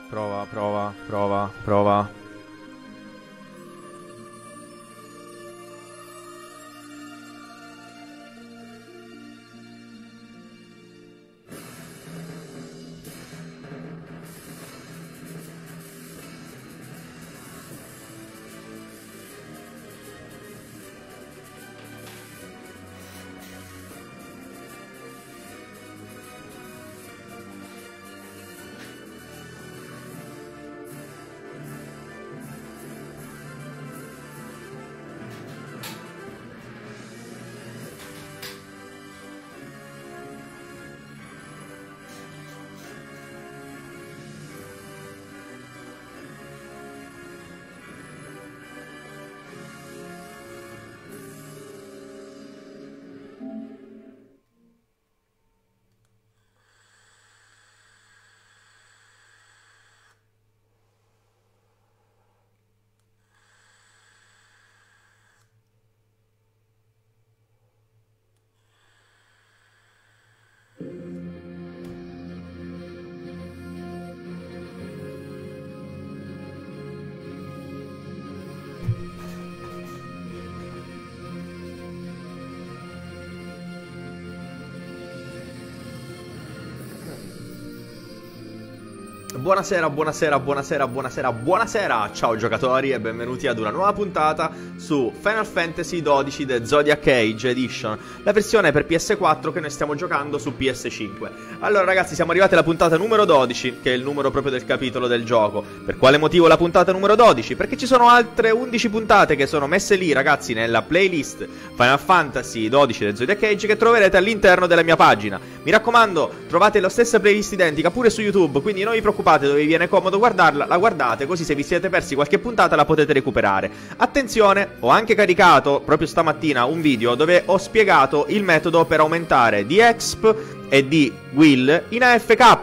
Prova, prova, prova, prova. Buonasera, buonasera, buonasera, buonasera, buonasera, ciao giocatori e benvenuti ad una nuova puntata su Final Fantasy XII The Zodiac Age Edition, la versione per PS4 che noi stiamo giocando su PS5. Allora ragazzi, siamo arrivati alla puntata numero 12, che è il numero proprio del capitolo del gioco. Per quale motivo la puntata numero 12? Perché ci sono altre 11 puntate che sono messe lì ragazzi nella playlist Final Fantasy XII The Zodiac Age che troverete all'interno della mia pagina. Mi raccomando, trovate la stessa playlist identica pure su YouTube, quindi non vi preoccupate, dove vi viene comodo guardarla, la guardate, così se vi siete persi qualche puntata la potete recuperare. Attenzione, ho anche caricato proprio stamattina un video dove ho spiegato il metodo per aumentare di exp e di will in AFK,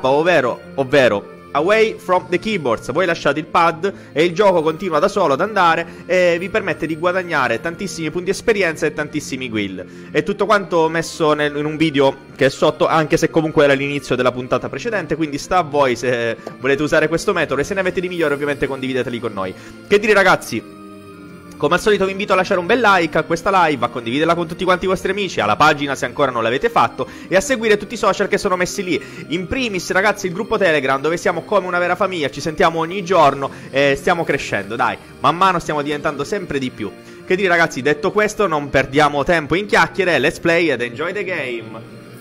ovvero away from the keyboards. Voi lasciate il pad e il gioco continua da solo ad andare e vi permette di guadagnare tantissimi punti esperienza e tantissimi will. E tutto quanto messo in un video che è sotto, anche se comunque era l'inizio della puntata precedente, quindi sta a voi se volete usare questo metodo, e se ne avete di migliore ovviamente condivideteli con noi. Che dire ragazzi, come al solito vi invito a lasciare un bel like a questa live, a condividerla con tutti quanti i vostri amici, alla pagina se ancora non l'avete fatto, e a seguire tutti i social che sono messi lì. In primis ragazzi il gruppo Telegram, dove siamo come una vera famiglia, ci sentiamo ogni giorno e stiamo crescendo, dai, man mano stiamo diventando sempre di più. Che dire ragazzi, detto questo non perdiamo tempo in chiacchiere, let's play and enjoy the game.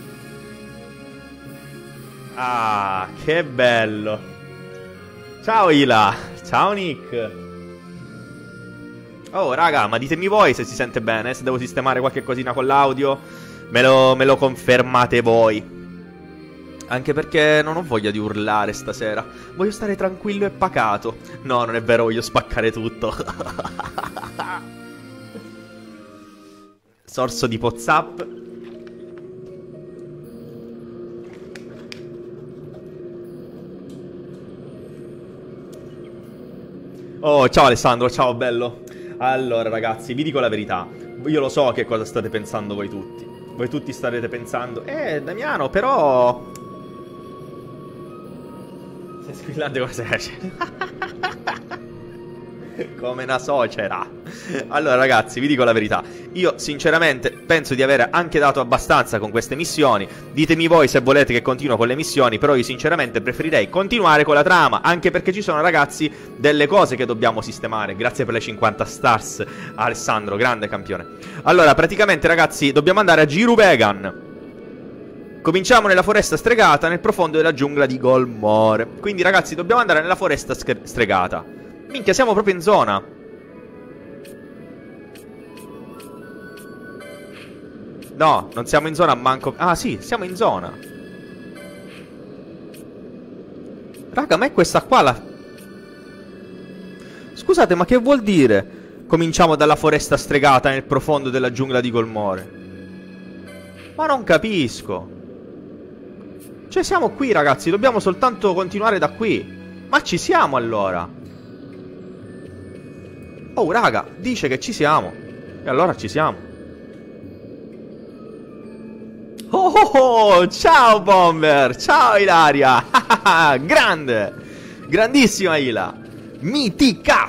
Ah, che bello. Ciao Ila, ciao Nick. Oh raga, ma ditemi voi se si sente bene, se devo sistemare qualche cosina con l'audio, me lo confermate voi. Anche perché non ho voglia di urlare stasera, voglio stare tranquillo e pacato. No, non è vero, voglio spaccare tutto. Sorso di WhatsApp. Oh, ciao Alessandro, ciao bello. Allora ragazzi, vi dico la verità, io lo so che cosa state pensando voi tutti. Voi tutti starete pensando, Damiano, però... Stai squillando cosa c'è? Come una socera. Allora ragazzi, vi dico la verità, io sinceramente penso di aver anche dato abbastanza con queste missioni. Ditemi voi se volete che continuo con le missioni, però io sinceramente preferirei continuare con la trama, anche perché ci sono ragazzi delle cose che dobbiamo sistemare. Grazie per le 50 stars Alessandro, grande campione. Allora praticamente ragazzi dobbiamo andare a Giruvegan. Cominciamo nella foresta stregata nel profondo della giungla di Golmore. Quindi ragazzi dobbiamo andare nella foresta stregata. Minchia, siamo proprio in zona. No, non siamo in zona manco... Ah sì, siamo in zona. Raga, ma è questa qua la... Scusate, ma che vuol dire? Cominciamo dalla foresta stregata nel profondo della giungla di Golmore. Ma non capisco. Cioè siamo qui ragazzi, dobbiamo soltanto continuare da qui. Ma ci siamo allora. Oh raga, dice che ci siamo. E allora ci siamo. Oh, ciao Bomber. Ciao Ilaria. Grande. Grandissima Ila. Mitica.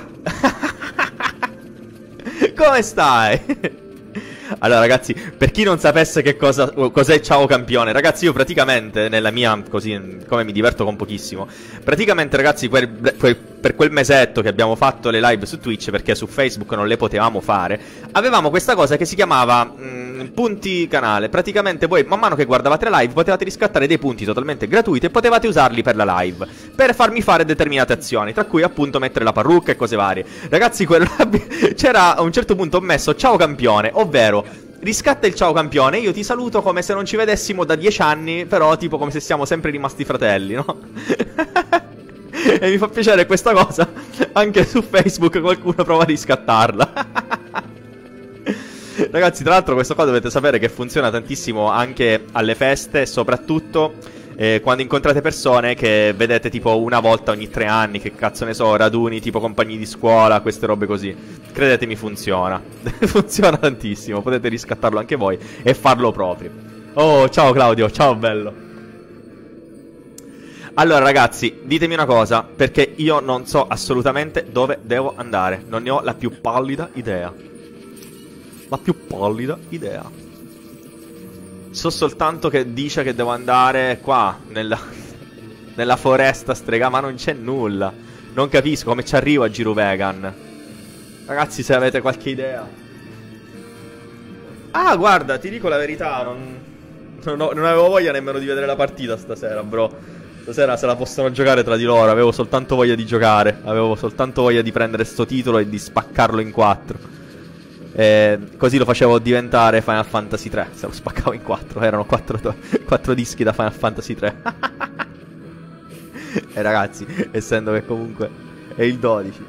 Come stai? Allora ragazzi, per chi non sapesse che cos'è Ciao Campione, ragazzi, io praticamente nella mia, così come mi diverto con pochissimo, praticamente ragazzi per quel mesetto che abbiamo fatto le live su Twitch, perché su Facebook non le potevamo fare, avevamo questa cosa che si chiamava punti canale. Praticamente voi man mano che guardavate la live potevate riscattare dei punti totalmente gratuiti e potevate usarli per la live, per farmi fare determinate azioni, tra cui appunto mettere la parrucca e cose varie. Ragazzi, c'era a un certo punto ho messo Ciao Campione, ovvero riscatta il ciao campione, io ti saluto come se non ci vedessimo da 10 anni, però tipo come se siamo sempre rimasti fratelli, no? E mi fa piacere questa cosa, anche su Facebook qualcuno prova a riscattarla. Ragazzi, tra l'altro questo qua dovete sapere che funziona tantissimo anche alle feste, soprattutto quando incontrate persone che vedete tipo una volta ogni 3 anni, che cazzo ne so, raduni tipo compagni di scuola, queste robe così. Credetemi, funziona. Funziona tantissimo, potete riscattarlo anche voi e farlo proprio. Oh, ciao Claudio, ciao bello. Allora ragazzi, ditemi una cosa, perché io non so assolutamente dove devo andare. Non ne ho la più pallida idea. La più pallida idea. So soltanto che dice che devo andare qua, nella foresta strega, ma non c'è nulla. Non capisco come ci arrivo a Giruvegan. Ragazzi, se avete qualche idea. Ah, guarda, ti dico la verità, non avevo voglia nemmeno di vedere la partita stasera, bro. Stasera se la possono giocare tra di loro, avevo soltanto voglia di giocare. Avevo soltanto voglia di prendere sto titolo e di spaccarlo in 4. Così lo facevo diventare Final Fantasy 3. Se lo spaccavo in 4. Erano 4 dischi da Final Fantasy 3. E ragazzi, essendo che comunque è il 12.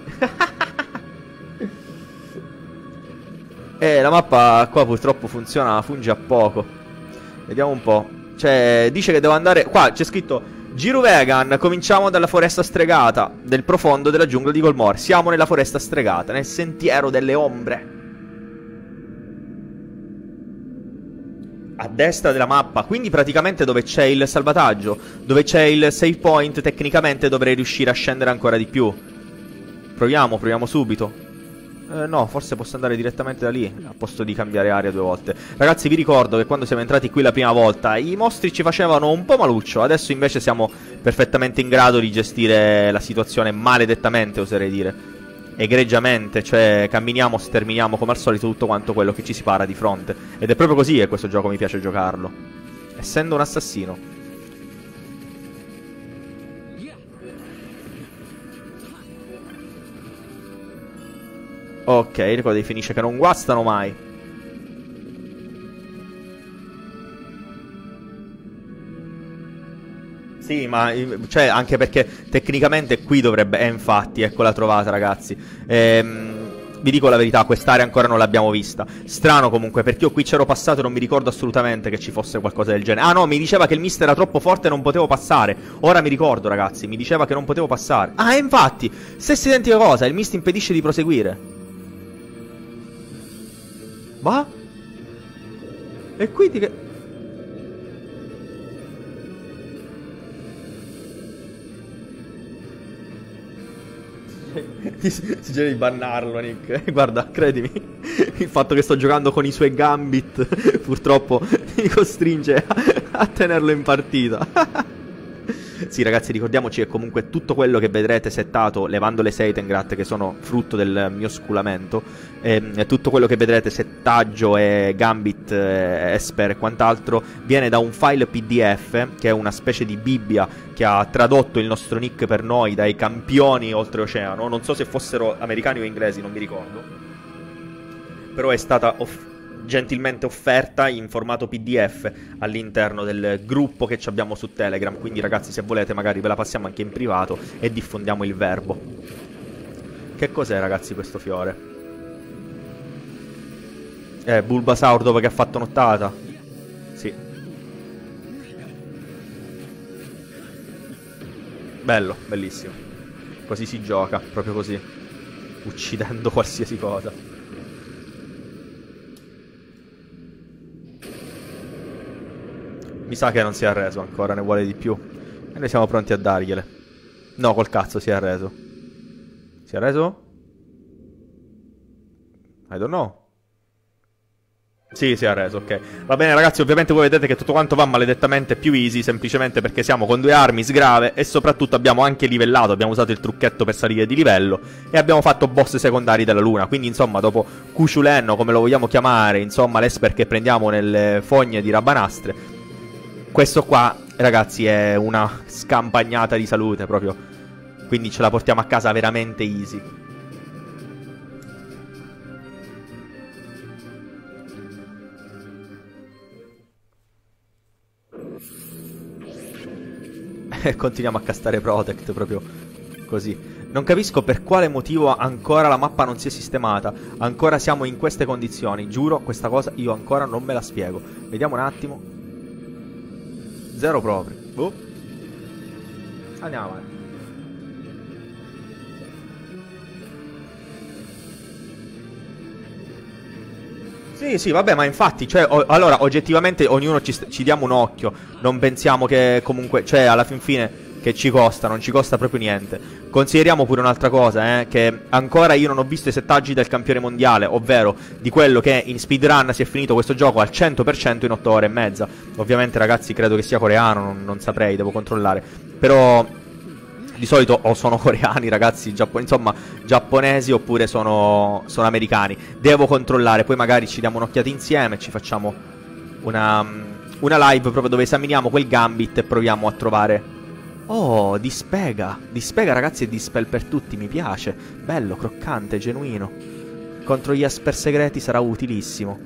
La mappa qua purtroppo funge a poco. Vediamo un po'. Cioè, dice che devo andare. Qua c'è scritto Giruvegan, cominciamo dalla foresta stregata del profondo della giungla di Golmore. Siamo nella foresta stregata, nel sentiero delle ombre. A destra della mappa, quindi praticamente dove c'è il salvataggio, dove c'è il save point, tecnicamente dovrei riuscire a scendere ancora di più. Proviamo subito. No, forse posso andare direttamente da lì, a posto di cambiare aria 2 volte. Ragazzi, vi ricordo che quando siamo entrati qui la prima volta i mostri ci facevano un po' maluccio. Adesso invece siamo perfettamente in grado di gestire la situazione maledettamente, oserei dire. Egregiamente, cioè camminiamo, sterminiamo come al solito tutto quanto quello che ci si para di fronte. Ed è proprio così che questo gioco mi piace giocarlo, essendo un assassino. Ok, le cose finisce che non guastano mai. Sì, ma cioè anche perché tecnicamente qui dovrebbe. Infatti, eccola trovata, ragazzi. Vi dico la verità, quest'area ancora non l'abbiamo vista. Strano comunque, perché io qui c'ero passato e non mi ricordo assolutamente che ci fosse qualcosa del genere. Ah no, mi diceva che il mister era troppo forte e non potevo passare. Ora mi ricordo, ragazzi, mi diceva che non potevo passare. Ah, infatti, stessa identica cosa, il mister impedisce di proseguire. Va? E quindi che... Si chiede di bannarlo, Nick. Guarda, credimi, il fatto che sto giocando con i suoi gambit purtroppo mi costringe a tenerlo in partita. Sì, ragazzi, ricordiamoci che comunque tutto quello che vedrete settato, levando le Seitengrat che sono frutto del mio sculamento, tutto quello che vedrete settaggio e gambit, esper e quant'altro, viene da un file PDF, che è una specie di bibbia che ha tradotto il nostro Nick per noi dai campioni oltreoceano. Non so se fossero americani o inglesi, non mi ricordo, però è stata gentilmente offerta in formato PDF all'interno del gruppo che abbiamo su Telegram. Quindi ragazzi, se volete magari ve la passiamo anche in privato e diffondiamo il verbo. Che cos'è, ragazzi, questo fiore? Bulbasaur dopo che ha fatto nottata? Sì. Bello, bellissimo. Così si gioca, proprio così, uccidendo qualsiasi cosa. Mi sa che non si è arreso ancora, ne vuole di più. E noi siamo pronti a dargliele. No, col cazzo si è arreso. Si è arreso? I don't know. Sì, si è arreso, ok. Va bene ragazzi, ovviamente voi vedete che tutto quanto va maledettamente più easy, semplicemente perché siamo con 2 armi sgrave e soprattutto abbiamo anche livellato, abbiamo usato il trucchetto per salire di livello e abbiamo fatto boss secondari della luna. Quindi insomma, dopo Cuciulenno, come lo vogliamo chiamare, insomma l'esper che prendiamo nelle fogne di Rabanastre, questo qua ragazzi è una scampagnata di salute proprio. Quindi ce la portiamo a casa veramente easy. E continuiamo a castare Protect proprio così. Non capisco per quale motivo ancora la mappa non si è sistemata. Ancora siamo in queste condizioni. Giuro, questa cosa io ancora non me la spiego. Vediamo un attimo. Zero proprio. Andiamo avanti. Sì, vabbè, ma infatti, cioè, allora, oggettivamente ognuno ci diamo un occhio. Non pensiamo che comunque, cioè, alla fin fine, che ci costa, non ci costa proprio niente. Consideriamo pure un'altra cosa, che ancora io non ho visto i settaggi del campione mondiale, ovvero di quello che in speedrun si è finito questo gioco al 100% in 8 ore e mezza. Ovviamente, ragazzi, credo che sia coreano, non saprei, devo controllare. Però di solito o sono coreani, ragazzi, insomma, giapponesi oppure sono americani. Devo controllare, poi magari ci diamo un'occhiata insieme e ci facciamo una live proprio dove esaminiamo quel gambit e proviamo a trovare... Oh, Dispega. Dispega, ragazzi, è Dispel per tutti, mi piace. Bello, croccante, genuino. Contro gli esper segreti sarà utilissimo.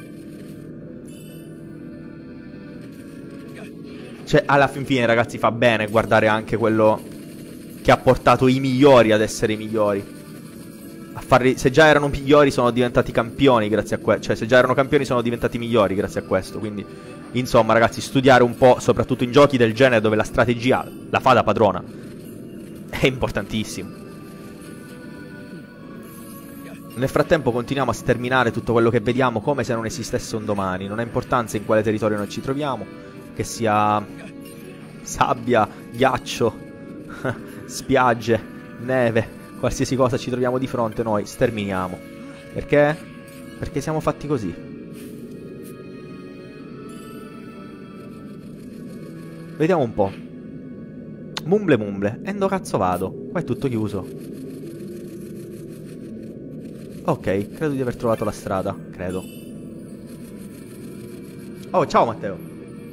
Cioè, alla fin fine, ragazzi, fa bene guardare anche quello che ha portato i migliori ad essere i migliori. Se già erano migliori sono diventati campioni grazie a questo. Cioè, se già erano campioni sono diventati migliori grazie a questo. Quindi, insomma, ragazzi, studiare un po', soprattutto in giochi del genere dove la strategia la fa da padrona, è importantissimo. Nel frattempo continuiamo a sterminare tutto quello che vediamo come se non esistesse un domani. Non ha importanza in quale territorio noi ci troviamo, che sia sabbia, ghiaccio, spiagge, neve, qualsiasi cosa ci troviamo di fronte, noi sterminiamo. Perché? Perché siamo fatti così. Vediamo un po'. Mumble. E dove cazzo vado? Qua è tutto chiuso. Ok, credo di aver trovato la strada. Credo. Oh, ciao Matteo.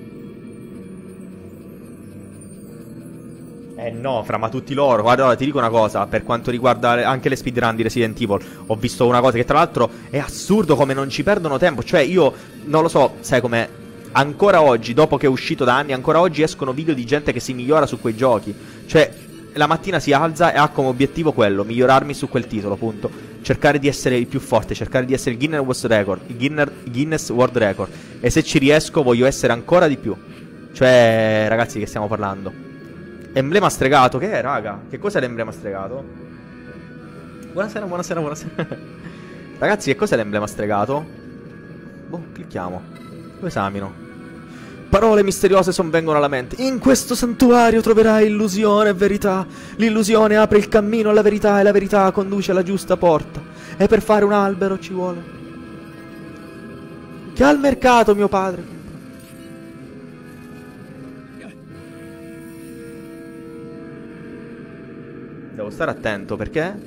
No, fra ma tutti loro. Guarda, allora, ti dico una cosa. Per quanto riguarda anche le speedrun di Resident Evil, ho visto una cosa che tra l'altro è assurdo come non ci perdono tempo. Cioè io, non lo so, sai com'è, ancora oggi, dopo che è uscito da anni, ancora oggi escono video di gente che si migliora su quei giochi. Cioè, la mattina si alza e ha come obiettivo quello, migliorarmi su quel titolo, appunto. Cercare di essere il più forte, cercare di essere il Guinness World Record. E se ci riesco voglio essere ancora di più. Cioè, ragazzi, che stiamo parlando? Emblema stregato, che è, raga? Che cos'è l'emblema stregato? Buonasera. Ragazzi, che cos'è l'emblema stregato? Boh, clicchiamo. Lo esamino. Parole misteriose sovvengono alla mente. In questo santuario troverai illusione e verità. L'illusione apre il cammino alla verità e la verità conduce alla giusta porta. E per fare un albero ci vuole. Che al mercato, mio padre. Devo stare attento perché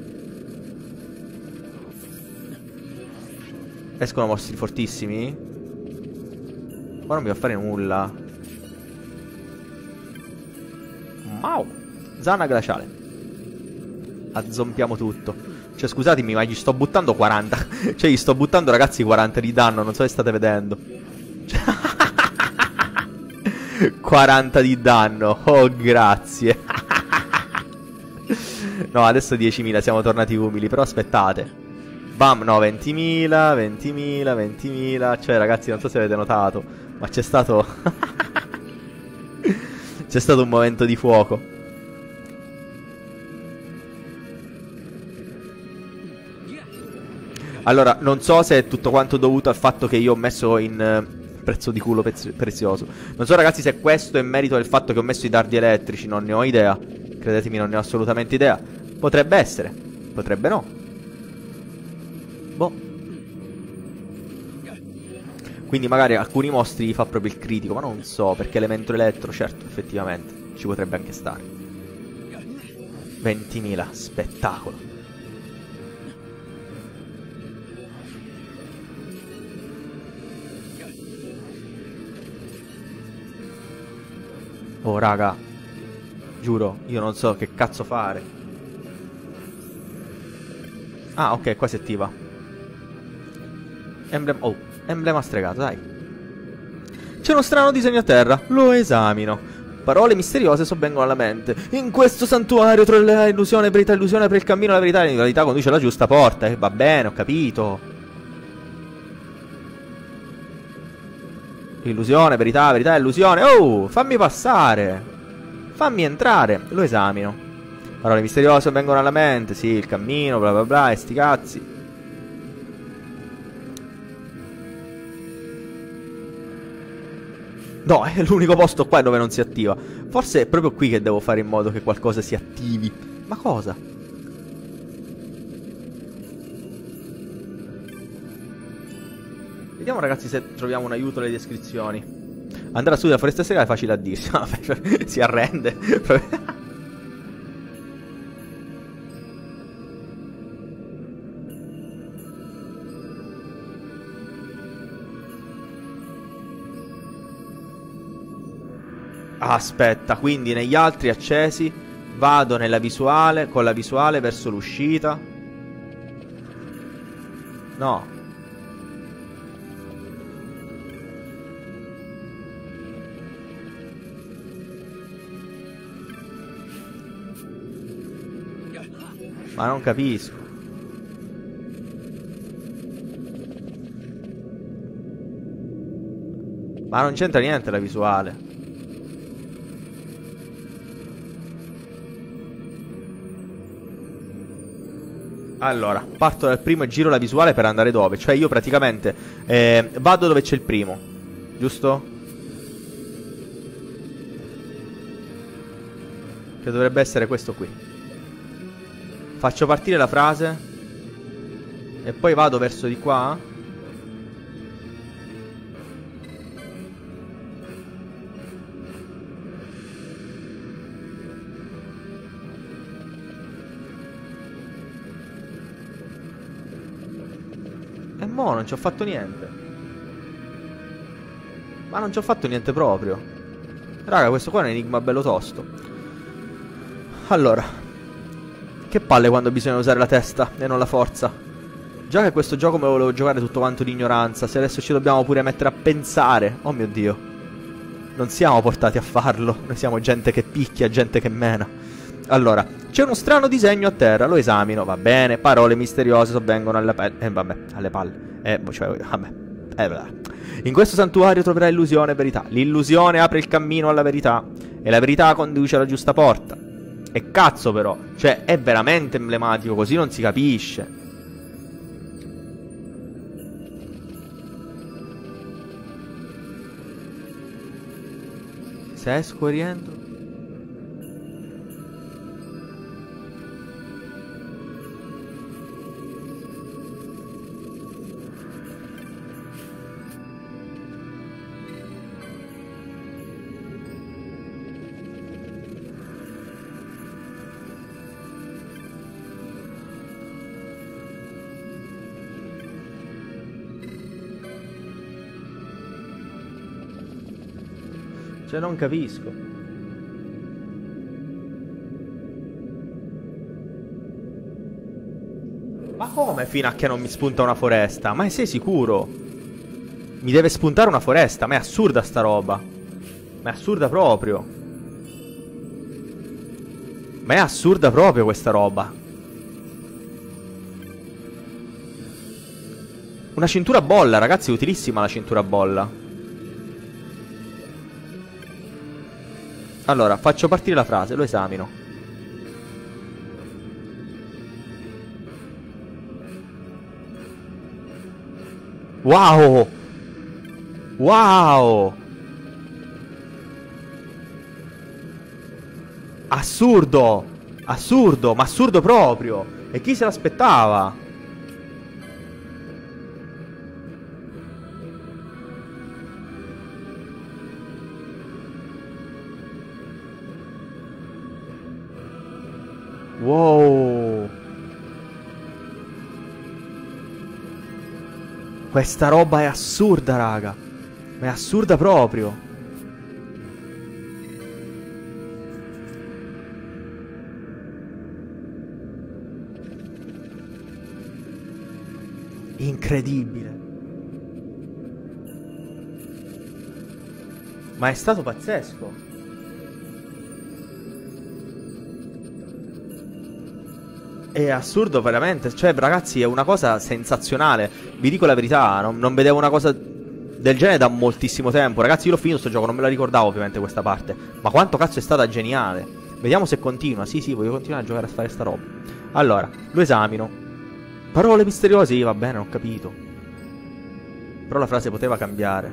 escono mostri fortissimi. Ma non mi va a fare nulla. Wow. Zana glaciale. Azzompiamo tutto. Cioè scusatemi, ma gli sto buttando 40. Cioè gli sto buttando, ragazzi, 40 di danno. Non so se state vedendo. 40 di danno. Oh, grazie. No, adesso 10.000, siamo tornati umili. Però aspettate. Bam, no, 20.000. Cioè, ragazzi, non so se avete notato, ma c'è stato c'è stato un momento di fuoco. Allora, non so se è tutto quanto dovuto al fatto che io ho messo in prezzo di culo prezioso. Non so, ragazzi, se questo è merito del fatto che ho messo i dardi elettrici, non ne ho idea. Credetemi, non ne ho assolutamente idea. Potrebbe essere, potrebbe no. Boh. Quindi magari alcuni mostri gli fa proprio il critico, ma non so, perché elemento elettro, certo, effettivamente, ci potrebbe anche stare. 20.000, spettacolo. Oh, raga. Giuro, io non so che cazzo fare. Ah, ok, qua si attiva. Oh, emblema stregato, dai. C'è uno strano disegno a terra, lo esamino. Parole misteriose sovvengono alla mente. In questo santuario troverai illusione, verità, illusione per il cammino alla verità. La verità conduce alla giusta porta. Va bene, ho capito. Illusione, verità, verità, illusione. Oh, fammi passare. Fammi entrare. Lo esamino. Parole misteriose vengono alla mente. Sì, il cammino, bla bla bla, e sti cazzi. No, è l'unico posto qua dove non si attiva. Forse è proprio qui che devo fare in modo che qualcosa si attivi. Ma cosa? Vediamo ragazzi se troviamo un aiuto nelle descrizioni. Andare a studiare la foresta segale è facile a dirsi. Si arrende. Aspetta, quindi negli altri accesi vado nella visuale, con la visuale verso l'uscita. No. Ma non capisco. Ma non c'entra niente la visuale. Allora, parto dal primo e giro la visuale per andare dove? Cioè io praticamente vado dove c'è il primo, giusto? Che dovrebbe essere questo qui. Faccio partire la frase e poi vado verso di qua. E mo' non ci ho fatto niente. Ma non ci ho fatto niente proprio. Raga, questo qua è un enigma bello tosto. Allora, che palle quando bisogna usare la testa e non la forza. Già che questo gioco me lo volevo giocare tutto quanto di ignoranza. Se adesso ci dobbiamo pure mettere a pensare. Oh mio Dio. Non siamo portati a farlo. Noi siamo gente che picchia, gente che mena. Allora, c'è uno strano disegno a terra, lo esamino, va bene. Parole misteriose sovvengono alle pelle. Vabbè, alle palle. Cioè, vabbè. In questo santuario troverai illusione e verità. L'illusione apre il cammino alla verità. E la verità conduce alla giusta porta. E cazzo però, cioè, è veramente emblematico, così non si capisce. Se esco e rientro. Cioè non capisco. Ma come fino a che non mi spunta una foresta? Ma sei sicuro? Mi deve spuntare una foresta. Ma è assurda sta roba. Ma è assurda proprio. Ma è assurda proprio questa roba. Una cintura bolla, ragazzi, è utilissima la cintura bolla. Allora, faccio partire la frase, lo esamino. Wow! Wow! Assurdo! Assurdo, ma assurdo proprio! E chi se l'aspettava? Wow! Questa roba è assurda, raga. Ma è assurda proprio. Incredibile. Ma è stato pazzesco. È assurdo veramente. Cioè, ragazzi, è una cosa sensazionale. Vi dico la verità, non vedevo una cosa del genere da moltissimo tempo. Ragazzi, io l'ho finito sto gioco, non me la ricordavo ovviamente questa parte. Ma quanto cazzo è stata geniale. Vediamo se continua. Sì, sì, voglio continuare a giocare a fare sta roba. Allora, lo esamino. Parole misteriose, sì, va bene, ho capito. Però la frase poteva cambiare.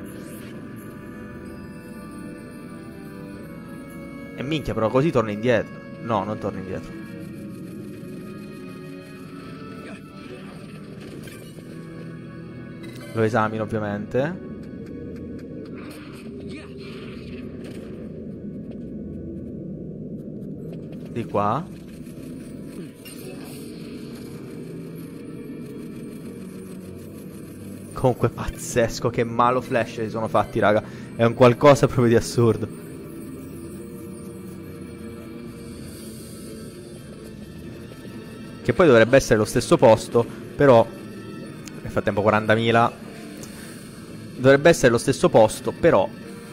E minchia, però così torna indietro. No, non torna indietro. Lo esamino ovviamente. Di qua. Comunque pazzesco, che malo flash si sono fatti, raga. È un qualcosa proprio di assurdo. Che poi dovrebbe essere lo stesso posto, però nel frattempo 40.000. Dovrebbe essere lo stesso posto, però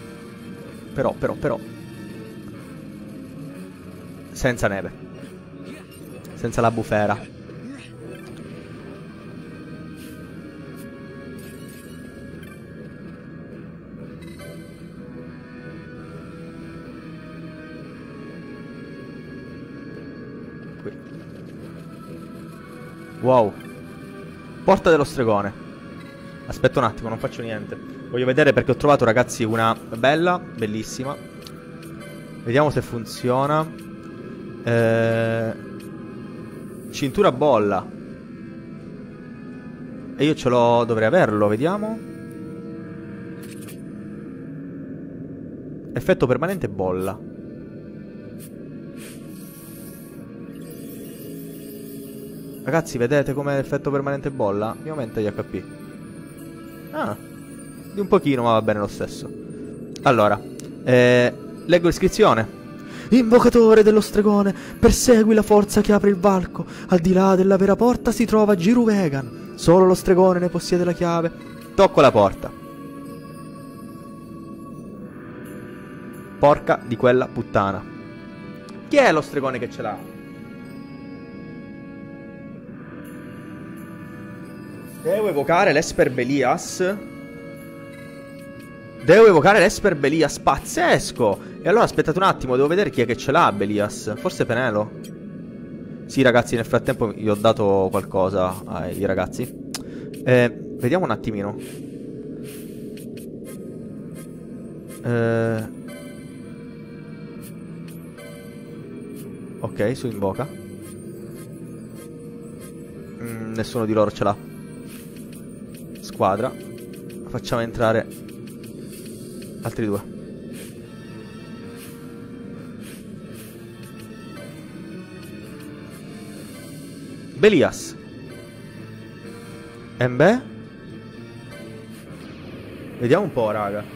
senza neve. Senza la bufera. Wow. Porta dello stregone. Aspetta un attimo, non faccio niente. Voglio vedere perché ho trovato, ragazzi, una bella, bellissima. Vediamo se funziona. Cintura bolla. E io ce l'ho, dovrei averlo, vediamo. Effetto permanente bolla. Ragazzi, vedete com'è l'effetto permanente bolla? Mi aumenta gli HP. Ah, di un pochino, ma va bene lo stesso. Allora, leggo l'iscrizione. Invocatore dello stregone, persegui la forza che apre il varco. Al di là della vera porta si trova Giru Vegan. Solo lo stregone ne possiede la chiave. Tocco la porta. Porca di quella puttana. Chi è lo stregone che ce l'ha? Devo evocare l'Esper Belias. Devo evocare l'Esper Belias. Pazzesco. E allora aspettate un attimo, devo vedere chi è che ce l'ha Belias. Forse Penelo. Sì, ragazzi, nel frattempo gli ho dato qualcosa ai ragazzi. Vediamo un attimino. Ok, su invoca. Nessuno di loro ce l'ha. Squadra. Facciamo entrare altri due. Belias. Embe. Vediamo un po', raga.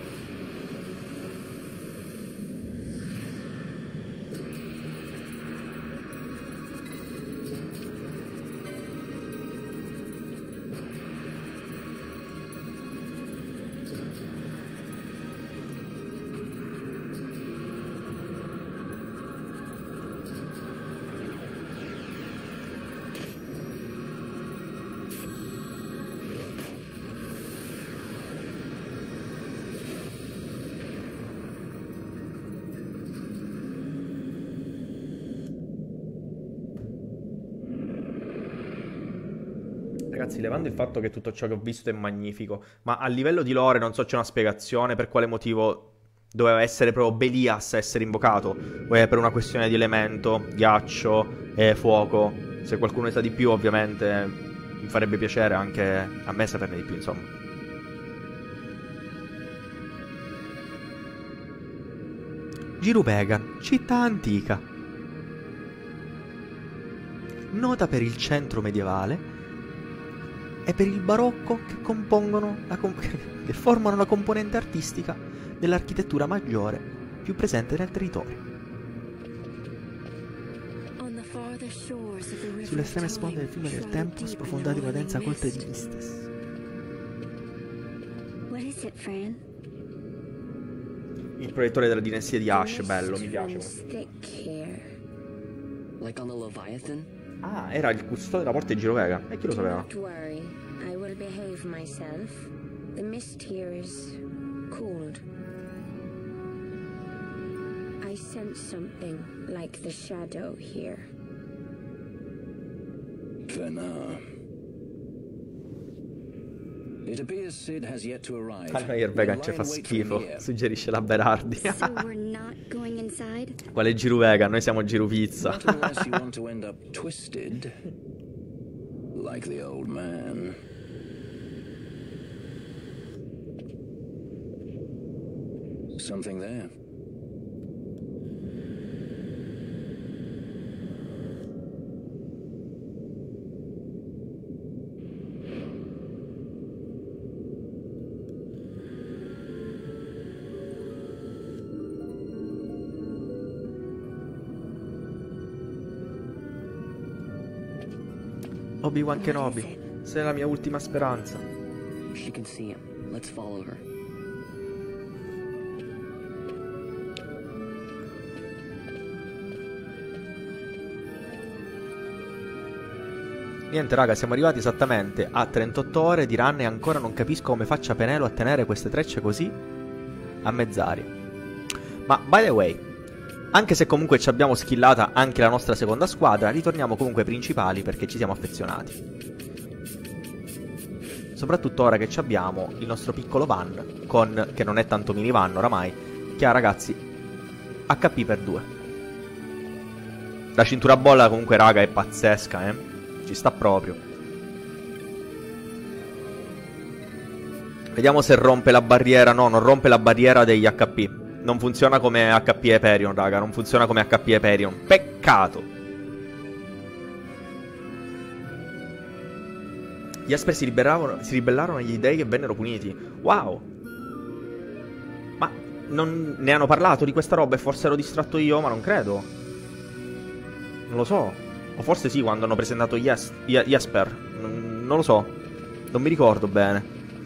Ragazzi, levando il fatto che tutto ciò che ho visto è magnifico, ma a livello di lore non so, c'è una spiegazione per quale motivo doveva essere proprio Belias a essere invocato, o è per una questione di elemento, ghiaccio e fuoco. Se qualcuno ne sa di più, ovviamente mi farebbe piacere anche a me saperne di più, insomma. Giruvegan, città antica. Nota per il centro medievale e per il barocco che compongono che formano la componente artistica dell'architettura maggiore più presente nel territorio. Sulle estreme sponde del fiume del tempo sprofondate una densa coltre di mistes. Il proiettore della dinastia di Ash, bello, mi piace. Ah, era il custode della porta di Girovega. E chi lo sapeva? I sense something like the shadow here. It appears Sid has yet to arrive. Vegan ci fa schifo, suggerisce la Berardi. So we're not going inside? Quale Giru Vegan? Noi siamo Giru Pizza. Not unless you want to end up twisted like the old man. Something there. Obi-Wan Kenobi, sei la mia ultima speranza. She can see him. Let's follow her. Niente raga, siamo arrivati esattamente a 38 ore di run e ancora non capisco come faccia Penelo a tenere queste trecce così a mezz'aria. Ma by the way, anche se comunque ci abbiamo skillata anche la nostra seconda squadra, ritorniamo comunque ai principali perché ci siamo affezionati. Soprattutto ora che ci abbiamo il nostro piccolo van, che non è tanto minivan oramai, che ha ragazzi HP per 2. La cintura bolla comunque raga è pazzesca, ci sta proprio. Vediamo se rompe la barriera. No, non rompe la barriera degli HP. Non funziona come HP Hyperion, raga. Non funziona come HP Hyperion. Peccato. Gli Esper si ribellarono agli dei e vennero puniti. Wow. Ma non ne hanno parlato di questa roba e forse ero distratto io, ma non credo. Non lo so. O forse sì, quando hanno presentato gli Esper. Non lo so. Non mi ricordo bene.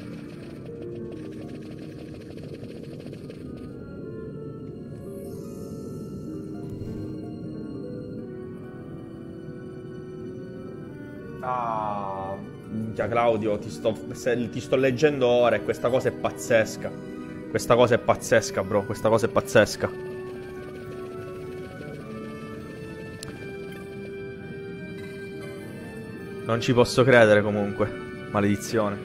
Ah, minchia Claudio, ti sto leggendo ora e questa cosa è pazzesca. Questa cosa è pazzesca, bro. Questa cosa è pazzesca. Non ci posso credere comunque. Maledizione.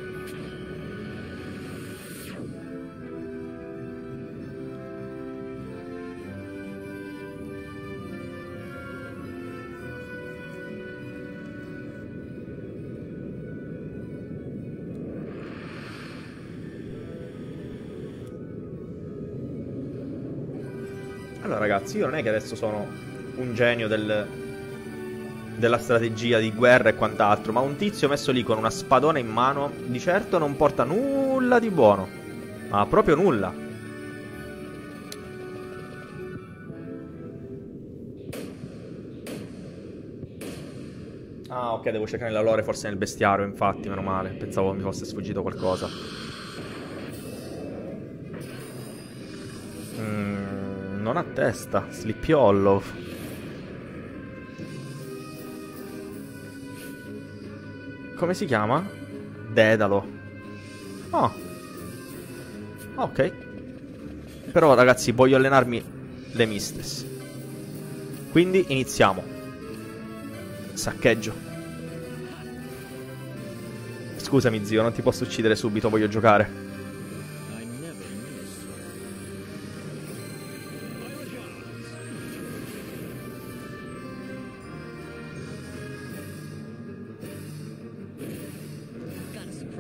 Allora ragazzi, io non è che adesso sono un genio della strategia di guerra e quant'altro, ma un tizio messo lì con una spadona in mano di certo non porta nulla di buono, ma proprio nulla. Ah ok, devo cercare la lore forse nel bestiario, infatti, meno male, pensavo mi fosse sfuggito qualcosa. Non ha testa, Sleepy Hollow. Come si chiama? Dedalo. Oh. Ok. Però ragazzi voglio allenarmi le mistes. Quindi iniziamo. Saccheggio. Scusami zio, non ti posso uccidere subito, voglio giocare.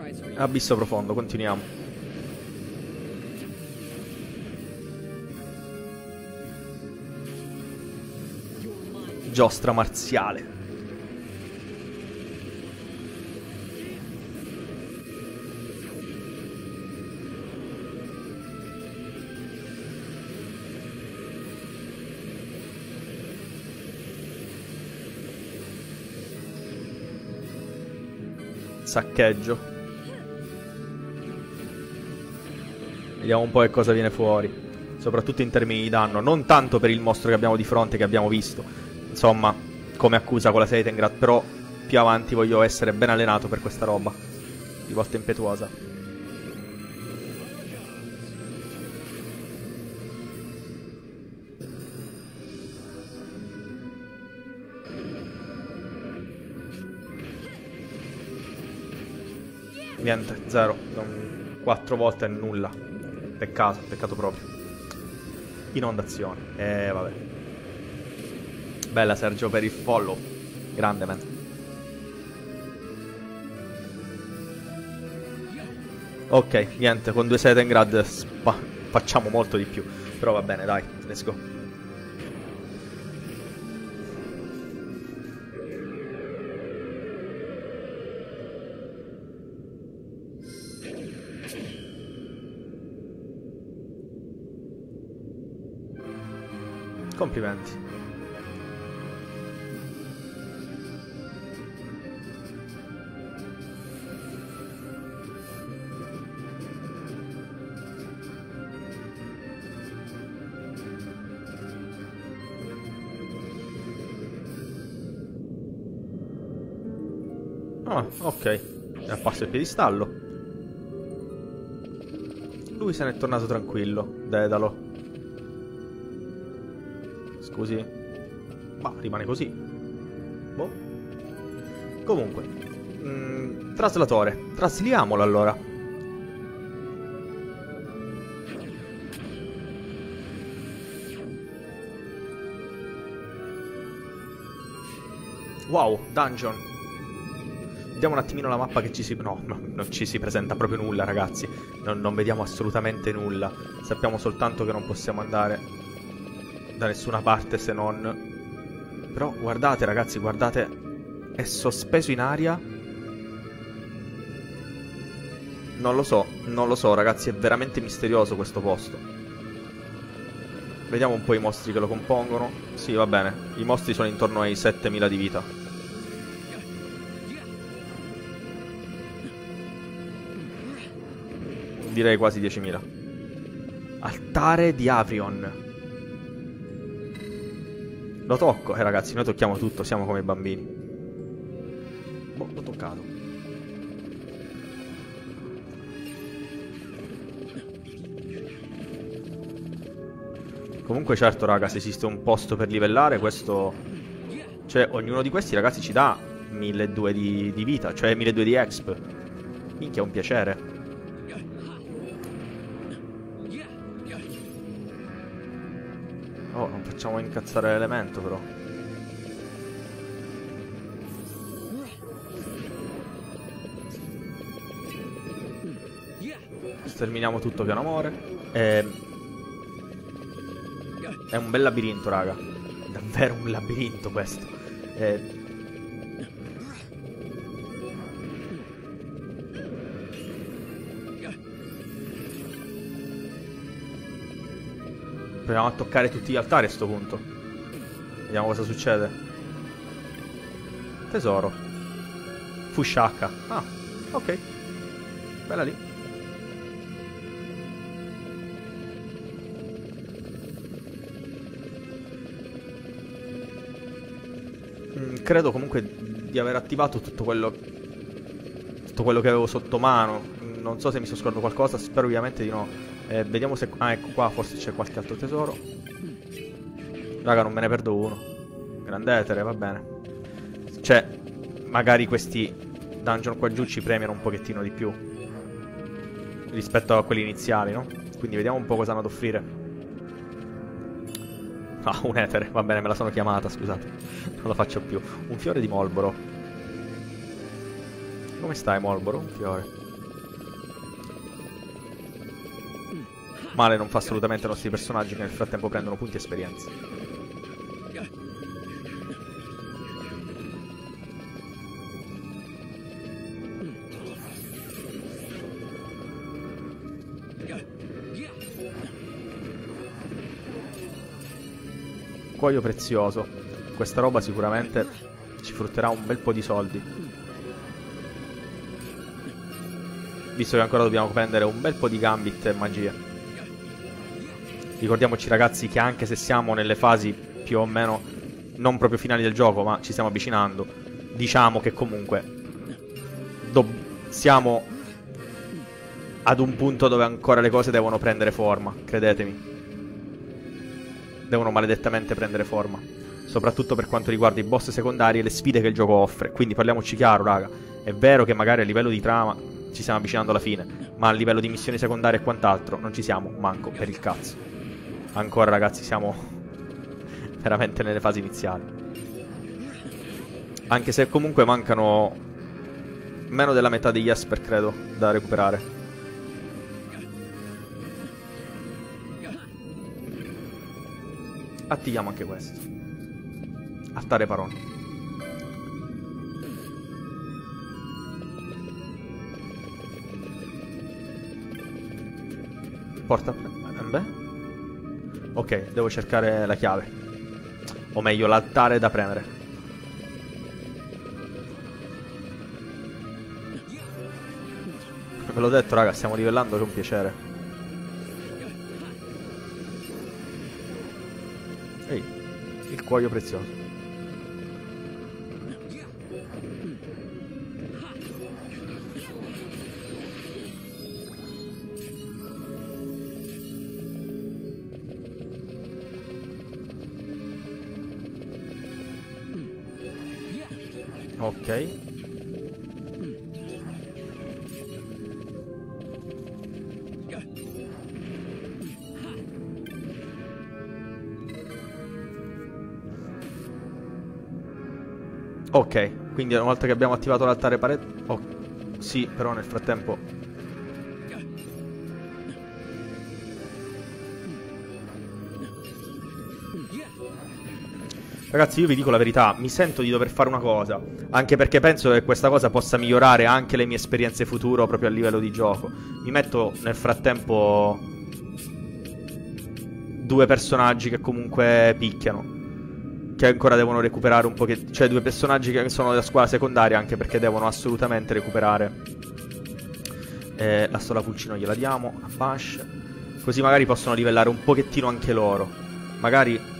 Abisso profondo, continuiamo. Giostra marziale. Saccheggio. Vediamo un po' che cosa viene fuori. Soprattutto in termini di danno. Non tanto per il mostro che abbiamo di fronte, che abbiamo visto. Insomma, come accusa con la Seitengrad. Però più avanti voglio essere ben allenato per questa roba. Rivolta impetuosa. Niente, zero. 4 volte è nulla. Peccato, peccato proprio. Inondazione. Vabbè. Bella Sergio per il follow. Grande, man. Ok, niente, con 2 Seitengrad facciamo molto di più. Però va bene, dai, let's go. Complimenti. Ah, ok. È a passo il piedistallo. Lui se n'è tornato tranquillo, Dedalo. Scusi. Ma rimane così. Boh. Comunque. Traslatore. Trasliamolo allora. Wow, dungeon. Vediamo un attimino la mappa che ci si... No, non ci si presenta proprio nulla, ragazzi. Non vediamo assolutamente nulla. Sappiamo soltanto che non possiamo andare da nessuna parte se non... Però guardate, ragazzi, guardate. È sospeso in aria. Non lo so, ragazzi. È veramente misterioso questo posto. Vediamo un po' i mostri che lo compongono. Sì, va bene. I mostri sono intorno ai 7000 di vita. Direi quasi 10.000. Altare di Avrion. Lo tocco. Ragazzi, noi tocchiamo tutto. Siamo come bambini. Boh, l'ho toccato. Comunque certo, raga, se esiste un posto per livellare, questo... Cioè, ognuno di questi, ragazzi, ci dà 1200 di vita. Cioè 1200 di exp. Minchia, è un piacere. Oh, non facciamo incazzare l'elemento, però. Sterminiamo tutto piano amore. È un bel labirinto, raga. Davvero un labirinto questo. Proviamo a toccare tutti gli altari a sto punto. Vediamo cosa succede. Tesoro. Fushaka. Ah, ok. Bella lì. Credo comunque di aver attivato tutto quello che avevo sotto mano. Non so se mi sto scordando qualcosa. Spero ovviamente di no. Vediamo se... Ah, ecco qua, forse c'è qualche altro tesoro. Raga, non me ne perdo uno. Grande etere, va bene. Cioè, magari questi dungeon qua giù ci premiano un pochettino di più rispetto a quelli iniziali, no? Quindi vediamo un po' cosa hanno ad offrire. Ah, un etere, va bene, me la sono chiamata, scusate. Non la faccio più. Un fiore di Molboro. Come stai, Molboro? Un fiore. male non fa assolutamente ai nostri personaggi, che nel frattempo prendono punti esperienza. Cuoio prezioso. Questa roba sicuramente ci frutterà un bel po' di soldi, visto che ancora dobbiamo prendere un bel po' di gambit e magie. Ricordiamoci, ragazzi, che anche se siamo nelle fasi più o meno non proprio finali del gioco, ma ci stiamo avvicinando, diciamo che comunque siamo ad un punto dove ancora le cose devono prendere forma, credetemi. Devono maledettamente prendere forma, soprattutto per quanto riguarda i boss secondari e le sfide che il gioco offre. Quindi parliamoci chiaro, raga. È vero che magari a livello di trama ci stiamo avvicinando alla fine, ma a livello di missioni secondarie e quant'altro non ci siamo manco per il cazzo. Ancora, ragazzi, siamo veramente nelle fasi iniziali. Anche se comunque mancano meno della metà degli Esper, credo, da recuperare. Attiviamo anche questo. Altare Paron. Porta. Beh. Ok, devo cercare la chiave. O meglio, l'altare da premere. Ve l'ho detto, raga, stiamo livellando con piacere. Ehi, il cuoio prezioso. Ok. Ok, quindi una volta che abbiamo attivato l'altare parete... Oh, sì, però nel frattempo... Ragazzi, io vi dico la verità, mi sento di dover fare una cosa, anche perché penso che questa cosa possa migliorare anche le mie esperienze futuro proprio a livello di gioco. Mi metto nel frattempo due personaggi che comunque picchiano, che ancora devono recuperare un pochettino. Cioè due personaggi che sono della squadra secondaria, anche perché devono assolutamente recuperare. La stola pulcino gliela diamo a Bash, così magari possono livellare un pochettino anche loro. Magari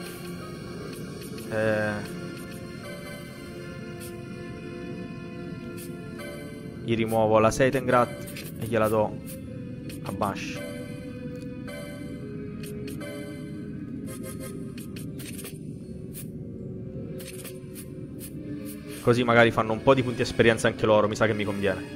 gli rimuovo la Seitengrat e gliela do a Bash. Così magari fanno un po' di punti esperienza anche loro, mi sa che mi conviene.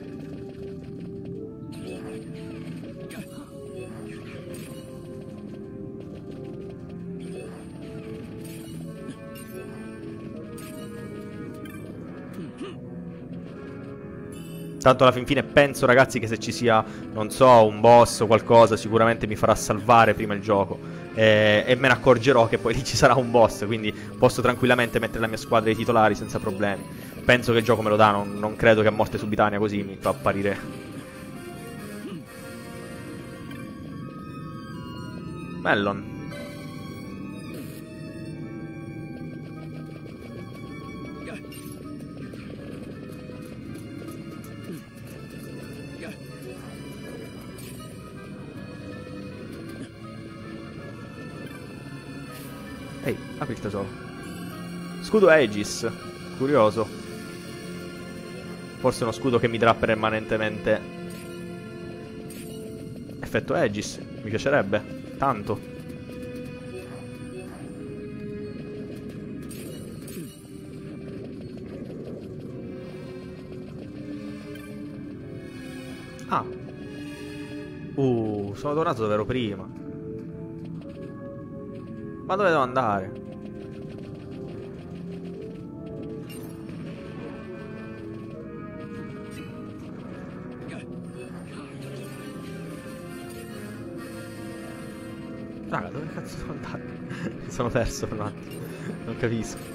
Tanto alla fin fine penso, ragazzi, che se ci sia, non so, un boss o qualcosa, sicuramente mi farà salvare prima il gioco. E me ne accorgerò che poi lì ci sarà un boss, quindi posso tranquillamente mettere la mia squadra di titolari senza problemi. Penso che il gioco me lo dà, non credo che a morte subitanea così mi fa apparire. Mellon. Ehi, apri il tesoro. Scudo Aegis. Curioso. Forse uno scudo che mi darà permanentemente effetto Aegis. Mi piacerebbe tanto. Ah. Sono tornato dove ero prima. Ma dove devo andare? Raga, dove cazzo sono andato? Mi sono perso per un attimo. Non capisco.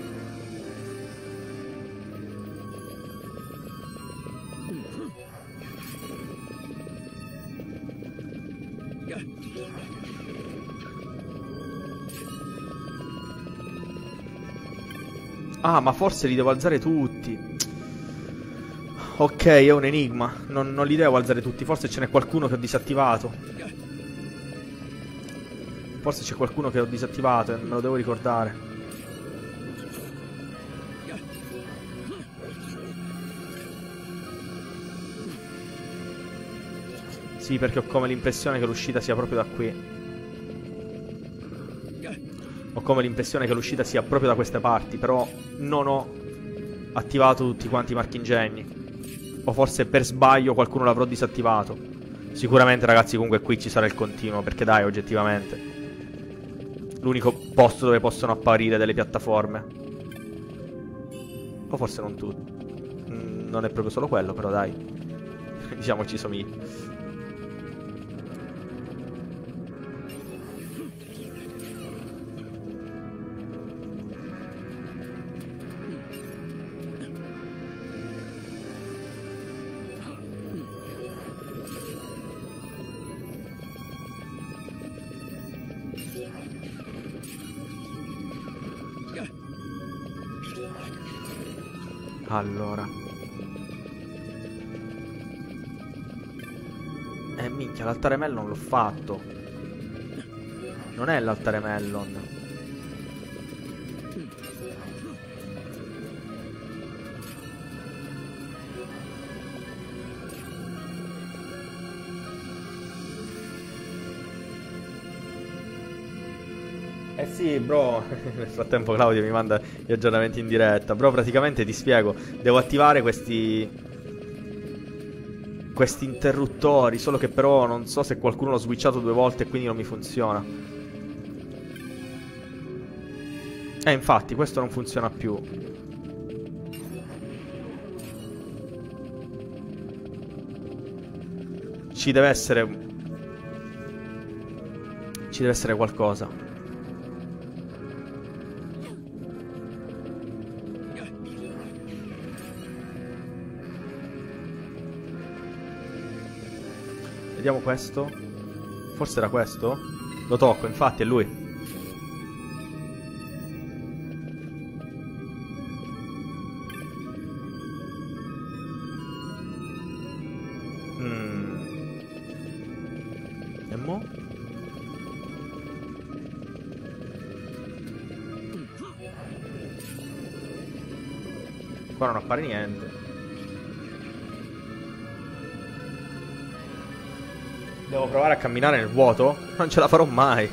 Ah, ma forse li devo alzare tutti. Ok, è un enigma. Non li devo alzare tutti. Forse ce n'è qualcuno che ho disattivato. Forse c'è qualcuno che ho disattivato e me lo devo ricordare. Sì, perché ho come l'impressione che l'uscita sia proprio da qui. Ho come l'impressione che l'uscita sia proprio da queste parti, però non ho attivato tutti quanti i marchingegni. O forse per sbaglio qualcuno l'avrò disattivato. Sicuramente, ragazzi, comunque qui ci sarà il continuo, perché dai, oggettivamente l'unico posto dove possono apparire delle piattaforme. O forse non tutti. Non è proprio solo quello, però dai. Diciamo ci somiglia. Allora. Minchia, l'altare Mellon l'ho fatto. Non è l'altare Mellon. Eh sì, bro. Nel frattempo Claudio mi manda gli aggiornamenti in diretta. Bro, praticamente ti spiego. Devo attivare questi interruttori. Solo che però non so se qualcuno l'ho switchato 2 volte e quindi non mi funziona. Infatti, questo non funziona più. Ci deve essere qualcosa. Vediamo questo. Forse era questo? Lo tocco, infatti, è lui. E mo? Qua non appare niente. Devo provare a camminare nel vuoto? Non ce la farò mai.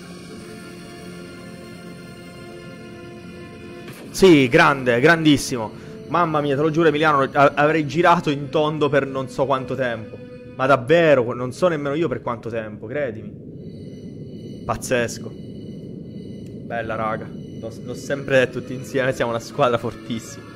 Sì, grande, grandissimo. Mamma mia, te lo giuro, Emiliano, avrei girato in tondo per non so quanto tempo. Ma davvero, non so nemmeno io per quanto tempo, credimi. Pazzesco. Bella, raga. L'ho sempre detto, tutti insieme siamo una squadra fortissima.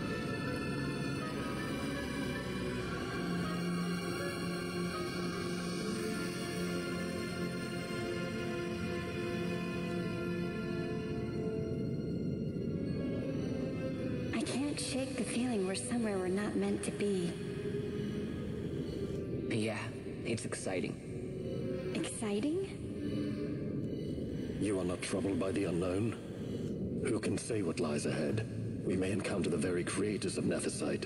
Shake the feeling we're somewhere we're not meant to be. Yeah, it's exciting. Exciting? You are not troubled by the unknown? Who can say what lies ahead? We may encounter the very creators of Nephesite.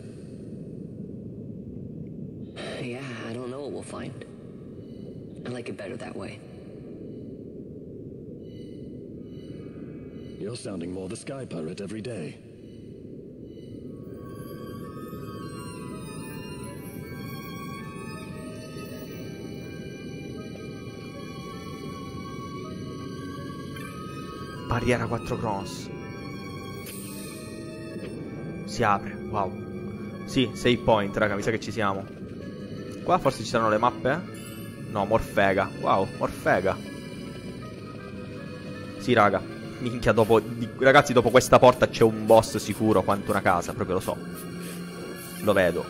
Yeah, I don't know what we'll find. I like it better that way. You're sounding more the Sky Pirate every day. Barriera 4 Cronos. Si apre, wow. Sì, save point, raga, mi sa che ci siamo. Qua forse ci saranno le mappe? No, Morfega. Wow, Morfega. Sì, raga. Minchia, ragazzi, dopo questa porta c'è un boss sicuro quanto una casa, proprio lo so. Lo vedo.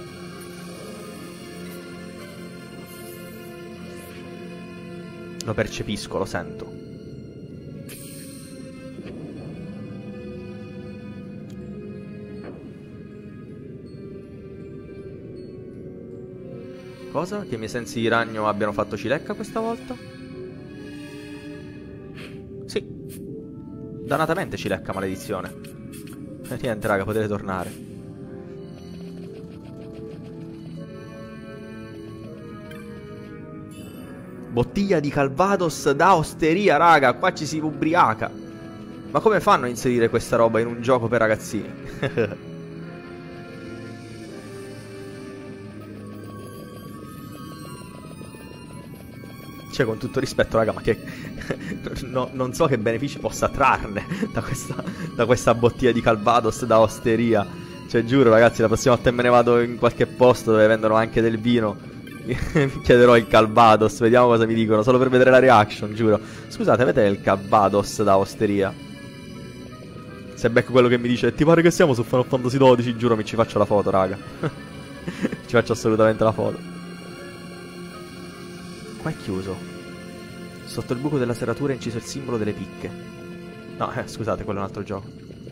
Lo percepisco, lo sento. Cosa? Che i miei sensi di ragno abbiano fatto cilecca questa volta? Sì. Dannatamente cilecca, maledizione. Niente, raga, potete tornare. Bottiglia di Calvados da osteria, raga. Qua ci si ubriaca. Ma come fanno a inserire questa roba in un gioco per ragazzini? Cioè, con tutto rispetto, raga, ma che... no, non so che benefici possa trarne da questa bottiglia di Calvados da osteria. Cioè, giuro, ragazzi, la prossima volta che me ne vado in qualche posto dove vendono anche del vino, mi chiederò il Calvados, vediamo cosa mi dicono, solo per vedere la reaction, giuro. Scusate, avete il Calvados da osteria? Se becco quello che mi dice, ti pare che siamo su Final Fantasy XII, giuro, mi ci faccio la foto, raga. Ci faccio assolutamente la foto. Qua è chiuso. Sotto il buco della serratura è inciso il simbolo delle picche. No, scusate, quello è un altro gioco.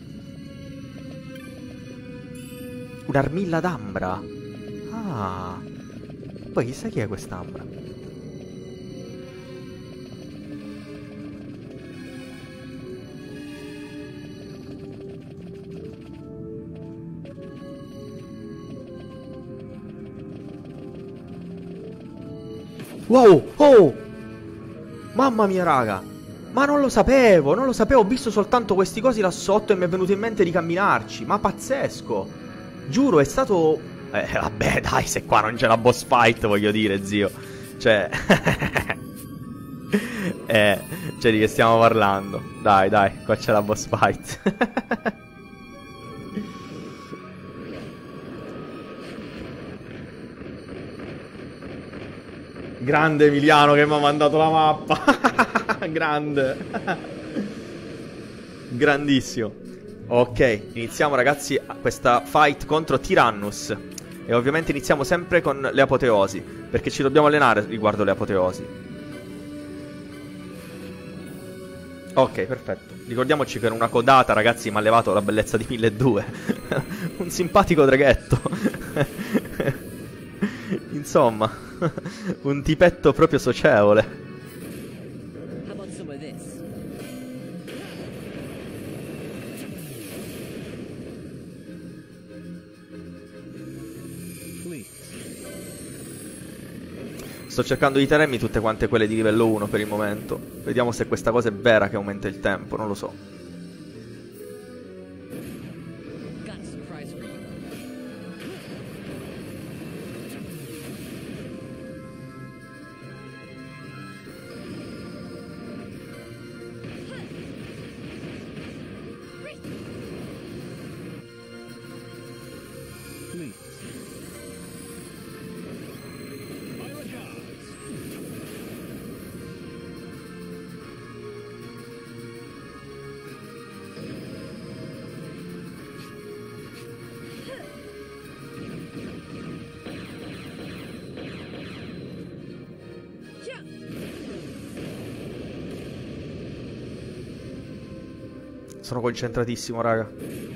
Un'armilla d'ambra. Ah. Poi chissà chi è quest'ambra. Wow, oh! Mamma mia, raga! Ma non lo sapevo, ho visto soltanto questi cosi là sotto e mi è venuto in mente di camminarci. Ma pazzesco! Giuro, è stato... vabbè, dai, se qua non c'è la boss fight, voglio dire, zio. Cioè... cioè, di che stiamo parlando? Dai, qua c'è la boss fight. Grande Emiliano che mi ha mandato la mappa. Grande. Grandissimo. Ok, iniziamo, ragazzi, questa fight contro Tyrannus. E ovviamente iniziamo sempre con le apoteosi, perché ci dobbiamo allenare riguardo le apoteosi. Ok, perfetto. Ricordiamoci che in una codata, ragazzi, mi ha levato la bellezza di 1200. Un simpatico draghetto. Insomma, un tipetto proprio socievole. Sto cercando di tenermi tutte quante quelle di livello 1 per il momento. Vediamo se questa cosa è vera che aumenta il tempo, non lo so. Sono concentratissimo, raga.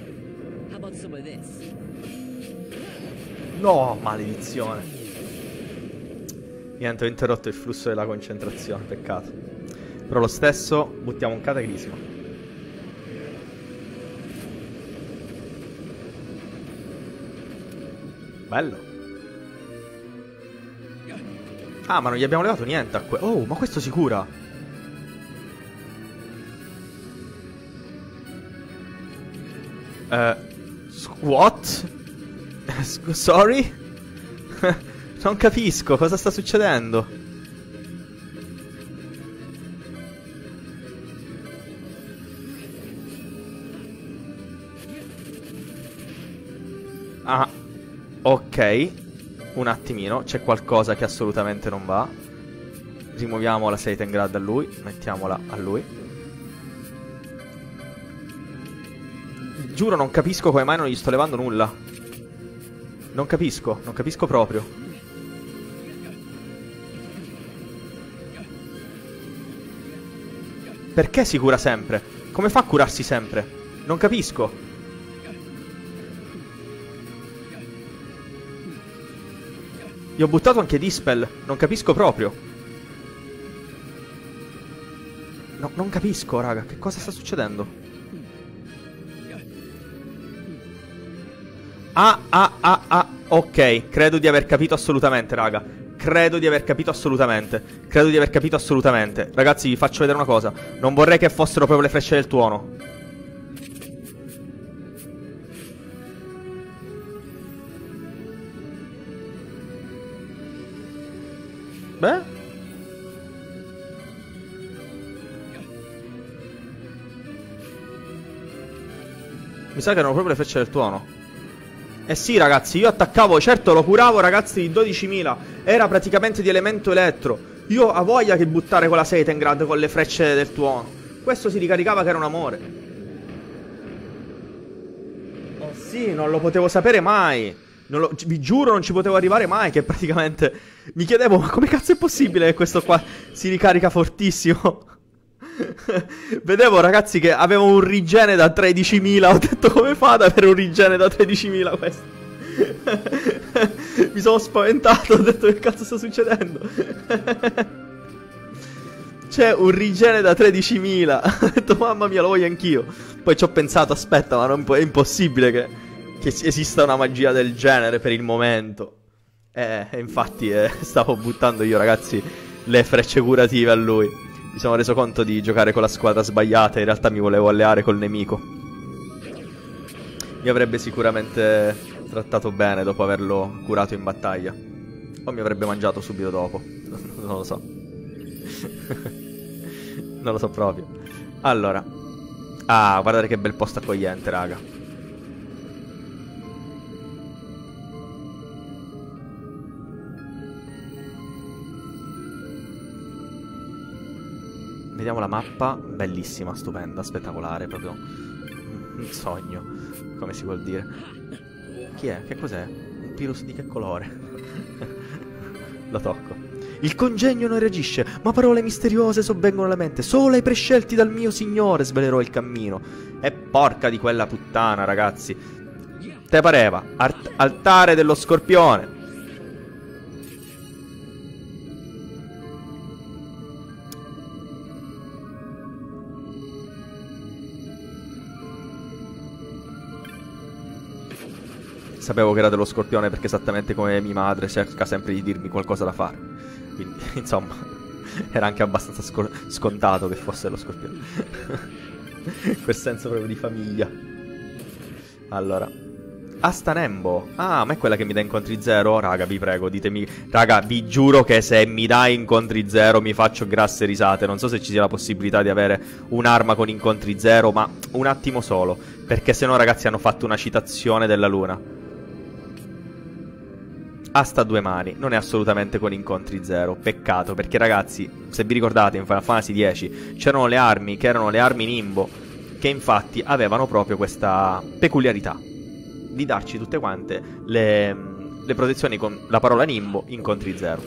No, maledizione. Niente, ho interrotto il flusso della concentrazione, peccato. Però lo stesso buttiamo un cataclisma. Bello. Ah, ma non gli abbiamo levato niente a oh, ma questo si cura. What? Sorry? Non capisco cosa sta succedendo. Ah, ok. Un attimino, c'è qualcosa che assolutamente non va. Rimuoviamo la Seitengrad a lui, mettiamola a lui. Giuro, non capisco come mai non gli sto levando nulla. Non capisco proprio. Perché si cura sempre? Come fa a curarsi sempre? Non capisco. Gli ho buttato anche Dispel. Non capisco proprio. No, non capisco, raga. Che cosa sta succedendo? Ok, credo di aver capito assolutamente, raga. Credo di aver capito assolutamente. Credo di aver capito assolutamente. Ragazzi, vi faccio vedere una cosa. Non vorrei che fossero proprio le frecce del tuono. Beh? Mi sa che erano proprio le frecce del tuono. Eh sì, ragazzi, io attaccavo, certo lo curavo, ragazzi, di 12.000. Era praticamente di elemento elettro. Io ho voglia che buttare quella Seitengrad con le frecce del tuono. Questo si ricaricava che era un amore. Oh sì, non lo potevo sapere mai. Vi giuro, non ci potevo arrivare mai. Che praticamente mi chiedevo, ma come cazzo è possibile che questo qua si ricarica fortissimo? Vedevo, ragazzi, che avevo un rigene da 13.000. Ho detto, come fa ad avere un rigene da 13.000 questo? Mi sono spaventato. Ho detto, che cazzo sta succedendo? C'è un rigene da 13.000. Ho detto, mamma mia, lo voglio anch'io. Poi ci ho pensato, aspetta, ma è impossibile che esista una magia del genere per il momento. Infatti stavo buttando io, ragazzi, le frecce curative a lui. Mi sono reso conto di giocare con la squadra sbagliata. In realtà mi volevo alleare col nemico. Mi avrebbe sicuramente trattato bene dopo averlo curato in battaglia. O mi avrebbe mangiato subito dopo. Non lo so. Non lo so proprio. Allora. Ah, guardate che bel posto accogliente, raga. Vediamo la mappa. Bellissima, stupenda, spettacolare. Proprio un sogno, come si vuol dire. Chi è? Che cos'è? Un Pirus di che colore? Lo tocco. Il congegno non reagisce, ma parole misteriose sovvengono alla mente. Solo ai prescelti dal mio signore svelerò il cammino. E porca di quella puttana, ragazzi. Te pareva? Altare dello scorpione. Sapevo che era dello scorpione perché esattamente come mia madre cerca sempre di dirmi qualcosa da fare. Quindi, insomma, era anche abbastanza scontato che fosse lo scorpione. Quel senso proprio di famiglia. Allora, Astanembo. Ah, ma è quella che mi dà incontri zero? Raga, vi prego, ditemi. Raga, vi giuro che se mi dai incontri zero mi faccio grasse risate. Non so se ci sia la possibilità di avere un'arma con incontri zero, ma un attimo solo. Perché se no, ragazzi, hanno fatto una citazione della luna. Asta a due mani, non è assolutamente con incontri zero. Peccato, perché ragazzi, se vi ricordate in Final Fantasy X c'erano le armi che erano le armi Nimbo, che infatti avevano proprio questa peculiarità di darci tutte quante le protezioni con la parola Nimbo, incontri zero.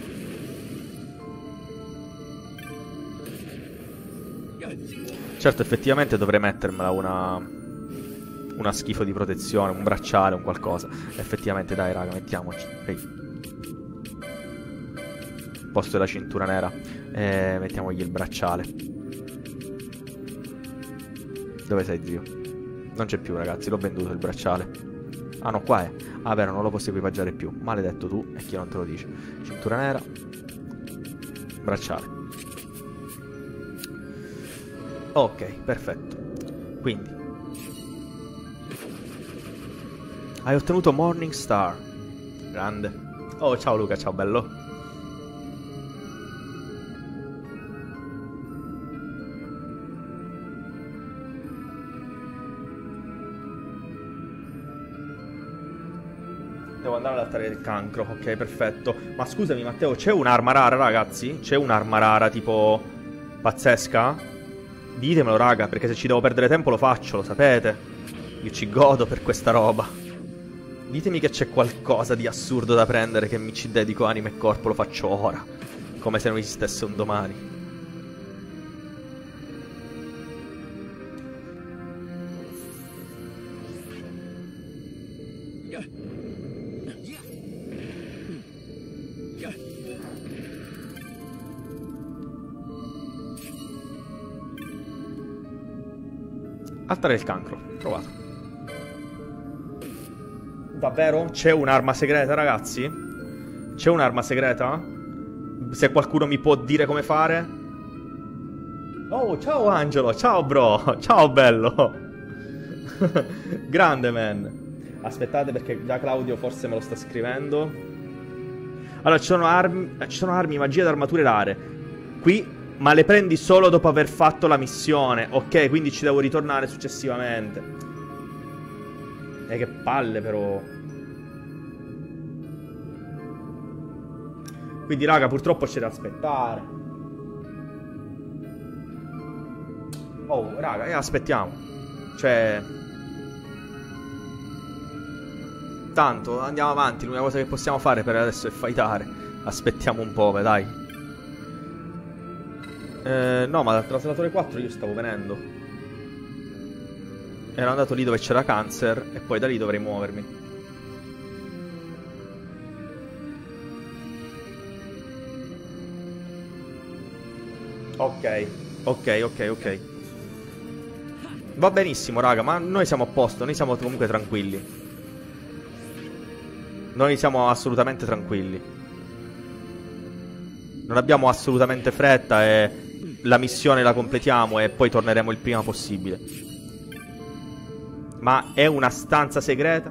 Certo, effettivamente dovrei mettermela una schifo di protezione, un bracciale, un qualcosa. Effettivamente, dai, raga, mettiamoci. Ehi. Posto della cintura nera. Mettiamogli il bracciale. Dove sei, zio? Non c'è più, ragazzi, l'ho venduto il bracciale. Ah, no, qua è. Ah, vero, non lo posso equipaggiare più. Maledetto tu, e chi non te lo dice. Cintura nera. Bracciale. Ok, perfetto. Quindi hai ottenuto Morning Star. Grande. Oh, ciao Luca, ciao bello. Devo andare all'altare del cancro. Ok, perfetto. Ma scusami Matteo, c'è un'arma rara, ragazzi? C'è un'arma rara tipo pazzesca? Ditemelo, raga, perché se ci devo perdere tempo lo faccio, lo sapete. Io ci godo per questa roba. Ditemi che c'è qualcosa di assurdo da prendere, che mi ci dedico anima e corpo, lo faccio ora. Come se non esistesse un domani. Altare il cancro. Provato. Davvero? C'è un'arma segreta, ragazzi? C'è un'arma segreta? Se qualcuno mi può dire come fare? Oh, ciao Angelo, ciao bro, ciao bello. Grande, man. Aspettate perché già Claudio forse me lo sta scrivendo. Allora, ci sono armi, magie ed armature rare. Qui, ma le prendi solo dopo aver fatto la missione. Ok, quindi ci devo ritornare successivamente. Che palle però. Quindi raga, purtroppo c'è da aspettare. Oh raga, aspettiamo. Cioè, tanto andiamo avanti. L'unica cosa che possiamo fare per adesso è fightare. Aspettiamo un po', dai. No, ma dal traslatore 4 io stavo venendo. Ero andato lì dove c'era Cancer e poi da lì dovrei muovermi. Ok. Va benissimo, raga, ma noi siamo a posto, noi siamo comunque tranquilli. Noi siamo assolutamente tranquilli. Non abbiamo assolutamente fretta e la missione la completiamo e poi torneremo il prima possibile. Ma è una stanza segreta?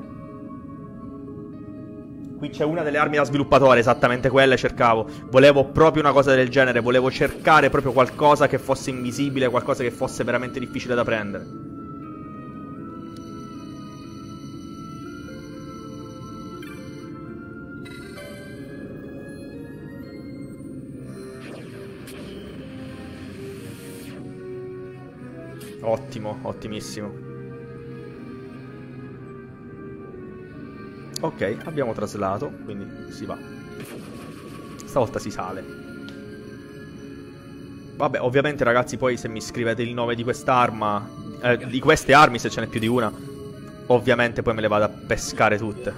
Qui c'è una delle armi da sviluppatore, esattamente quelle cercavo. Volevo proprio una cosa del genere, volevo cercare proprio qualcosa che fosse invisibile, qualcosa che fosse veramente difficile da prendere. Ottimo, ottimissimo. Ok, abbiamo traslato, quindi si va. Stavolta si sale. Vabbè, ovviamente ragazzi, poi se mi scrivete il nome di quest'arma, di queste armi, se ce n'è più di una, ovviamente poi me le vado a pescare tutte.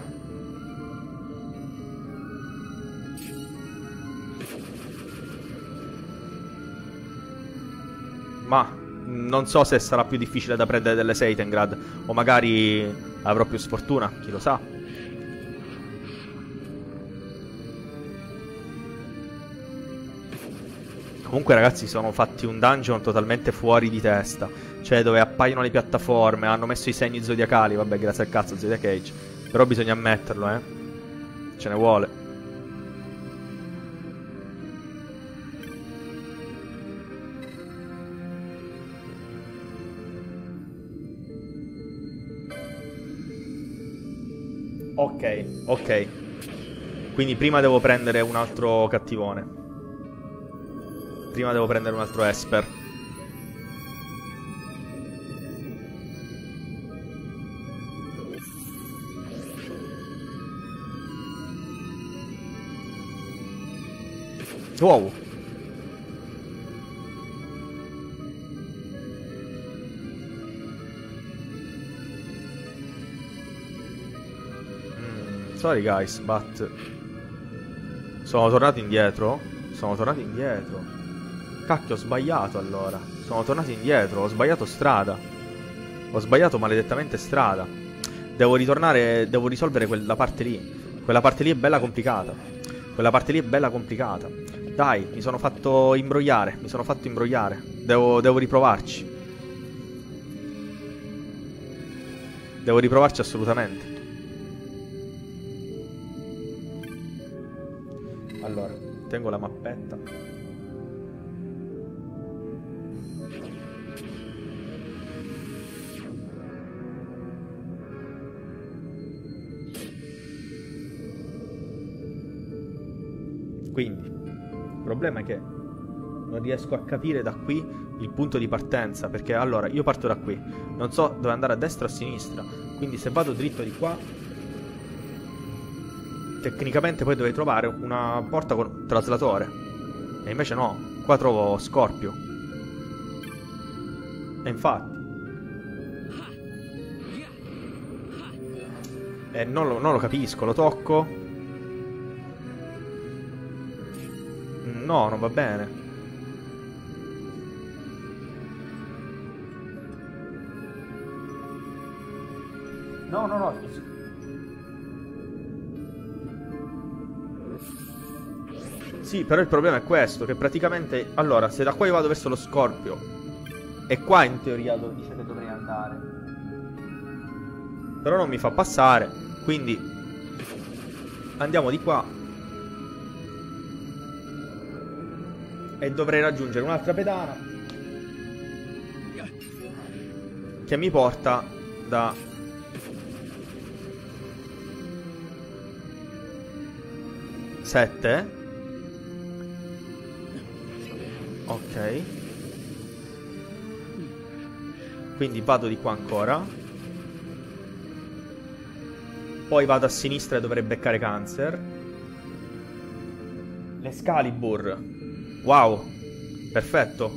Ma non so se sarà più difficile da prendere delle Seitengrad, o magari avrò più sfortuna, chi lo sa. Comunque ragazzi, sono fatti un dungeon totalmente fuori di testa. Cioè dove appaiono le piattaforme, hanno messo i segni zodiacali. Vabbè, grazie al cazzo Zodiac Age. Però bisogna ammetterlo, ce ne vuole. Ok. Quindi prima devo prendere un altro cattivone. Prima devo prendere un altro Esper. Wow. Sorry guys, but sono tornato indietro. Cacchio, ho sbagliato allora. Sono tornato indietro, ho sbagliato strada. Ho sbagliato maledettamente strada. Devo ritornare, devo risolvere quella parte lì. Quella parte lì è bella complicata. Dai, mi sono fatto imbrogliare. Devo riprovarci. Devo riprovarci assolutamente. Allora, tengo la mappetta. Quindi, il problema è che non riesco a capire da qui il punto di partenza. Perché allora, io parto da qui, non so dove andare, a destra o a sinistra. Quindi se vado dritto di qua, tecnicamente poi dovrei trovare una porta con traslatore. E invece no, qua trovo Scorpio. E infatti non lo capisco, lo tocco. No, non va bene. No, no, no. Sì, però il problema è questo, che praticamente... Allora, se da qua io vado verso lo Scorpio, e qua in teoria dice che dovrei andare, però non mi fa passare, quindi andiamo di qua e dovrei raggiungere un'altra pedana che mi porta da... Sette. Ok. Quindi vado di qua ancora. Poi vado a sinistra e dovrei beccare Cancer. L'Excalibur. Wow. Perfetto.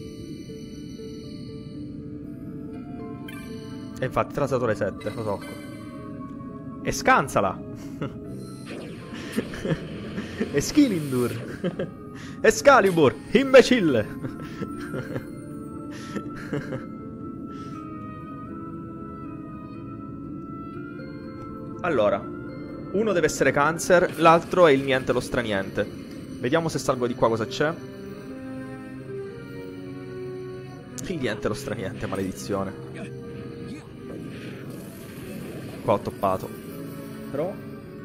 E infatti trasatore 7, lo tocco. E scansala. Eschilindur. Excalibur, imbecille. Allora, uno deve essere Cancer, l'altro è il niente lo straniente. Vediamo se salgo di qua cosa c'è. Il niente lo straniente, maledizione. Qua ho toppato. Però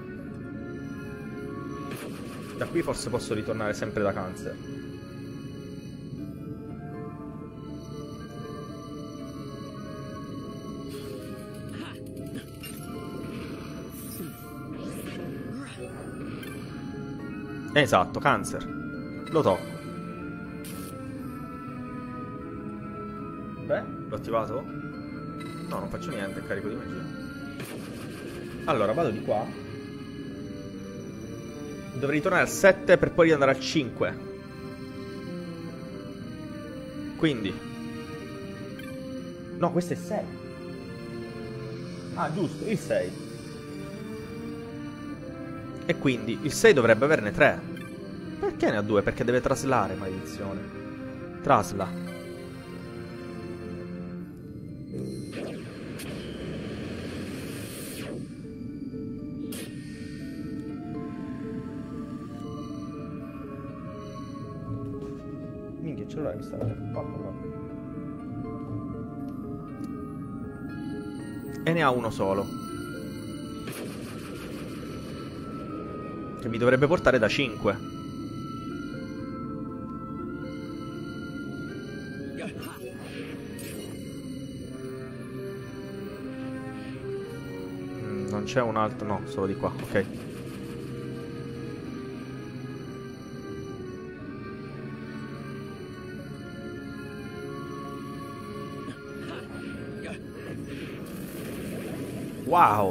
da qui forse posso ritornare sempre da Cancer. Esatto, Cancer. Lo tocco. Beh, l'ho attivato? No, non faccio niente, carico di magia. Allora, vado di qua. Dovrei tornare al 7 per poi andare al 5. Quindi no, questo è 6. Ah, giusto, il 6. E quindi il 6 dovrebbe averne 3. Perché ne ha 2? Perché deve traslare, maledizione. Trasla. Minchia, il cellulare mi sta e ne ha uno solo, che mi dovrebbe portare da 5. Non c'è un altro, no, solo di qua, ok. Wow.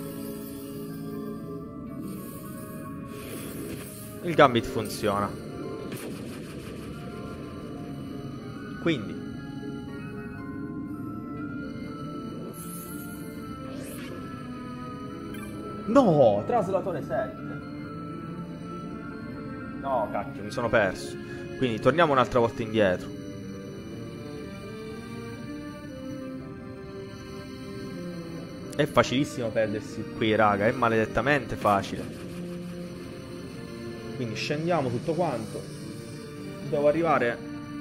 Il Gambit funziona. Quindi no, traslatore 7. No, cacchio, mi sono perso. Quindi torniamo un'altra volta indietro. È facilissimo perdersi qui, raga. È maledettamente facile. Quindi scendiamo tutto quanto. Devo arrivare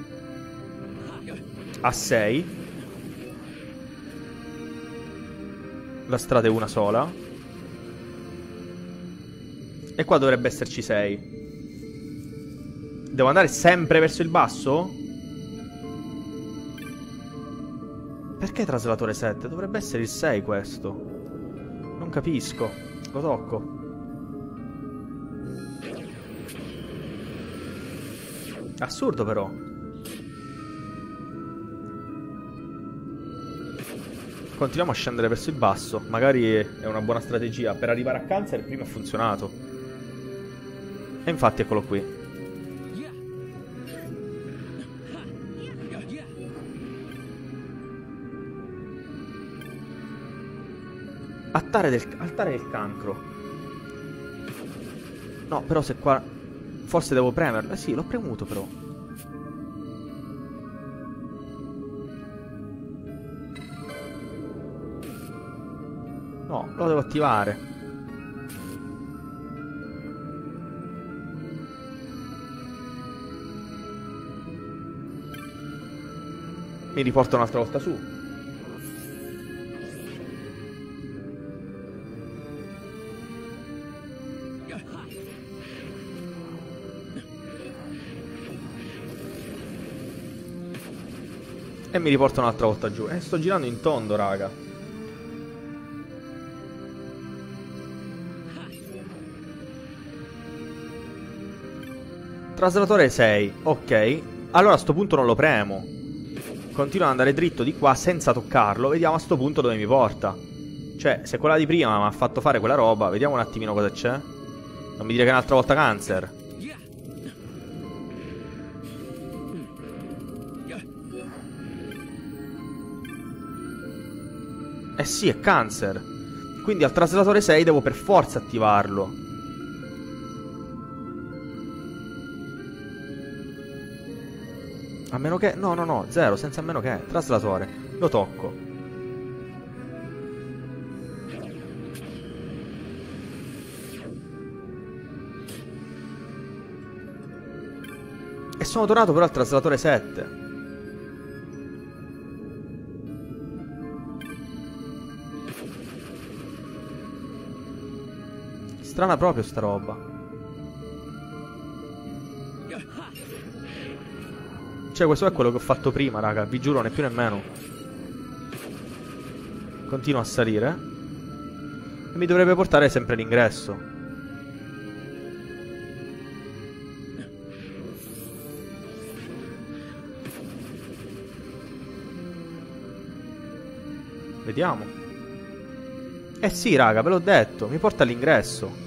a 6. La strada è una sola. E qua dovrebbe esserci 6. Devo andare sempre verso il basso? Perché traslatore 7? Dovrebbe essere il 6 questo. Non capisco. Lo tocco. Assurdo però. Continuiamo a scendere verso il basso. Magari è una buona strategia. Per arrivare a Cancer prima ha funzionato. E infatti eccolo qui. Altare del cancro. No, però se qua... Forse devo premerlo. Sì, l'ho premuto però. Lo devo attivare. Mi riporto un'altra volta su. E mi riporto un'altra volta giù. E sto girando in tondo, raga. Traslatore 6. Ok. Allora a sto punto non lo premo. Continuo ad andare dritto di qua senza toccarlo. Vediamo a sto punto dove mi porta. Cioè, se quella di prima mi ha fatto fare quella roba, vediamo un attimino cosa c'è. Non mi dire che è un'altra volta Cancer. Eh sì, è Cancer. Quindi al traslatore 6 devo per forza attivarlo. A meno che... No, 0, senza a meno che... Traslatore. Lo tocco. E sono tornato però al traslatore 7. Strana proprio sta roba. Cioè questo è quello che ho fatto prima, raga. Vi giuro, né più né meno. Continuo a salire. E mi dovrebbe portare sempre all'ingresso. Vediamo. Eh sì, raga, ve l'ho detto. Mi porta all'ingresso.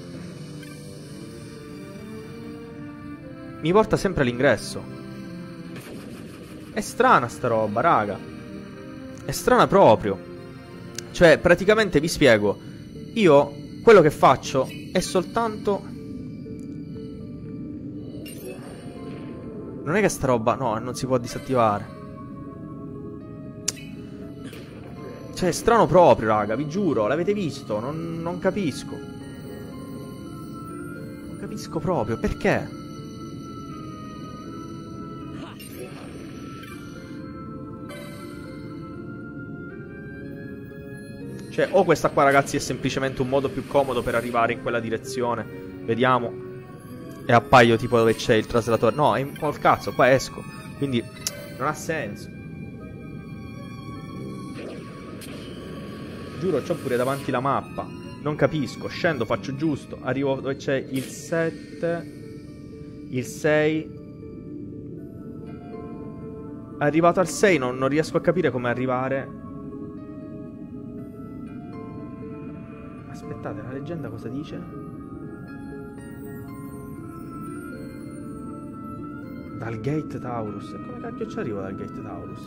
Mi porta sempre all'ingresso. È strana sta roba, raga. È strana proprio. Cioè, praticamente vi spiego. Io, quello che faccio è soltanto... Non è che sta roba... No, non si può disattivare. Cioè, è strano proprio, raga, vi giuro. L'avete visto? Non capisco. Non capisco proprio. Perché? Cioè, o questa qua, ragazzi, è semplicemente un modo più comodo per arrivare in quella direzione. Vediamo. E appaio tipo dove c'è il traslatore. No, è col cazzo, qua esco. Quindi non ha senso. Giuro, c'ho pure davanti la mappa. Non capisco. Scendo, faccio giusto. Arrivo dove c'è il 7. Il 6. Arrivato al 6 non riesco a capire come arrivare. Aspettate, la leggenda cosa dice? Dal Gate Taurus. E come cacchio ci arrivo dal Gate Taurus?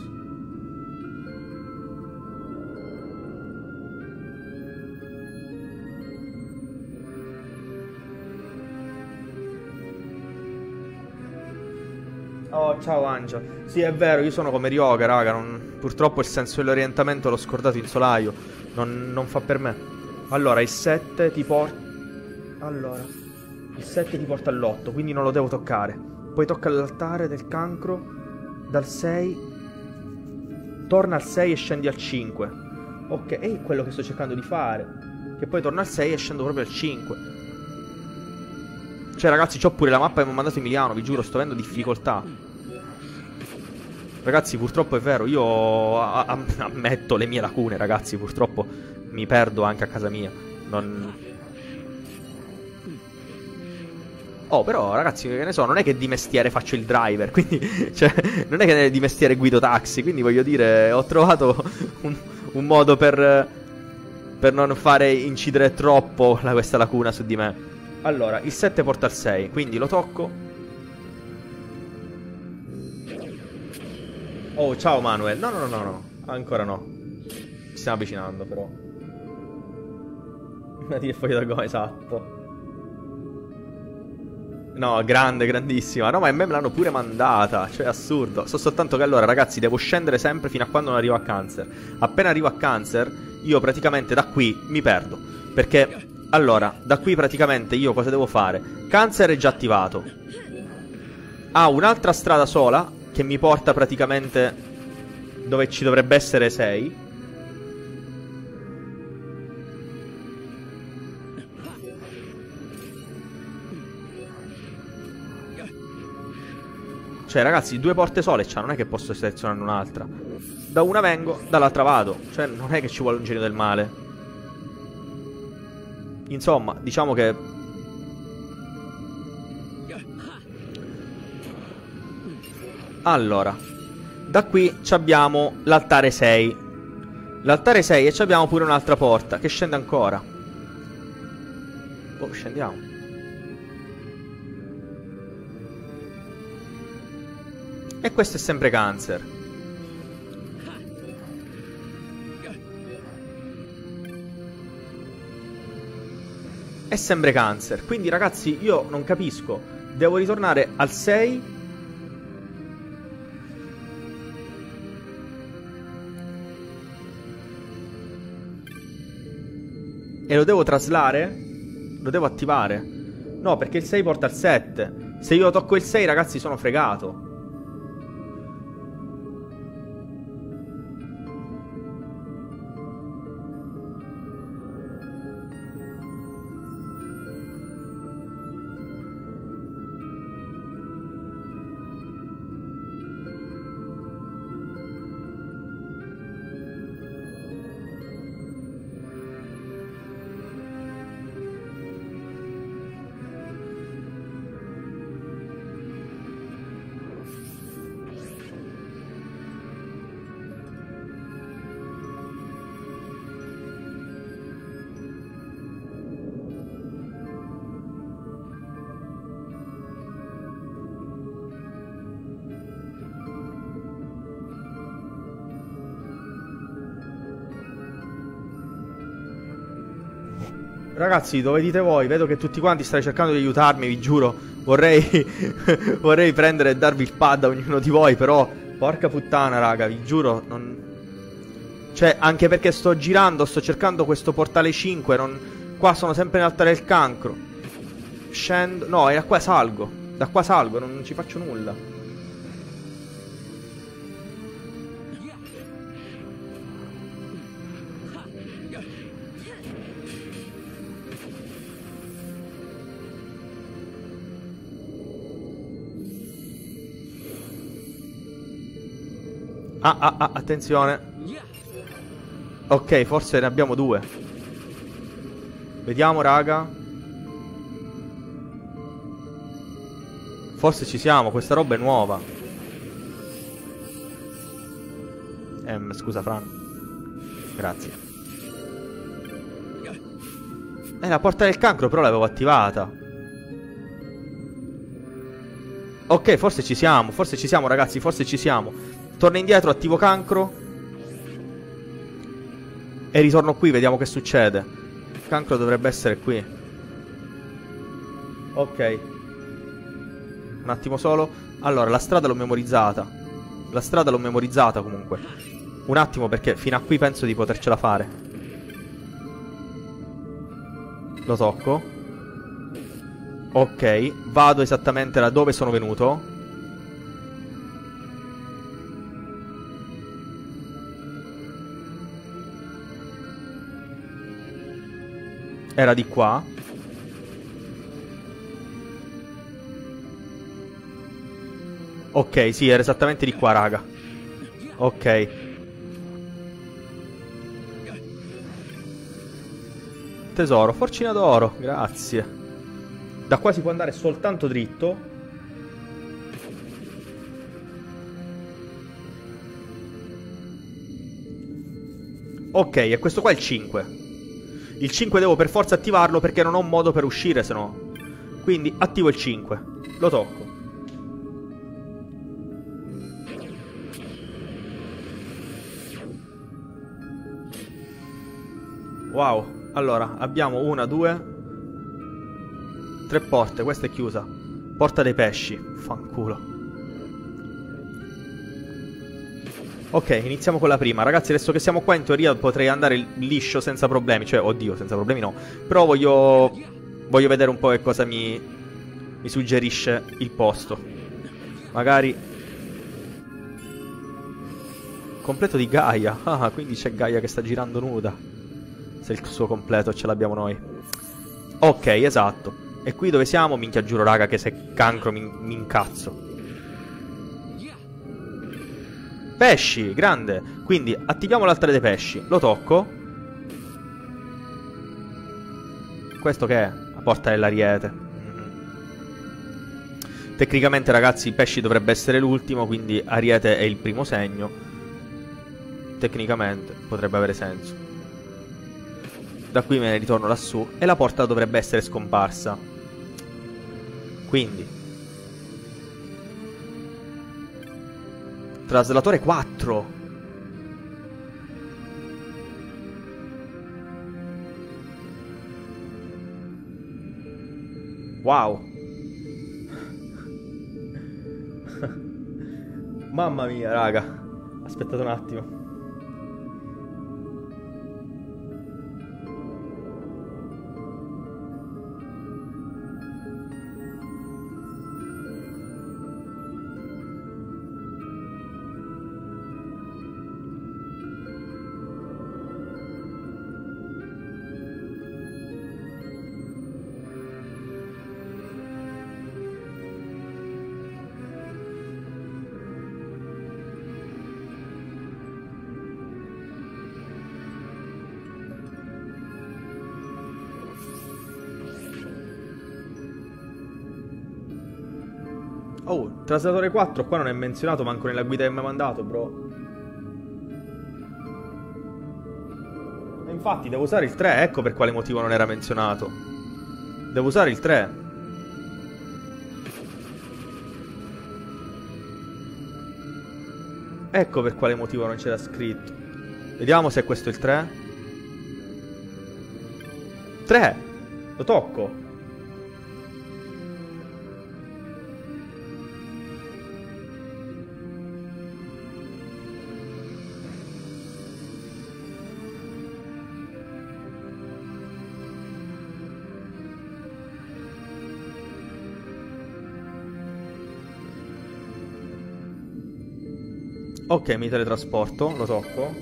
Oh, ciao Angel. Sì, è vero, io sono come Ryoga, raga. Purtroppo il senso dell'orientamento l'ho scordato in solaio. Non fa per me. Allora, il 7 ti porta... Allora, il 7 ti porta all'8, quindi non lo devo toccare. Poi tocca l'altare del cancro. Dal 6 torna al 6 e scendi al 5. Ok, è quello che sto cercando di fare. Che poi torna al 6 e scendo proprio al 5. Cioè, ragazzi, c'ho pure la mappa che mi ha mandato Emiliano. Vi giuro, sto avendo difficoltà. Ragazzi, purtroppo è vero. Io ammetto le mie lacune, ragazzi. Purtroppo mi perdo anche a casa mia. Oh, però, ragazzi, che ne so, non è che di mestiere faccio il driver. Quindi, cioè, non è che di mestiere guido taxi. Quindi, voglio dire, ho trovato un modo per non fare incidere troppo questa lacuna su di me. Allora, il 7 porta al 6, quindi lo tocco. Oh, ciao Manuel. No. Ancora no. Ci stiamo avvicinando, però. Il foglio da gomma, esatto. No, grande, grandissima. No, ma a me l'hanno pure mandata. Cioè, assurdo. So soltanto che allora, ragazzi, devo scendere sempre fino a quando non arrivo a Cancer. Appena arrivo a Cancer, io praticamente da qui mi perdo. Perché, allora, da qui praticamente io cosa devo fare? Cancer è già attivato. Ha un'altra strada sola, che mi porta praticamente dove ci dovrebbe essere 6. Cioè, ragazzi, 2 porte sole c'ha, non è che posso selezionare un'altra. Da una vengo, dall'altra vado. Cioè, non è che ci vuole un genio del male. Insomma, diciamo che... Allora, da qui abbiamo l'altare 6. L'altare 6 e abbiamo pure un'altra porta che scende ancora. Oh, scendiamo. E questo è sempre Cancer. È sempre Cancer. Quindi ragazzi io non capisco. Devo ritornare al 6. E lo devo traslare? Lo devo attivare? No, perché il 6 porta al 7. Se io tocco il 6 ragazzi sono fregato. Ragazzi, dove dite voi? Vedo che tutti quanti state cercando di aiutarmi, vi giuro. Vorrei vorrei prendere e darvi il pad a ognuno di voi, però porca puttana, raga, vi giuro, non... Cioè, anche perché sto girando, sto cercando questo portale 5, non... Qua sono sempre nell'altare del cancro. Scendo... No, e da qua salgo. Da qua salgo, non ci faccio nulla. Attenzione. Ok, forse ne abbiamo 2. Vediamo, raga. Forse ci siamo, questa roba è nuova. Scusa, Fran. Grazie. La porta del cancro però l'avevo attivata. Ok, forse ci siamo ragazzi, forse ci siamo. Torno indietro, attivo cancro. E ritorno qui, vediamo che succede. Il cancro dovrebbe essere qui. Ok. Un attimo solo. Allora, la strada l'ho memorizzata. La strada l'ho memorizzata comunque. Un attimo perché fino a qui penso di potercela fare. Lo tocco. Ok. Vado esattamente da dove sono venuto. Era di qua. Ok, sì, era esattamente di qua, raga. Ok. Tesoro, forcina d'oro, grazie. Da qua si può andare soltanto dritto. Ok, e questo qua è il 5. Il 5 devo per forza attivarlo perché non ho un modo per uscire, se no. Quindi attivo il 5. Lo tocco. Wow. Allora, abbiamo 1, 2, 3 porte. Questa è chiusa. Porta dei pesci. Fanculo. Ok, iniziamo con la prima. Ragazzi, adesso che siamo qua, in teoria potrei andare liscio senza problemi. Cioè, oddio, senza problemi no. Però voglio vedere un po' che cosa mi suggerisce il posto. Magari completo di Gaia. Ah, quindi c'è Gaia che sta girando nuda. Se il suo completo ce l'abbiamo noi. Ok, esatto. E qui dove siamo? Minchia, giuro raga che se cancro mi incazzo. Pesci, grande. Quindi attiviamo l'altare dei pesci. Lo tocco. Questo che è? La porta dell'ariete. Tecnicamente ragazzi pesci dovrebbe essere l'ultimo, quindi ariete è il primo segno. Tecnicamente potrebbe avere senso. Da qui me ne ritorno lassù e la porta dovrebbe essere scomparsa. Quindi traslatore 4. Wow. Mamma mia, raga. Aspettate un attimo. Oh, traslatore 4 qua non è menzionato manco nella guida che mi ha mandato, bro. E infatti devo usare il 3, ecco per quale motivo non era menzionato. Devo usare il 3. Ecco per quale motivo non c'era scritto. Vediamo se è questo il 3. 3! Lo tocco. Ok, mi teletrasporto, lo tocco.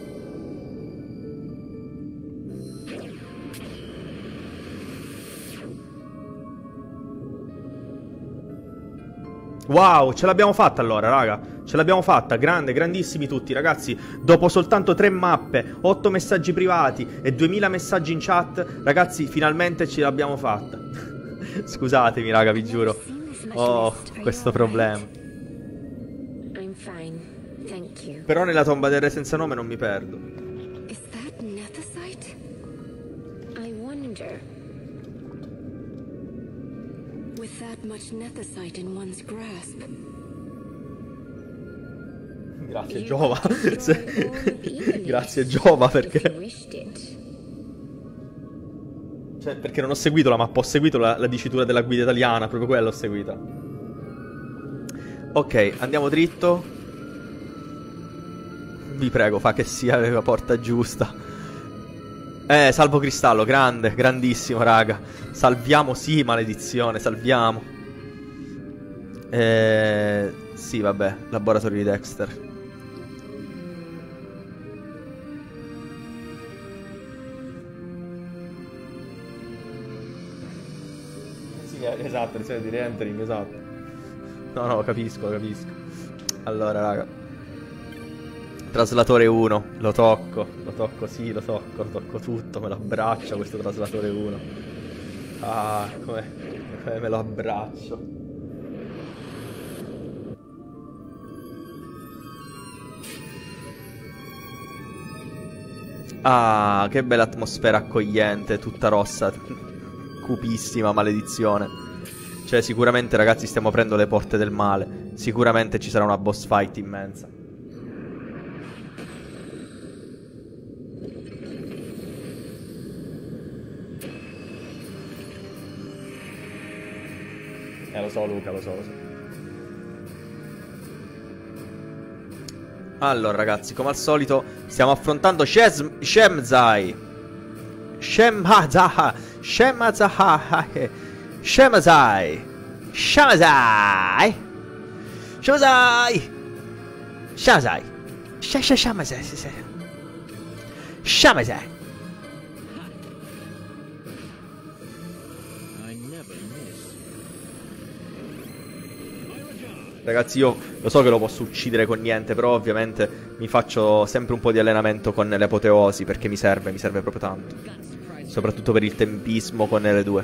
Wow, ce l'abbiamo fatta allora, raga. Ce l'abbiamo fatta, grande, grandissimi tutti, ragazzi. Dopo soltanto 3 mappe, 8 messaggi privati e 2000 messaggi in chat, ragazzi, finalmente ce l'abbiamo fatta. Scusatemi, raga, vi giuro. Ho questo problema. Però nella tomba del re senza nome non mi perdo. Is that Nethicite? I wonder. With that much Nethicite in one's grasp. Grazie Giova. Grazie Giova perché... Cioè, perché non ho seguito la mappa, ho seguito la dicitura della guida italiana, proprio quella ho seguita. Ok, andiamo dritto. Vi prego, fa che sia la porta giusta. Salvo cristallo, grande, grandissimo, raga. Salviamo, sì, maledizione, salviamo. Sì, vabbè, laboratorio di Dexter. Sì, esatto, lezione di re-entering, esatto. No, capisco. Allora, raga. Traslatore 1, lo tocco, sì, lo tocco tutto, me lo abbraccio questo traslatore 1. Ah, come me lo abbraccio. Ah, che bella atmosfera accogliente, tutta rossa, cupissima, maledizione. Cioè, sicuramente, ragazzi, stiamo aprendo le porte del male. Sicuramente ci sarà una boss fight immensa. Lo so Luca, lo so. Allora ragazzi, come al solito stiamo affrontando Shemzai. Shemazai. Shemazai. Shemazai. Shemazai. Shemazai. Shemazai. Shemazai. Shemazai. Ragazzi, io lo so che lo posso uccidere con niente, però ovviamente mi faccio sempre un po' di allenamento con l'apoteosi, perché mi serve proprio tanto. Soprattutto per il tempismo con L2.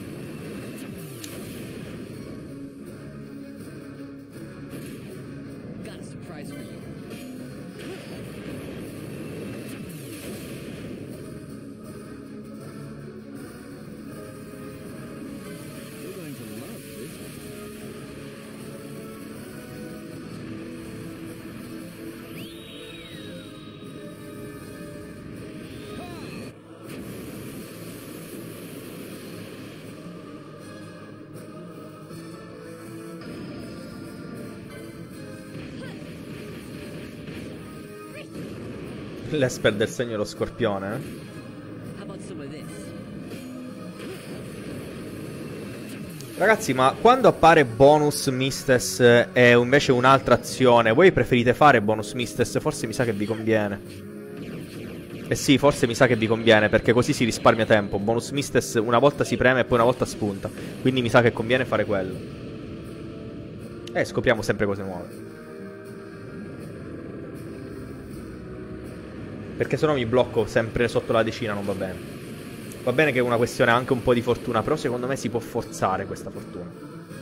L'esper del segno dello scorpione, Ragazzi, ma quando appare bonus Mistes e invece un'altra azione, voi preferite fare bonus Mistes? Forse mi sa che vi conviene. Eh sì, forse mi sa che vi conviene, perché così si risparmia tempo. Bonus Mistes una volta si preme e poi una volta spunta. Quindi mi sa che conviene fare quello. E scopriamo sempre cose nuove. Perché sennò mi blocco sempre sotto la decina, non va bene. Va bene che è una questione anche un po' di fortuna, però secondo me si può forzare questa fortuna.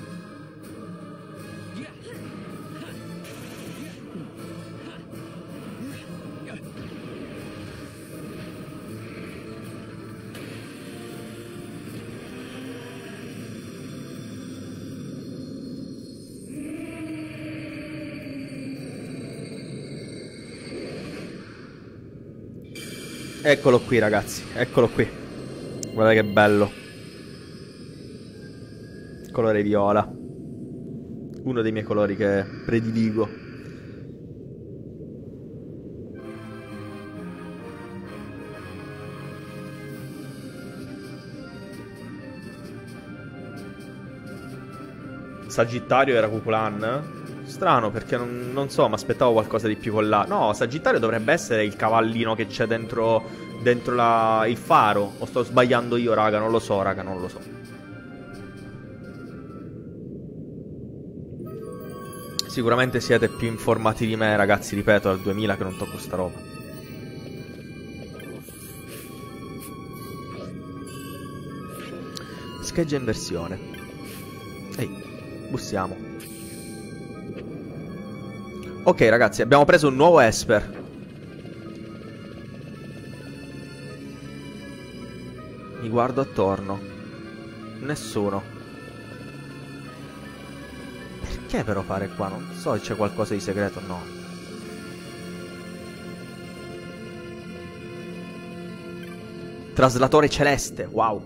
Eccolo qui ragazzi, eccolo qui. Guarda che bello. Colore viola. Uno dei miei colori che prediligo. Sagittario era Cuculan? Strano, perché non so, mi aspettavo qualcosa di più con la... No, Sagittario dovrebbe essere il cavallino che c'è dentro il faro. O sto sbagliando io, raga? Non lo so, raga, non lo so. Sicuramente siete più informati di me, ragazzi, ripeto, al 2000 che non tocco sta roba. Scheggia in versione. Ehi, bussiamo. Ok ragazzi, abbiamo preso un nuovo Esper. Mi guardo attorno. Nessuno. Perché però fare qua? Non so se c'è qualcosa di segreto o no. Traslatore celeste, wow.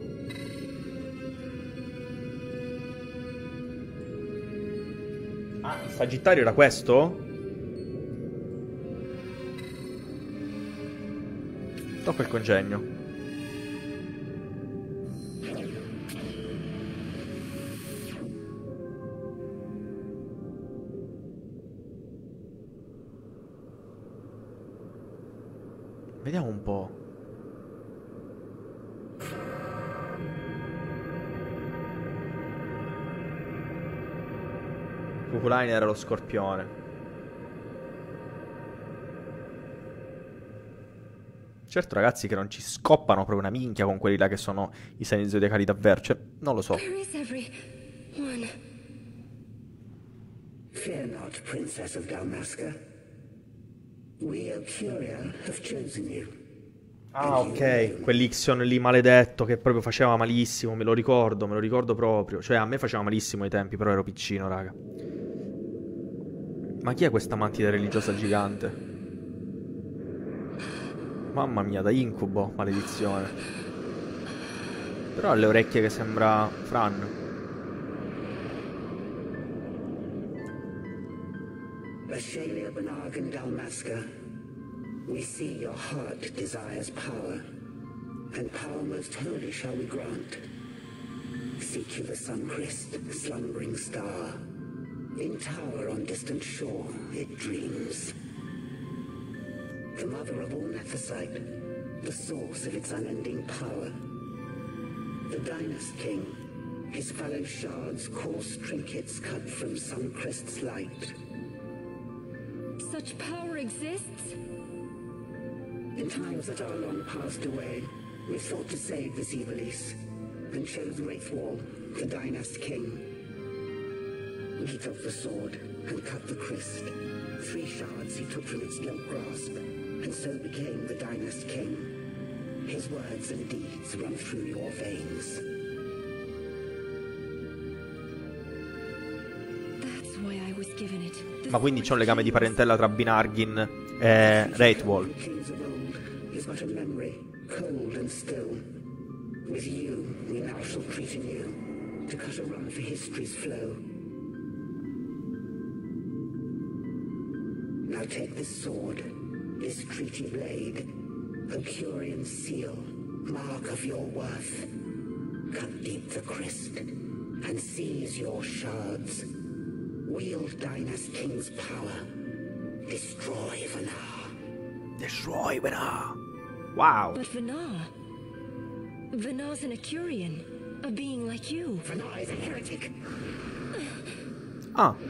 Ah, il Sagittario era questo? Tocca il congegno. Vediamo un po'. Cuculain era lo scorpione. Certo ragazzi che non ci scoppano proprio una minchia con quelli là che sono i segni zodiacali davvero, cioè, non lo so. Fear not, Princess of Dalmasca. We of Curia have chosen you. Ah ok, quell'Ixion lì maledetto che proprio faceva malissimo, me lo ricordo proprio. Cioè a me faceva malissimo ai tempi, però ero piccino, raga. Ma chi è questa mantide religiosa gigante? Mamma mia, da incubo, maledizione. Però ha le orecchie che sembra Fran. Ashalia Benargan Dalmasca, we see your heart desires power, and power most holy shall we grant. Seek you the Suncrist, slumbering star. In tower on distant shore, it dreams. The mother of all Nephesite, the source of its unending power. The Dynast King, his fellow shards, coarse trinkets cut from Suncrist's light. Such power exists? In times that are long passed away, we sought to save this Ivalice, and chose Wraithwall, the Dynast King. He took the sword and cut the Christ. 3 shards he took from its gilt grasp, and so became the Dynast King. His words and deeds run through your veins. That's why I was given it. Ma quindi c'è un legame di parentela tra Binargin e Wraithwall. Kings of old is but a memory, cold and still. With you, we now shall treat anew, to cut a run for history's flow. Now take this sword, this treaty blade, Ocurian seal, mark of your worth. Cut deep the Christ, and seize your shards. Wield Dynast King's power. Destroy Vanar. Destroy Vanar. Wow. But Vanar's an Ocurian, a being like you. Vanar is a heretic. Ah.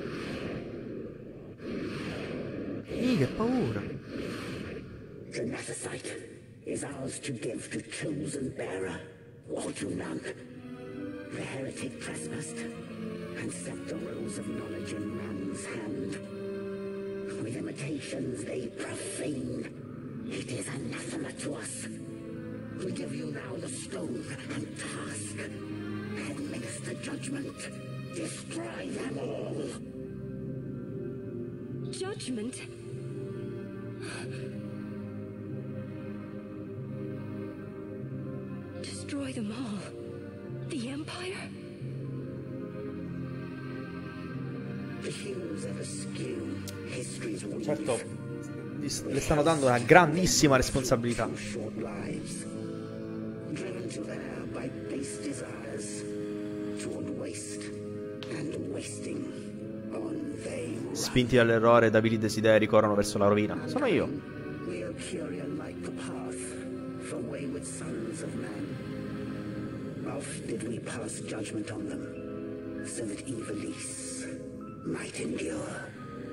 Che paura. The Nephesite is ours to give to chosen bearer, or to none. The heretic trespassed, and set the rose of knowledge in man's hand. With imitations they profane. It is anathema to us. We give you now the stone and task. Administer judgment. Destroy them all. Judgment? Destroy them all? The Empire? The hues ever skew history's weave. Certo, le stanno dando una grandissima responsabilità. Short lives, driven to there by base desires, toward waste and wasting on they run. Spinti dall'errore e da vili desideri corrono verso la rovina. Sono io. We Ocurian light the path for wayward sons of men. Oft did we pass judgment on them, so that Ivalice might endure.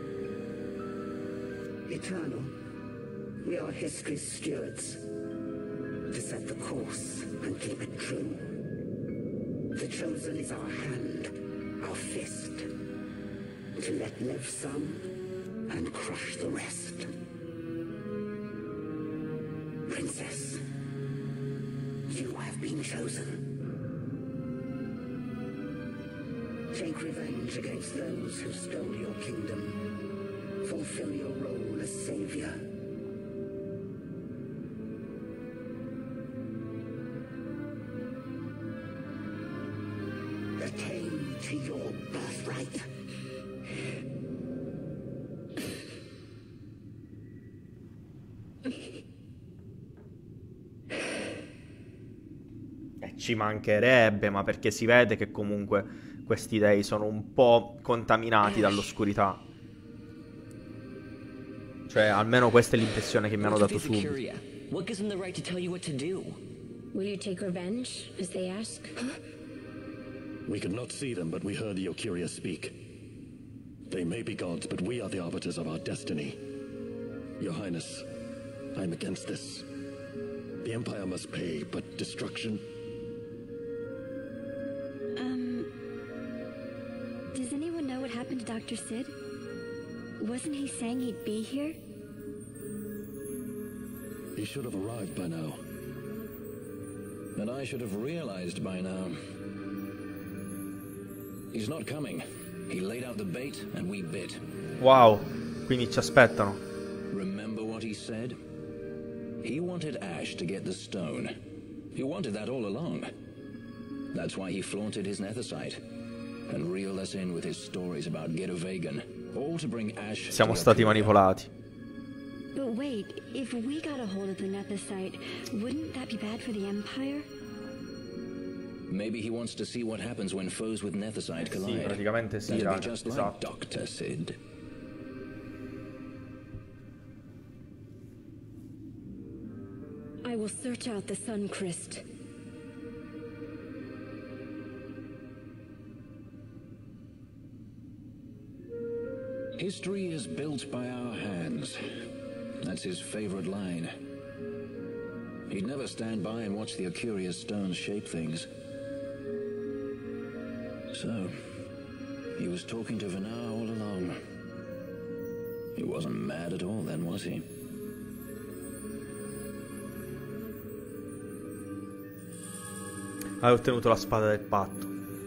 Eternal, we are history's stewards, to set the course and keep it true. The chosen is our hand, our fist, to let live some and crush the rest. Princess, you have been chosen. Take revenge against those who stole your kingdom. Fulfill your role as savior. Attain to your birthright. Ci mancherebbe, ma perché si vede che comunque questi dei sono un po' contaminati dall'oscurità. Cioè, almeno questa è l'impressione che mi hanno dato subito. What gives them the right to tell you what to do? Will you take revenge, as they ask? We could not see them, but we heard the Ocuria speak. They may be gods, but we are the arbiters of our destiny. Your Highness, I'm against this. The Empire must pay, but destruction... Does anyone know what happened to Dr. Sid? Wasn't he saying he'd be here? He should have arrived by now. And I should have realized by now. He's not coming. He laid out the bait and we bit. Wow, quindi ci aspettano. Remember what he said? He wanted Ash to get the stone. He wanted that all along. That's why he flaunted his Nephesite. and reel us in with his stories about Gedovagan, all to bring Ash. Siamo stati manipolati. But wait, if we got a hold of the Nethicite, wouldn't that be bad for the Empire? Maybe he wants to see what happens when foes with Nethicite Sì, collide. praticamente sì, That'd be raga. just like Esatto. Dr. Sid. I will search out the Suncrest. History is built by our hands. That's his favorite line. He'd never stand by and watch the Akuria's stones shape things. So, he was talking to Venar all along. He wasn't mad at all then, was he? Hai ottenuto la spada del patto.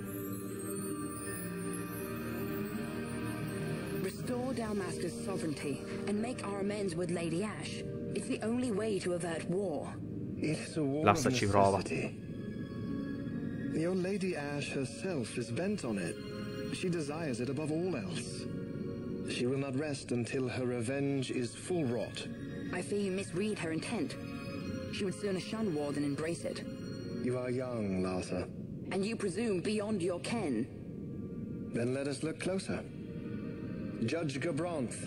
Restore Dalmasca's sovereignty and make our amends with Lady Ash. It's the only way to avert war. It is a war Lassa of ci prova. necessity. Your Lady Ash herself is bent on it. She desires it above all else. She will not rest until her revenge is full wrought. I fear you misread her intent. She would sooner shun war than embrace it. You are young, Lassa. And you presume beyond your ken. Then let us look closer. Judge Gabranth.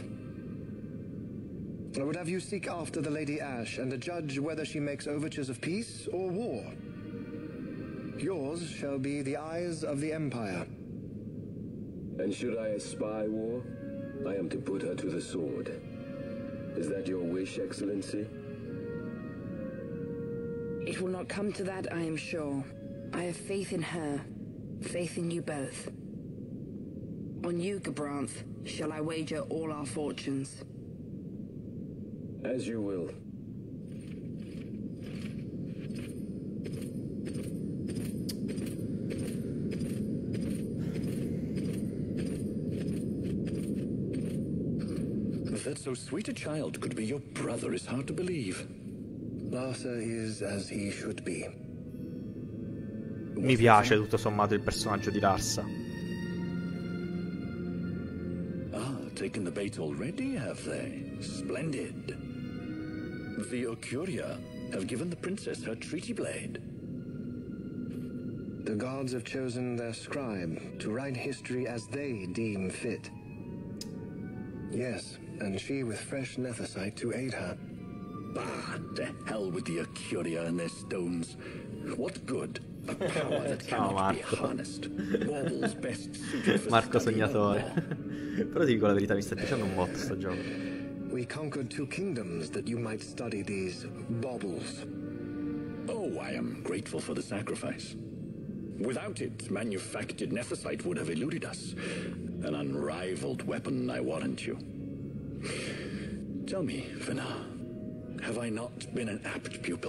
I would have you seek after the Lady Ash and judge whether she makes overtures of peace or war. Yours shall be the eyes of the Empire. And should I espy war, I am to put her to the sword. Is that your wish, Excellency? It will not come to that, I am sure. I have faith in her, faith in you both. On you, Gabranth, shall I wager all our fortunes. As you will. That so sweet a child could be your brother is hard to believe. Lassa is as he should be. Mi piace tutto sommato il personaggio di Larsa. Ah, taken the bait already, have they? Splendid. The Okuria have given the princess her treaty blade. The gods have chosen their scribe to write history as they deem fit. Yes, and she with fresh Nethicite to aid her. Bah, to hell with the Akuria and their stones. What good? A power that cannot be harnessed. Baubles best suited for Marco study of Sognatore. war. Però ti dico la verità, mi sta piacendo un botto sto gioco. We conquered 2 kingdoms that you might study these baubles. Oh, I am grateful for the sacrifice. Without it, manufactured Nethicite would have eluded us. An unrivaled weapon, I warrant you. Tell me, Venar, have I not been an apt pupil?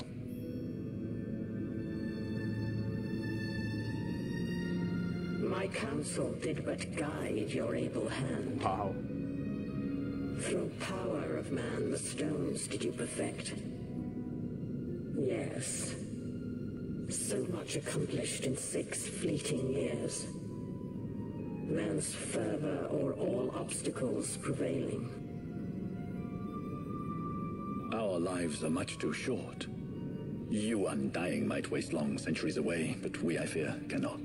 My counsel did but guide your able hand. Wow. Through power of man, the stones did you perfect. Yes. So much accomplished in 6 fleeting years. Man's fervor o'er all obstacles prevailing. Our lives are much too short. You undying might waste long centuries away, but we, I fear, cannot.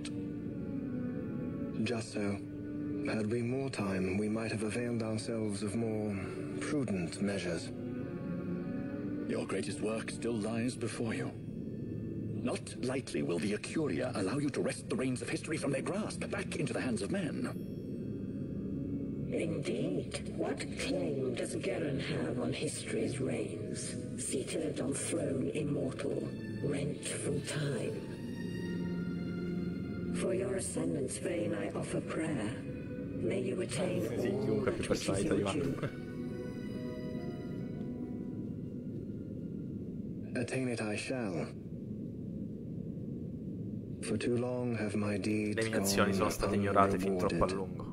Just so. Had we more time, we might have availed ourselves of more prudent measures. Your greatest work still lies before you. Not lightly will the Akuria allow you to wrest the reins of history from their grasp, back into the hands of men. Indeed. What claim does Garen have on history's reins? Seated on throne immortal, rent from time. For your ascendant's vein I offer prayer. May you attain all chiunque ha più that which is personalità di your Marco. due. Attain it I shall. For too long have my deeds Le mie azioni sono state ignorate fin troppo a lungo.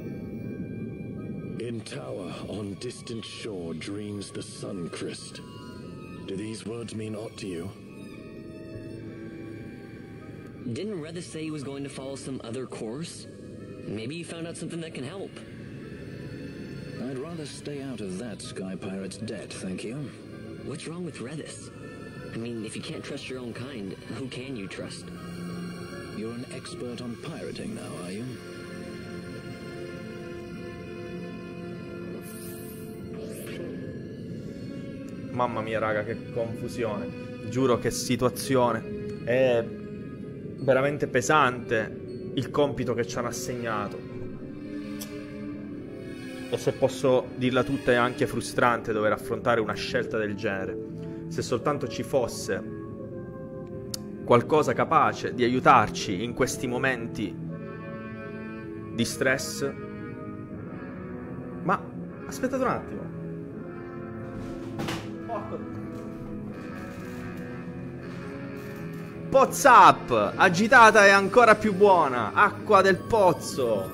In tower on distant shore dreams the Suncrest. Do these words mean aught to you? Didn't Redis say he was going to follow some other course? Maybe he found out something that can help. I'd rather stay out of that Sky Pirate's debt, thank you. What's wrong with Redis? I mean, if you can't trust your own kind, who can you trust? You're an expert on pirating now, are you? Mamma mia, raga, che confusione. Giuro che situazione. È veramente pesante il compito che ci hanno assegnato. E se posso dirla tutta, è anche frustrante dover affrontare una scelta del genere. Se soltanto ci fosse qualcosa capace di aiutarci in questi momenti di stress. Ma aspettate un attimo. Pozz up! Agitata e ancora più buona! Acqua del pozzo!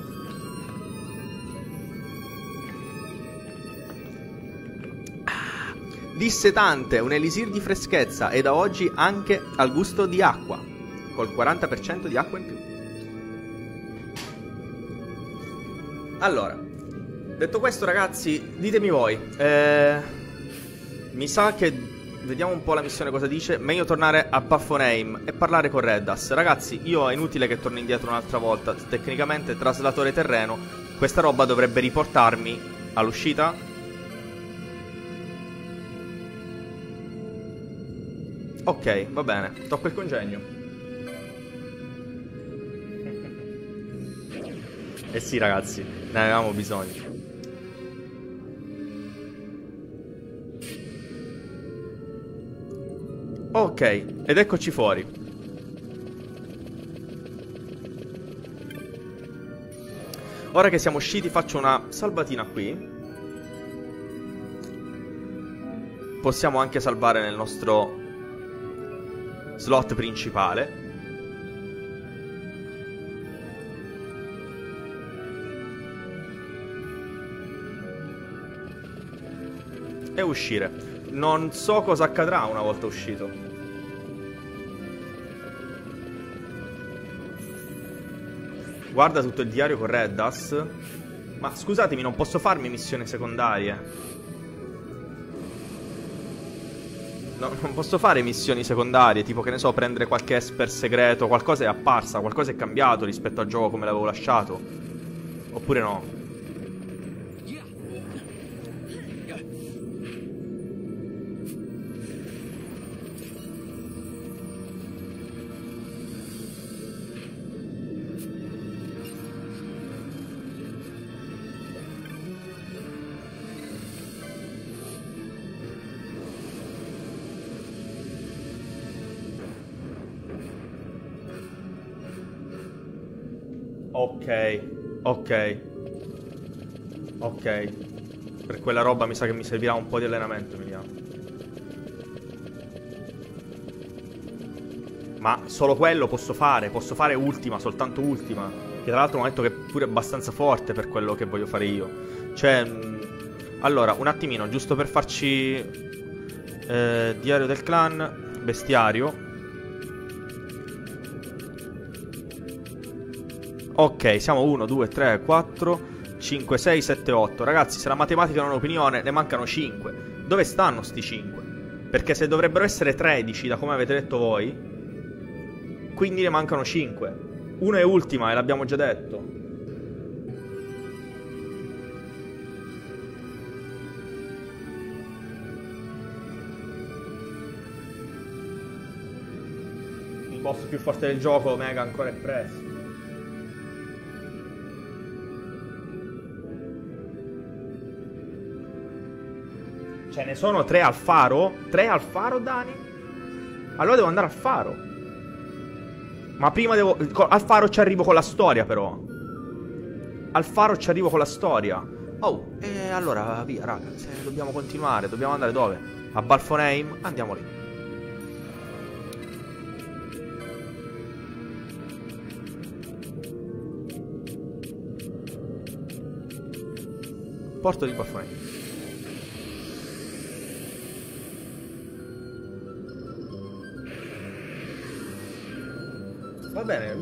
Dissetante, un elisir di freschezza e da oggi anche al gusto di acqua, col 40% di acqua in più. Allora, detto questo, ragazzi, ditemi voi. Mi sa che vediamo un po' la missione cosa dice. Meglio tornare a Baphonaim e parlare con Reddas. Ragazzi, io è inutile che torni indietro un'altra volta. Tecnicamente, traslatore terreno, questa roba dovrebbe riportarmi all'uscita. Ok, va bene, tocco il congegno. Eh sì, ragazzi, ne avevamo bisogno. Ok, ed eccoci fuori. Ora che siamo usciti faccio una salvatina qui. Possiamo anche salvare nel nostro slot principale. E uscire. Non so cosa accadrà una volta uscito. Guarda tutto il diario con Reddas. Ma scusatemi, non posso farmi missioni secondarie. No, non posso fare missioni secondarie, tipo che ne so, prendere qualche esper segreto. Qualcosa è apparsa, qualcosa è cambiato rispetto al gioco come l'avevo lasciato. Oppure no? Ok. Per quella roba mi sa che mi servirà un po' di allenamento, Emiliano. Ma solo quello posso fare ultima, soltanto ultima. Che tra l'altro mi ha detto che è pure abbastanza forte per quello che voglio fare io. Cioè, allora, un attimino, giusto per farci diario del clan, bestiario. Ok, siamo 1, 2, 3, 4, 5, 6, 7, 8. Ragazzi, se la matematica non è un'opinione, ne mancano 5. Dove stanno sti 5? Perché se dovrebbero essere 13, da come avete detto voi, quindi ne mancano 5. Una è ultima e l'abbiamo già detto. Il boss più forte del gioco, Omega, ancora è presto. Ce ne sono 3 al faro? 3 al faro, Dani? Allora devo andare al faro. Ma prima devo... Al faro ci arrivo con la storia, però. Al faro ci arrivo con la storia. Oh, e allora via, raga. Se dobbiamo continuare, dobbiamo andare dove? A Baphonaim? Andiamo lì. Porto di Baphonaim. Va bene.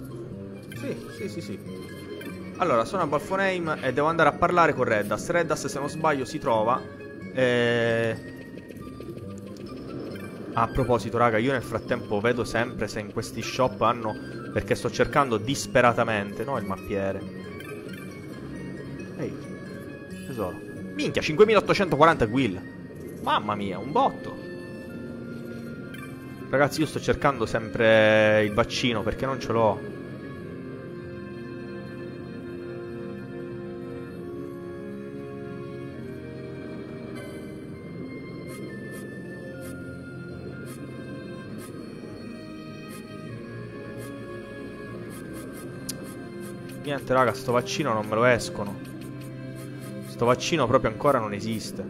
Sì. Allora, sono a Balfonheim e devo andare a parlare con Reddas. Reddas, se non sbaglio, si trova. A proposito, raga, io nel frattempo vedo sempre se in questi shop hanno... Perché sto cercando disperatamente. No, il mappiere. Ehi, tesoro. Minchia, 5840 quill. Mamma mia, un botto. Ragazzi, io sto cercando sempre il vaccino perché non ce l'ho. Niente, raga, sto vaccino non me lo escono. Sto vaccino proprio ancora non esiste.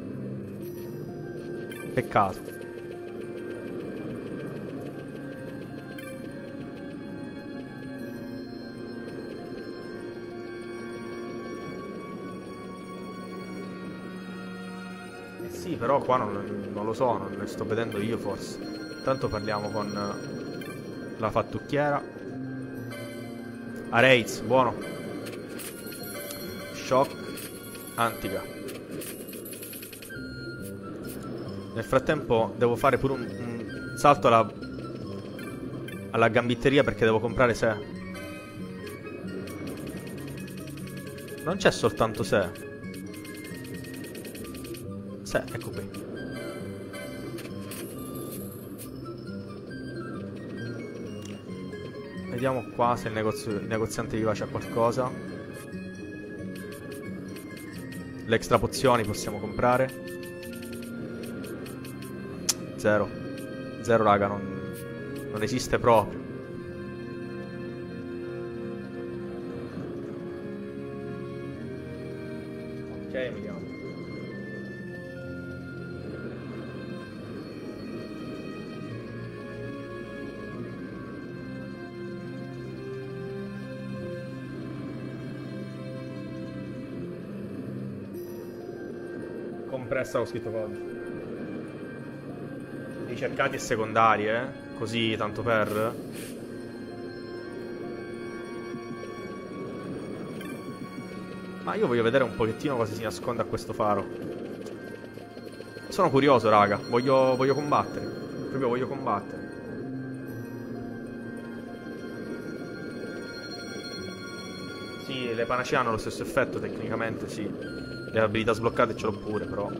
Peccato. Sì, però qua non lo so, non ne sto vedendo io forse. Intanto parliamo con la fattucchiera. Areiz, buono. Shock. Antica. Nel frattempo devo fare pure un salto alla gambitteria perché devo comprare sé. Non c'è soltanto sé. Sé, ecco qui. Vediamo qua se il negoziante di pace ha qualcosa. Le extra pozioni possiamo comprare. Zero. Zero, raga, non esiste proprio. Ok, vediamo. Compressa ho scritto codice. Ricercati e secondari, così tanto per. Ma io voglio vedere un pochettino cosa si nasconde a questo faro. Sono curioso, raga. Voglio combattere. Proprio voglio combattere. Sì, le panacee hanno lo stesso effetto tecnicamente, sì. Le abilità sbloccate ce l'ho pure, però.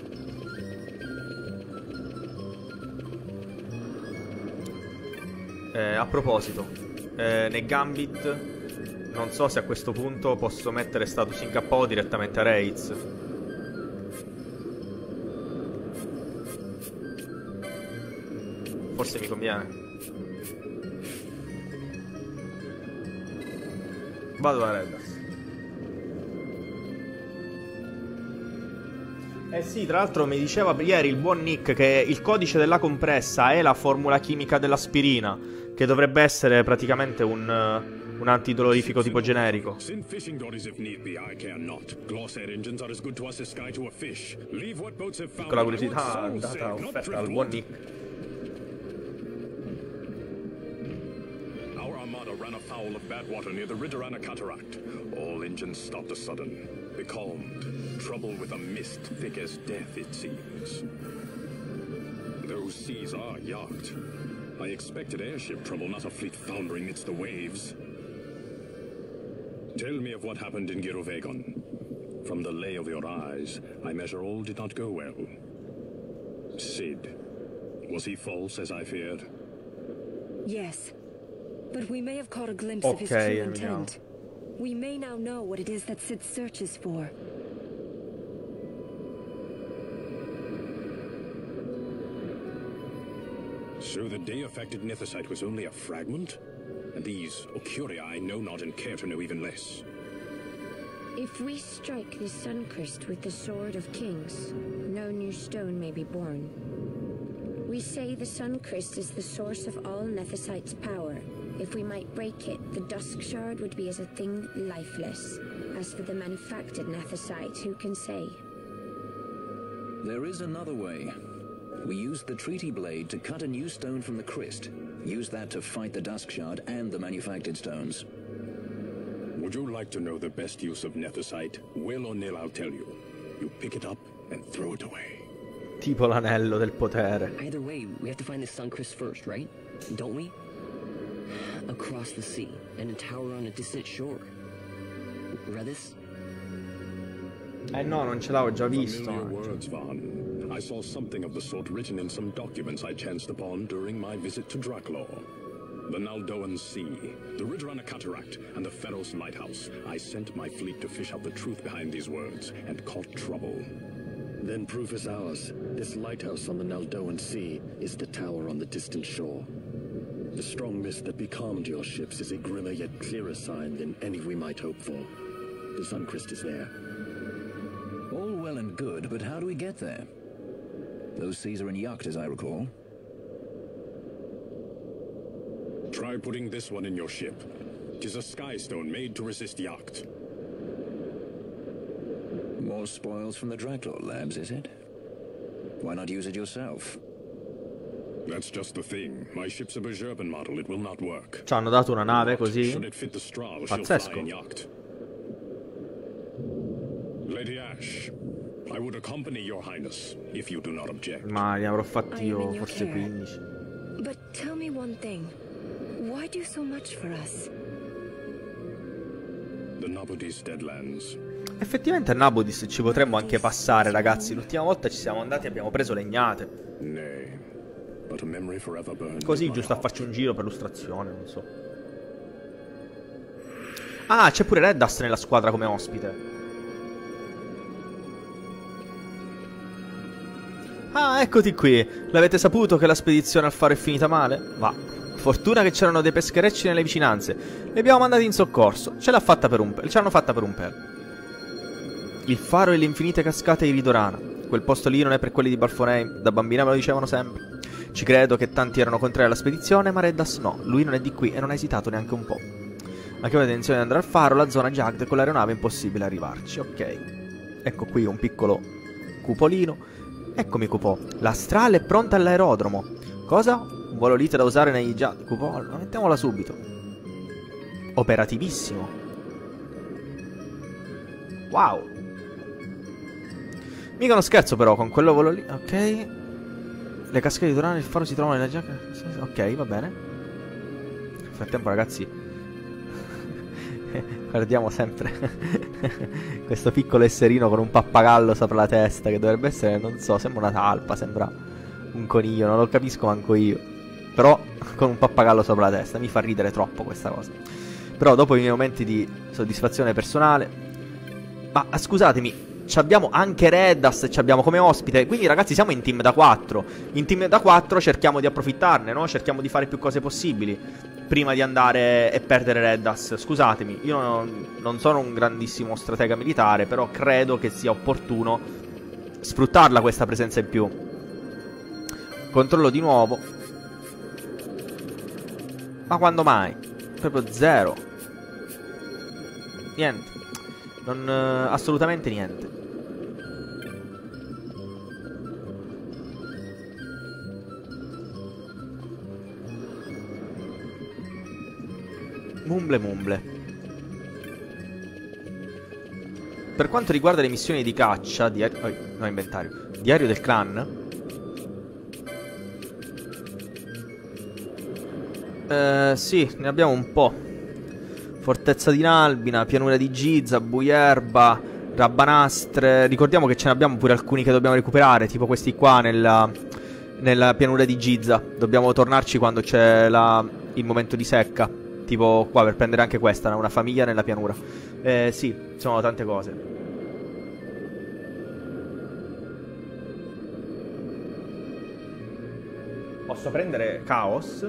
A proposito, nei Gambit non so se a questo punto posso mettere status in KO direttamente a Areiz. Forse mi conviene. Vado da Reddas. Eh sì, tra l'altro mi diceva ieri il buon Nick che il codice della compressa è la formula chimica dell'aspirina, che dovrebbe essere praticamente un antidolorifico tipo generico. Piccola curiosità data offerta al buon Nick. Our armada ran afoul of bad water near the Ridgerana Cataract. All engines stopped a sudden, becalmed, troubled with a mist thick as death, it seems. Those seas are yacht. I expected airship trouble, not a fleet foundering amidst the waves. Tell me of what happened in Girovegon. From the lay of your eyes, I measure all did not go well. Sid, was he false as I feared? Yes, but we may have caught a glimpse of his true intent. We may now know what it is that Sid searches for. So the day-affected Nethicite was only a fragment? And these Ocuria I know not and care to know even less. If we strike the Suncrest with the Sword of Kings, no new stone may be born. We say the Suncrest is the source of all Nethicite's power. If we might break it, the Dusk Shard would be as a thing lifeless. As for the manufactured Nethicite, who can say? There is another way. We used the treaty blade to cut a new stone from the Christ. Used that to fight the Dusk Shard and the manufactured stones. Would you like to know the best use of Nethicite? Will or nil, I'll tell you. You pick it up and throw it away. Tipo l'anello del potere. Either way, we have to find the Suncrest first, right? Don't we? Across the sea, and a tower on a distant shore. Read this? No, non ce l'avevo già visto. Familiar words, Vaughn. I saw something of the sort written in some documents I chanced upon during my visit to Draklor. The Naldoan Sea, the Ridrana Cataract, and the Pharos Lighthouse. I sent my fleet to fish out the truth behind these words, and caught trouble. Then proof is ours. This lighthouse on the Naldoan Sea is the tower on the distant shore. The strong mist that becalmed your ships is a grimmer yet clearer sign than any we might hope for. The Suncrest is there. All well and good, but how do we get there? Those seas are in Yacht, as I recall. Try putting this one in your ship. 'Tis a skystone made to resist Yacht. More spoils from the Draklor labs, is it? Why not use it yourself? That's just the thing. My ship's a Bergerben model. It will not work. Ci hanno dato una nave così? Should it fit the straw, she'll fly Pazzesco. in Yacht. Lady Ash, I would accompany your highness, if you do not object. Ma ne avrò fatti I am io in your forse care. 15. But tell me one thing. Why do so much for us? The Nabudis Deadlands. Effettivamente a Nabudis ci potremmo anche passare, ragazzi. L'ultima volta ci siamo andati e abbiamo preso legnate. Nay, but a memory forever burned Così, in my giusto a heart. farci un giro per illustrazione, non so. Ah, c'è pure Reddas nella squadra come ospite. Ah, eccoti qui. L'avete saputo che la spedizione al faro è finita male? Va. Fortuna che c'erano dei pescherecci nelle vicinanze. Li abbiamo mandati in soccorso. Ce l'hanno fatta per un pelo. Il faro e le infinite cascate di Ridorana. Quel posto lì non è per quelli di Balfoneim. Da bambina me lo dicevano sempre. Ci credo che tanti erano contrari alla spedizione, ma Reddas no. Lui non è di qui e non ha esitato neanche un po'. Ma che aveva intenzione di andare al faro, la zona Jagd, con l'aeronave è impossibile arrivarci. Ok. Ecco qui un piccolo cupolino. Eccomi, Cupò. L'astrale è pronta all'aerodromo. Cosa? Un volo lite da usare nei Jagd. Cupò, mettiamola subito. Operativissimo. Wow. Mica uno scherzo però, con quello volo lì. Ok. Le cascate di Dorana e il faro si trovano nella giacca. Ok, va bene. Nel frattempo, ragazzi, guardiamo sempre questo piccolo esserino con un pappagallo sopra la testa, che dovrebbe essere, non so, sembra una talpa, sembra un coniglio, non lo capisco manco io. Però con un pappagallo sopra la testa mi fa ridere troppo questa cosa. Però dopo i miei momenti di soddisfazione personale. Ma scusatemi, ci abbiamo anche Reddas e ci abbiamo come ospite. Quindi, ragazzi, siamo in team da 4. In team da 4 cerchiamo di approfittarne, no? Cerchiamo di fare più cose possibili prima di andare e perdere Reddas. Scusatemi, io non sono un grandissimo stratega militare, però credo che sia opportuno sfruttarla questa presenza in più. Controllo di nuovo. Ma quando mai? Proprio zero. Niente. Non, assolutamente niente. Mumble. Per quanto riguarda le missioni di caccia, no, inventario. Diario del clan. Sì, ne abbiamo un po'. Fortezza di Nalbina, pianura di Giza, Buierba, Rabbanastre. Ricordiamo che ce ne abbiamo pure alcuni che dobbiamo recuperare, tipo questi qua nella pianura di Giza. Dobbiamo tornarci quando c'è il momento di secca. Tipo qua per prendere anche questa, una famiglia nella pianura. Sì, sono tante cose. Posso prendere Chaos?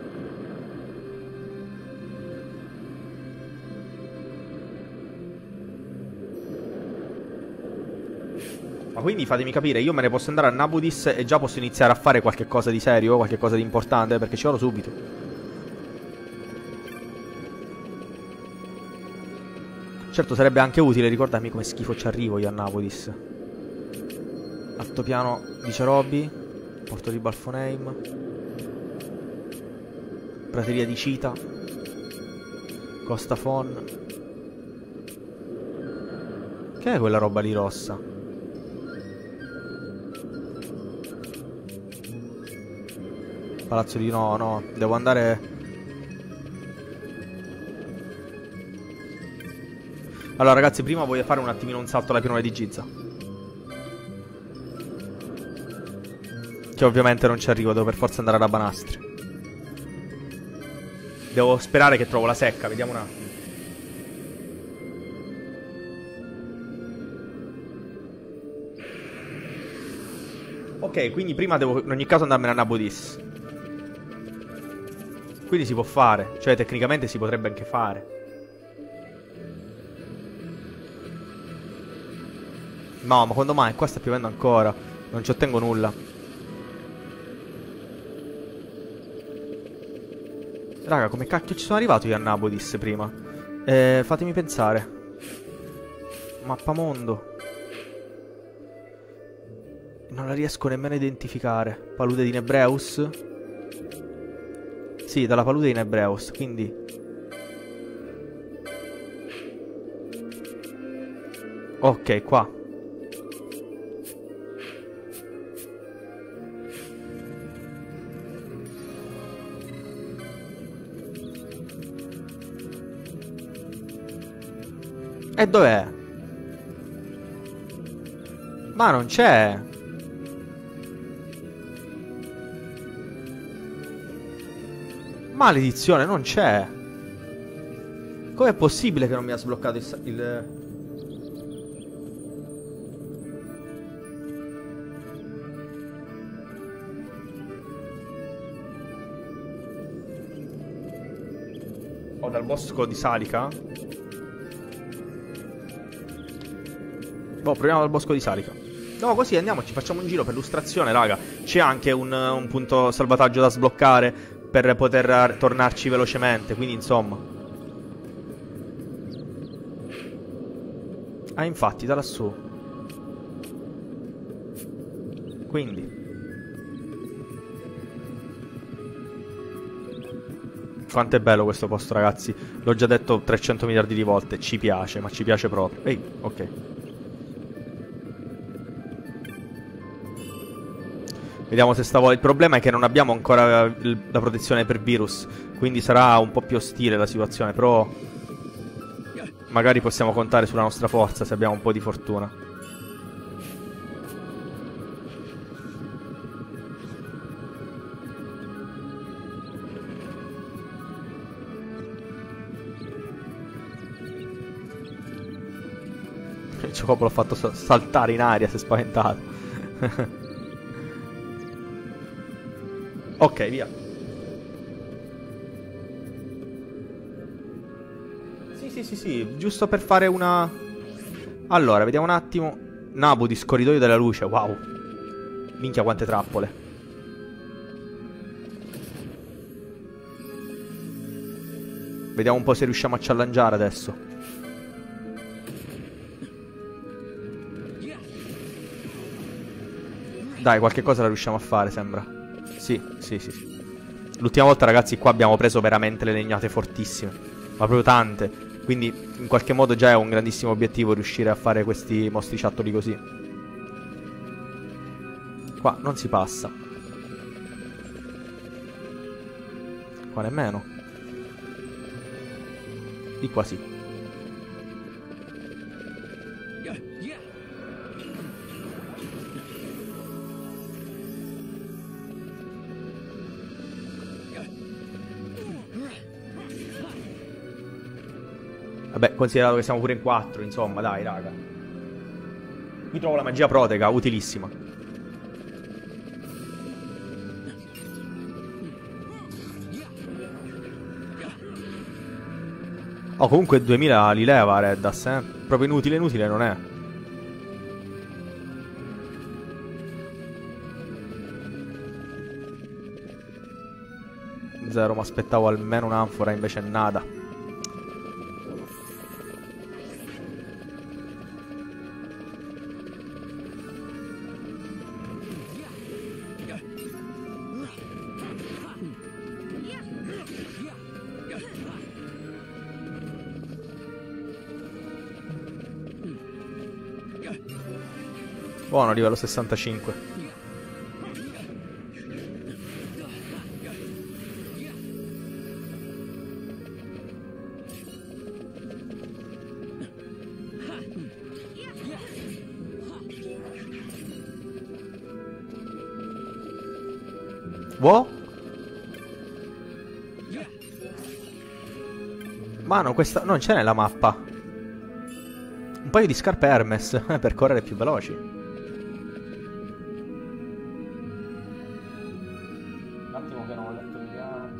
Ma quindi fatemi capire, io me ne posso andare a Nabudis e già posso iniziare a fare qualche cosa di serio, qualche cosa di importante, perché ci vado subito. Certo, sarebbe anche utile ricordarmi come schifo ci arrivo io a Nabudis. Altopiano di Cerobi. Porto di Balfoneim. Prateria di Cita. Costa Fon. Che è quella roba lì rossa? Palazzo di... no, devo andare... Allora ragazzi, prima voglio fare un attimino un salto alla pianura di Giza, che ovviamente non ci arrivo, devo per forza andare alla Banastri. Devo sperare che trovo la secca, vediamo un attimo. Ok, quindi prima devo in ogni caso andarmene a Nabudis. Quindi si può fare, cioè tecnicamente si potrebbe anche fare. No, ma quando mai? Qua sta piovendo ancora. Non ci ottengo nulla. Raga, come cacchio ci sono arrivato io a Nabudis prima? Fatemi pensare. Mappamondo. Non la riesco nemmeno a identificare. Palude di Nebreus? Sì, dalla palude di Nebreus, quindi... Ok, qua. E dov'è? Ma non c'è. Maledizione, non c'è. Com'è possibile che non mi ha sbloccato il... Oh, dal bosco di Salica? Boh, proviamo dal bosco di Salica. No, così andiamo, ci facciamo un giro per illustrazione, raga. C'è anche un punto salvataggio da sbloccare per poter tornarci velocemente, quindi insomma. Ah, infatti, da lassù. Quindi quanto è bello questo posto, ragazzi. L'ho già detto 300 miliardi di volte. Ci piace, ma ci piace proprio. Ehi, ok. Vediamo se stavolta... Il problema è che non abbiamo ancora la protezione per virus, quindi sarà un po' più ostile la situazione, però magari possiamo contare sulla nostra forza se abbiamo un po' di fortuna. Il Ciocopolo l'ho fatto saltare in aria, si è spaventato. Ok, via. Sì, giusto per fare una... Allora, vediamo un attimo. Nabudis, corridoio della luce, wow. Minchia quante trappole. Vediamo un po' se riusciamo a challengare adesso. Dai, qualche cosa la riusciamo a fare, sembra. Sì. L'ultima volta, ragazzi, qua abbiamo preso veramente le legnate fortissime. Ma proprio tante. Quindi, in qualche modo, già è un grandissimo obiettivo riuscire a fare questi mostriciattoli così. Qua non si passa. Qua nemmeno. Di qua sì. Vabbè, considerato che siamo pure in 4, insomma, dai, raga. Qui trovo la magia protega, utilissima. Oh, comunque 2000 li leva Reddas, eh. Proprio inutile non è. Zero, mi aspettavo almeno un'anfora, invece nada. Buono, livello 65. Wow. Ma no, questa non c'è nella mappa. Un paio di scarpe Hermes per correre più veloci. Un attimo che non ho letto il piano.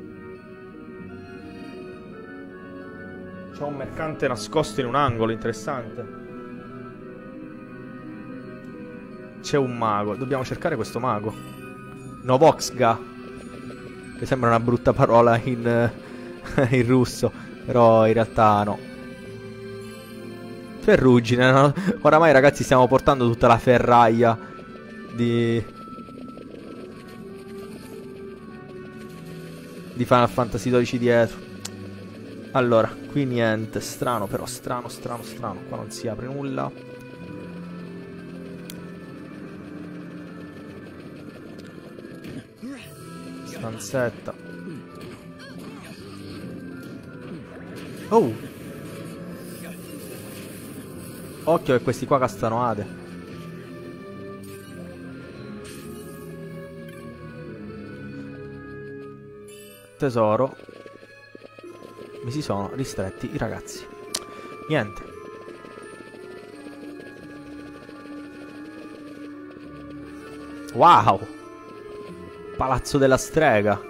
C'è un mercante nascosto in un angolo, interessante. C'è un mago, dobbiamo cercare questo mago. Novoxga, che sembra una brutta parola in russo, però in realtà no. Ferrugine, no? Oramai ragazzi stiamo portando tutta la ferraia di Final Fantasy XII dietro. Allora, qui niente, strano però, strano. Qua non si apre nulla. Stanzetta. Oh! Occhio che questi qua castano Ade. Tesoro. Mi si sono ristretti i ragazzi. Niente. Wow! Palazzo della strega.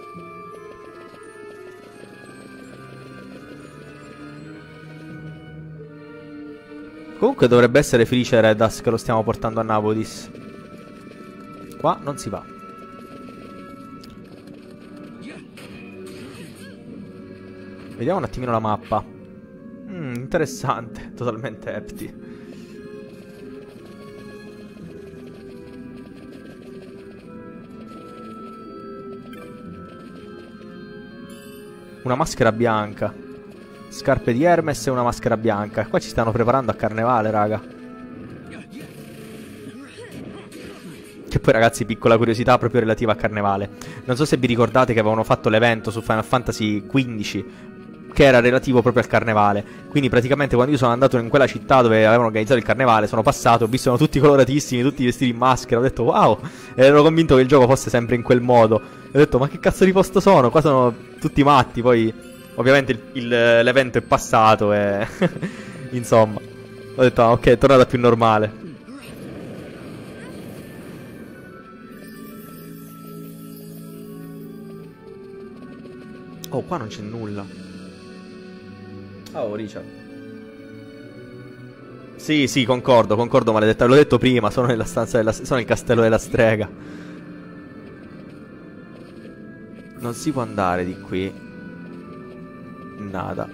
Comunque dovrebbe essere felice Redas che lo stiamo portando a Navodis. Qua non si va. Vediamo un attimino la mappa. Interessante. Totalmente empty. Una maschera bianca. Scarpe di Hermes e una maschera bianca. Qua ci stanno preparando a carnevale, raga. Che poi ragazzi, piccola curiosità proprio relativa a carnevale. Non so se vi ricordate che avevano fatto l'evento su Final Fantasy XV che era relativo proprio al carnevale. Quindi praticamente quando io sono andato in quella città dove avevano organizzato il carnevale, sono passato, ho visto tutti coloratissimi, tutti vestiti in maschera, ho detto wow. E ero convinto che il gioco fosse sempre in quel modo. E ho detto ma che cazzo di posto sono? Qua sono tutti matti. Poi ovviamente l'evento è passato e insomma ho detto ok, è tornata più normale. Oh, qua non c'è nulla. Oh, Richard. Sì, concordo, maledetta. L'ho detto prima, sono nella stanza sono nel castello della strega. Non si può andare di qui. Nada.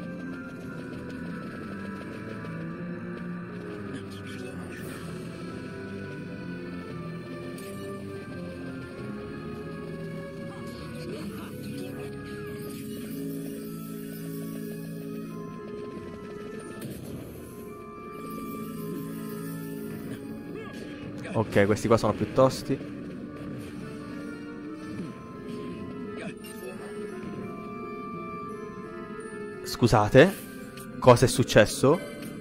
Ok, questi qua sono più tosti. Scusate, cosa è successo?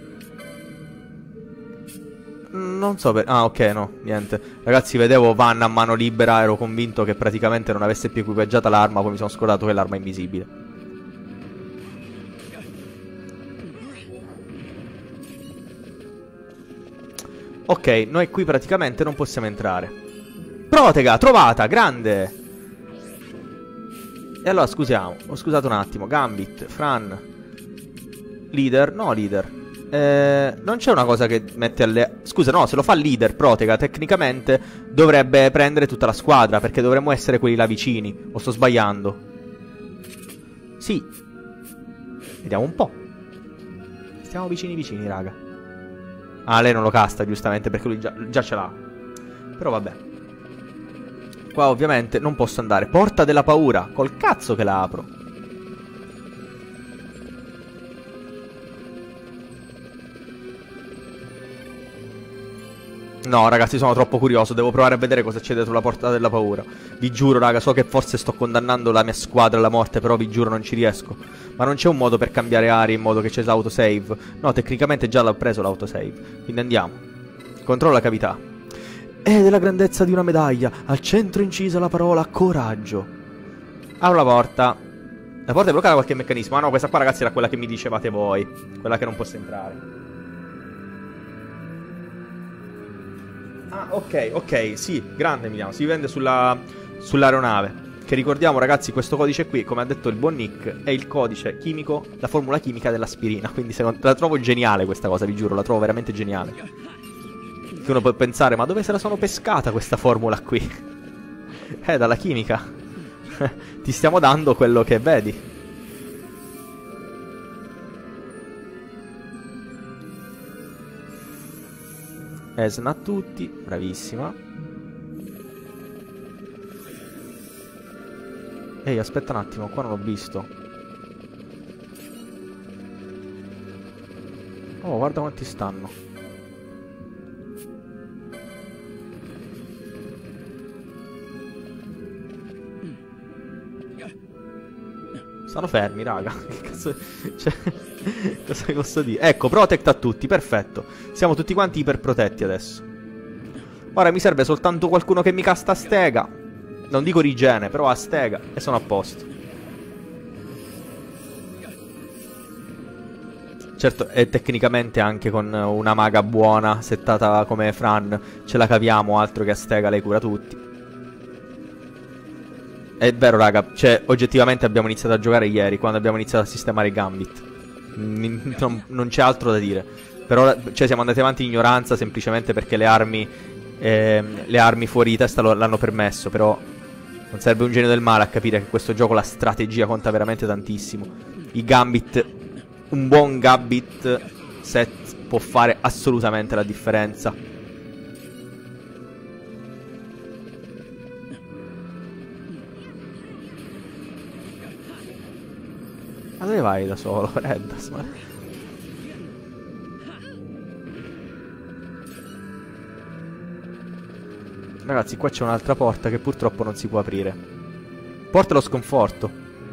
Non so per... Ah, ok, no, niente. Ragazzi, vedevo Vanna a mano libera, ero convinto che praticamente non avesse più equipaggiata l'arma, poi mi sono scordato che l'arma è invisibile. Ok, noi qui praticamente non possiamo entrare. Protega, trovata, grande! E allora scusiamo, ho scusato un attimo. Gambit, Fran, leader, no leader. Non c'è una cosa che mette alle... Scusa, no, se lo fa il leader, Protega, tecnicamente dovrebbe prendere tutta la squadra, perché dovremmo essere quelli là vicini. O sto sbagliando? Sì. Vediamo un po'. Stiamo vicini, raga. Ah, lei non lo casta, giustamente, perché lui già ce l'ha. Però vabbè. Qua ovviamente non posso andare. Porta della paura. Col cazzo che la apro. No, ragazzi, sono troppo curioso. Devo provare a vedere cosa c'è dietro la porta della paura. Vi giuro, raga, so che forse sto condannando la mia squadra alla morte, però vi giuro non ci riesco. Ma non c'è un modo per cambiare aree in modo che c'è l'autosave? No, tecnicamente già l'ho preso l'autosave. Quindi andiamo. Controllo la cavità. È della grandezza di una medaglia. Al centro incisa la parola coraggio. Apro la porta. La porta è bloccata da qualche meccanismo. Ah no, questa qua, ragazzi, era quella che mi dicevate voi. Quella che non posso entrare. Ah, ok, sì, grande Emiliano, si vende sull'aeronave. Che ricordiamo, ragazzi, questo codice qui, come ha detto il buon Nick, è il codice chimico, la formula chimica dell'aspirina. Quindi la trovo geniale questa cosa, vi giuro, la trovo veramente geniale. Che uno può pensare, ma dove se la sono pescata questa formula qui? Dalla chimica. Ti stiamo dando quello che vedi. Esna a tutti, bravissima. Ehi, aspetta un attimo, qua non ho visto. Oh, guarda quanti stanno. Stanno fermi, raga. Che cazzo... Cioè... Cosa vi posso dire? Ecco, protect a tutti, perfetto. Siamo tutti quanti iperprotetti adesso. Ora mi serve soltanto qualcuno che mi casta a stega. Non dico rigene, però a stega. E sono a posto. Certo, e tecnicamente anche con una maga buona, settata come Fran, ce la caviamo, altro che a stega, lei cura tutti. È vero, raga, cioè, oggettivamente abbiamo iniziato a giocare ieri, quando abbiamo iniziato a sistemare i Gambit. Non c'è altro da dire. Però, cioè, siamo andati avanti in ignoranza semplicemente perché le armi fuori di testa l'hanno permesso. Però non serve un genio del male a capire che questo gioco la strategia conta veramente tantissimo. I Gambit, un buon Gambit set può fare assolutamente la differenza. Ma dove vai da solo, Reddas? Ragazzi, qua c'è un'altra porta che purtroppo non si può aprire. Porta allo sconforto.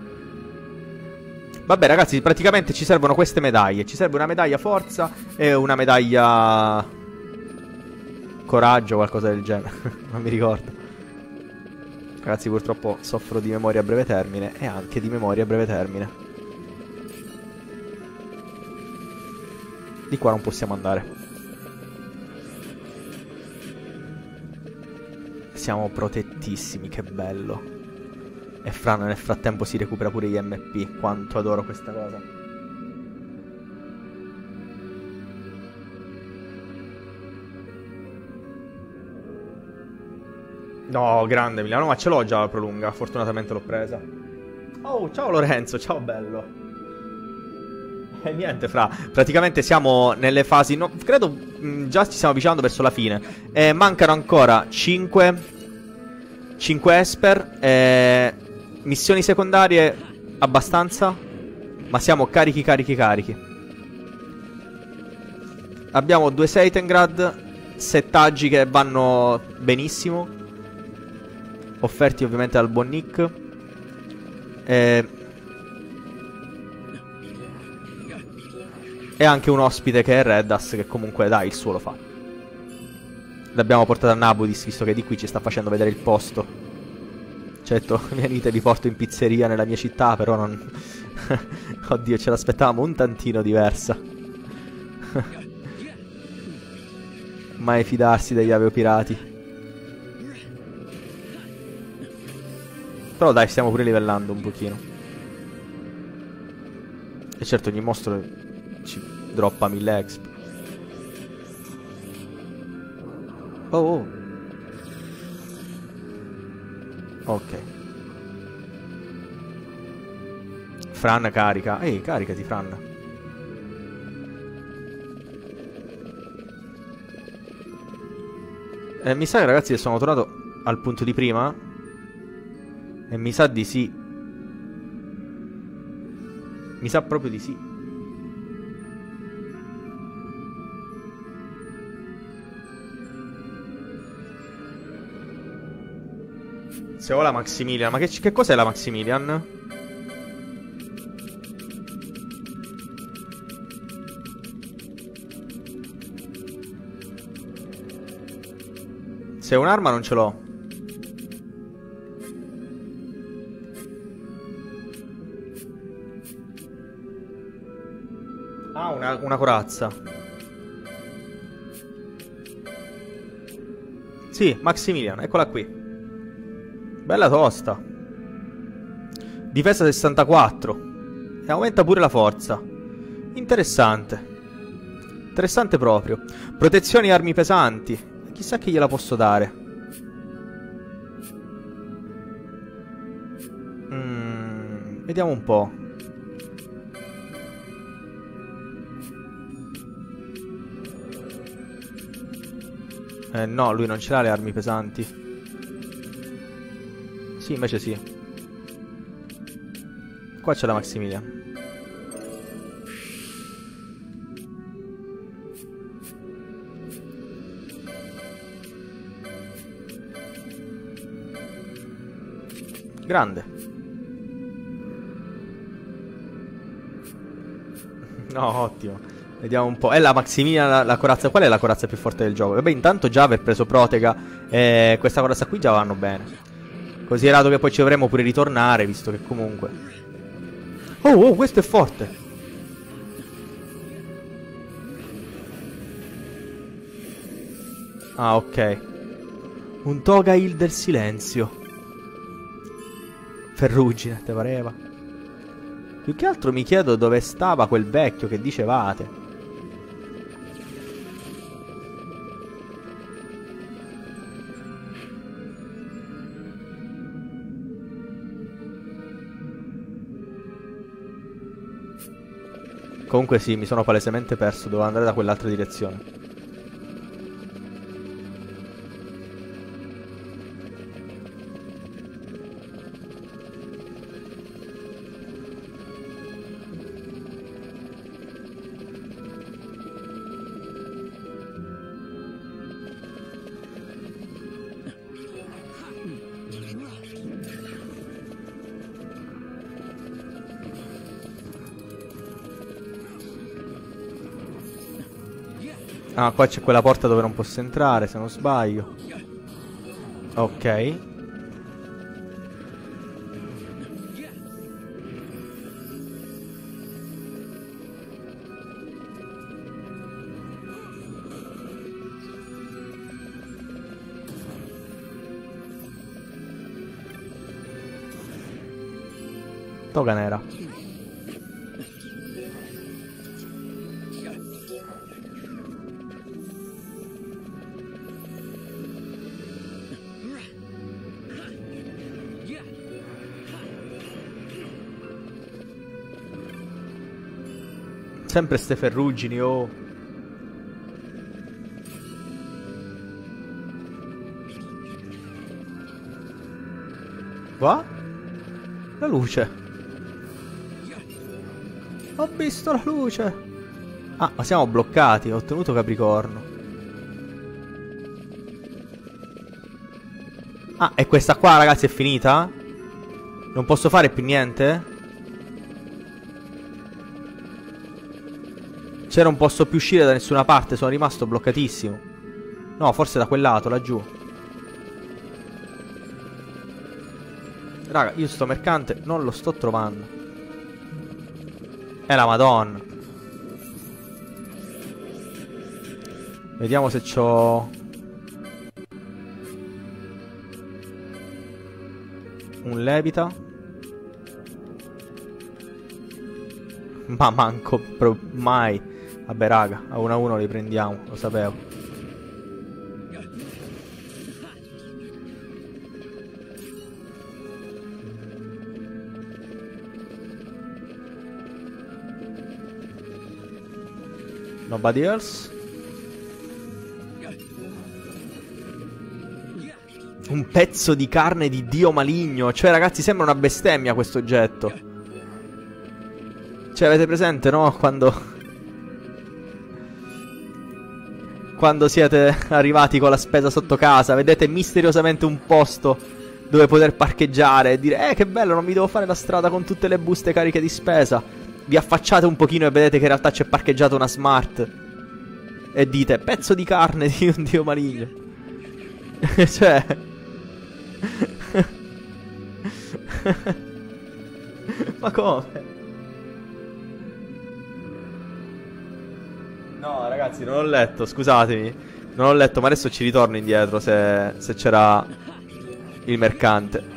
Vabbè, ragazzi, praticamente ci servono queste medaglie. Ci serve una medaglia forza e una medaglia coraggio o qualcosa del genere. Non mi ricordo. Ragazzi, purtroppo soffro di memoria a breve termine e anche di memoria a breve termine. Di qua non possiamo andare. Siamo protettissimi, che bello. E Fran nel frattempo si recupera pure gli MP. Quanto adoro questa cosa. No, grande Emiliano, ma ce l'ho già la prolunga. Fortunatamente l'ho presa. Oh, ciao Lorenzo, ciao bello. E niente, fra, praticamente siamo nelle fasi, no, credo già ci stiamo avvicinando verso la fine. Mancano ancora 5 Esper. Missioni secondarie abbastanza, ma siamo carichi. Abbiamo 2 Seitengrad, settaggi che vanno benissimo, offerti ovviamente dal buon Nick. E anche un ospite che è Reddas, che comunque dai il suo lo fa. L'abbiamo portato a Nabudis, visto che di qui ci sta facendo vedere il posto. Certo, venite, vi porto in pizzeria nella mia città, però non... Oddio, ce l'aspettavamo un tantino diversa. Mai fidarsi degli aviopirati. Però dai, stiamo pure livellando un pochino. E certo, ogni mostro ci droppa 1000 exp. Oh. Ok. Fran carica. Ehi, caricati, Fran. Mi sa che, ragazzi, che sono tornato al punto di prima. E mi sa di sì. Mi sa proprio di sì. Se ho la Maximilian. Ma che cos'è la Maximilian? Se ho un'arma non ce l'ho. Ah, una corazza. Sì, Maximilian, eccola qui. Bella tosta. Difesa 64. E aumenta pure la forza. Interessante. Interessante proprio. Protezioni armi pesanti. Chissà che gliela posso dare. Vediamo un po'. No, lui non ce l'ha le armi pesanti. Sì, invece sì. Qua c'è la Maximilian. Grande. No, ottimo. Vediamo un po'. È la Maximilian la corazza. Qual è la corazza più forte del gioco? Vabbè, intanto già aver preso Protega e questa corazza qui già vanno bene. Considerato che poi ci dovremo pure ritornare, visto che comunque... Oh, questo è forte. Ah, ok. Un Togail del silenzio. Ferrugine, te pareva? Più che altro mi chiedo dove stava quel vecchio che dicevate. Comunque sì, mi sono palesemente perso, dovevo andare da quell'altra direzione. Ah, qua c'è quella porta dove non posso entrare, se non sbaglio. Ok. Toga nera. Sempre ste ferrugini, oh. Qua? La luce. Ho visto la luce. Ah, ma siamo bloccati. Ho ottenuto Capricorno. Ah, e questa qua, ragazzi, è finita? Non posso fare più niente? Cioè non posso più uscire da nessuna parte, sono rimasto bloccatissimo. No, forse da quel lato, laggiù. Raga, io sto mercante non lo sto trovando. È la Madonna. Vediamo se c'ho... un levita. Ma manco mai. Vabbè raga, a 1 a 1 li prendiamo, lo sapevo. Nobody else? Un pezzo di carne di dio maligno. Cioè ragazzi, sembra una bestemmia questo oggetto. Cioè avete presente, no? Quando siete arrivati con la spesa sotto casa, vedete misteriosamente un posto dove poter parcheggiare e dire che bello, non mi devo fare la strada con tutte le buste cariche di spesa. Vi affacciate un pochino e vedete che in realtà c'è parcheggiata una smart e dite pezzo di carne di un dio maligno. Cioè ma come? No ragazzi, non ho letto, scusatemi. Non ho letto, ma adesso ci ritorno indietro se c'era il mercante.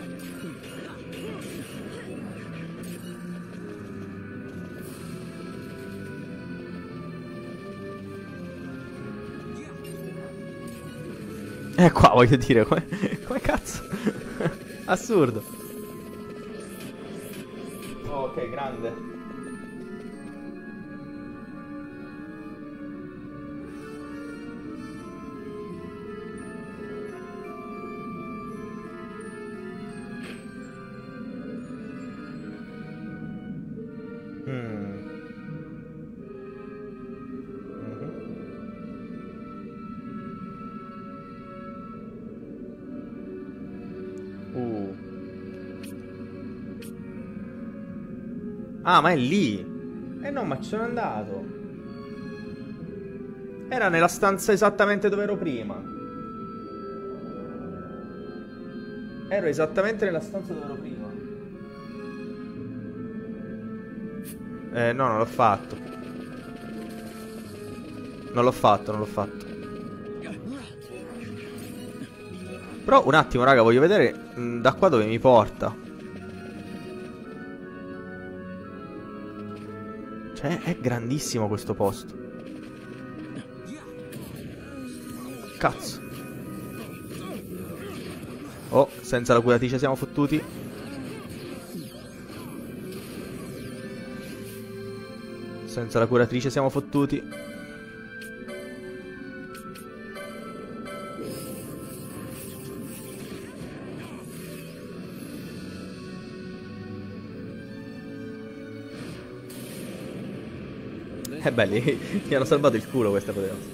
Qua voglio dire, come cazzo? Assurdo. Ok, grande. Ah, ma è lì. Eh no, ma ci sono andato. Era nella stanza esattamente dove ero prima. Ero esattamente nella stanza dove ero prima. No, non l'ho fatto. Non l'ho fatto. Però un attimo, raga, voglio vedere da qua dove mi porta. Cioè, è grandissimo questo posto. Cazzo. Oh, senza la curatrice siamo fottuti. Senza la curatrice siamo fottuti. Belli, mi hanno salvato il culo queste potenze.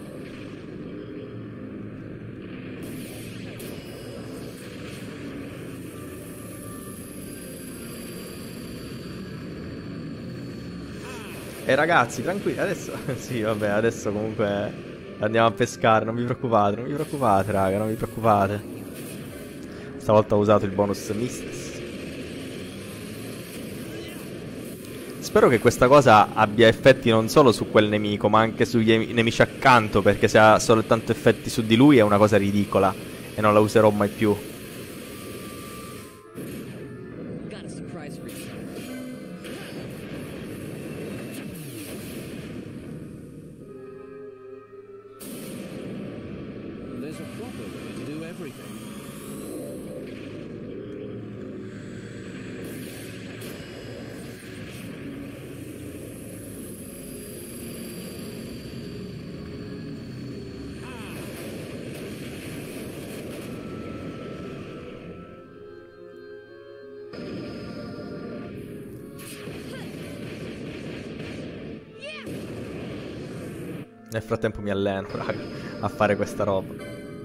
Ragazzi, tranquilli, adesso sì, vabbè, adesso comunque andiamo a pescare, non vi preoccupate, raga, non vi preoccupate. Stavolta ho usato il bonus Mists. Spero che questa cosa abbia effetti non solo su quel nemico, ma anche sugli nemici accanto, perché se ha soltanto effetti su di lui è una cosa ridicola e non la userò mai più. Nel frattempo mi alleno, raga, a fare questa roba.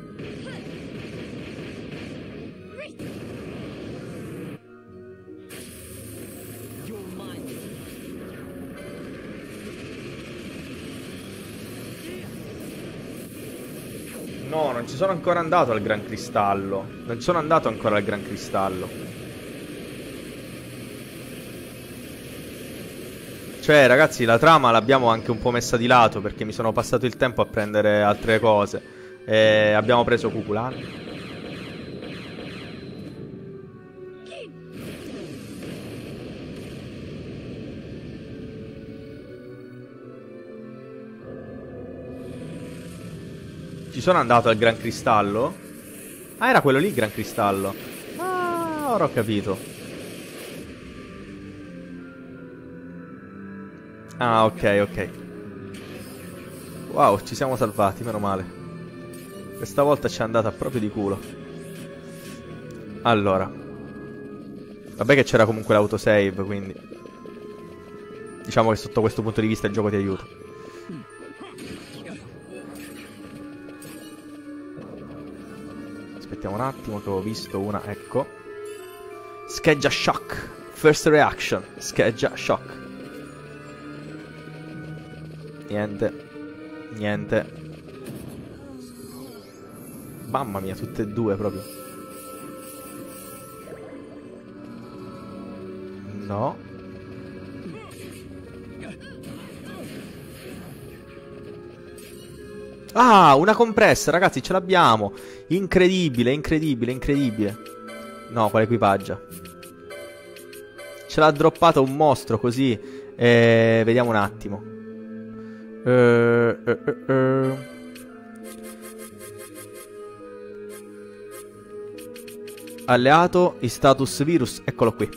No, non ci sono ancora andato al Gran Cristallo. Non sono andato ancora al Gran Cristallo. Cioè, ragazzi, la trama l'abbiamo anche un po' messa di lato, perché mi sono passato il tempo a prendere altre cose. E abbiamo preso Cuculan. Ci sono andato al Gran Cristallo? Ah, era quello lì il Gran Cristallo. Ah, ora ho capito. Ah, ok. Wow, ci siamo salvati, meno male. Questa volta ci è andata proprio di culo. Allora, vabbè che c'era comunque l'autosave, quindi diciamo che sotto questo punto di vista il gioco ti aiuta. Aspettiamo un attimo che ho visto una, ecco. Scheggia shock. First reaction. Scheggia shock. Niente. Niente. Mamma mia, tutte e due proprio. No. Ah, una compressa, ragazzi, ce l'abbiamo. Incredibile, incredibile, incredibile. No, quale equipaggia? Ce l'ha droppata un mostro così. Vediamo un attimo. Alleato, status virus, eccolo qui.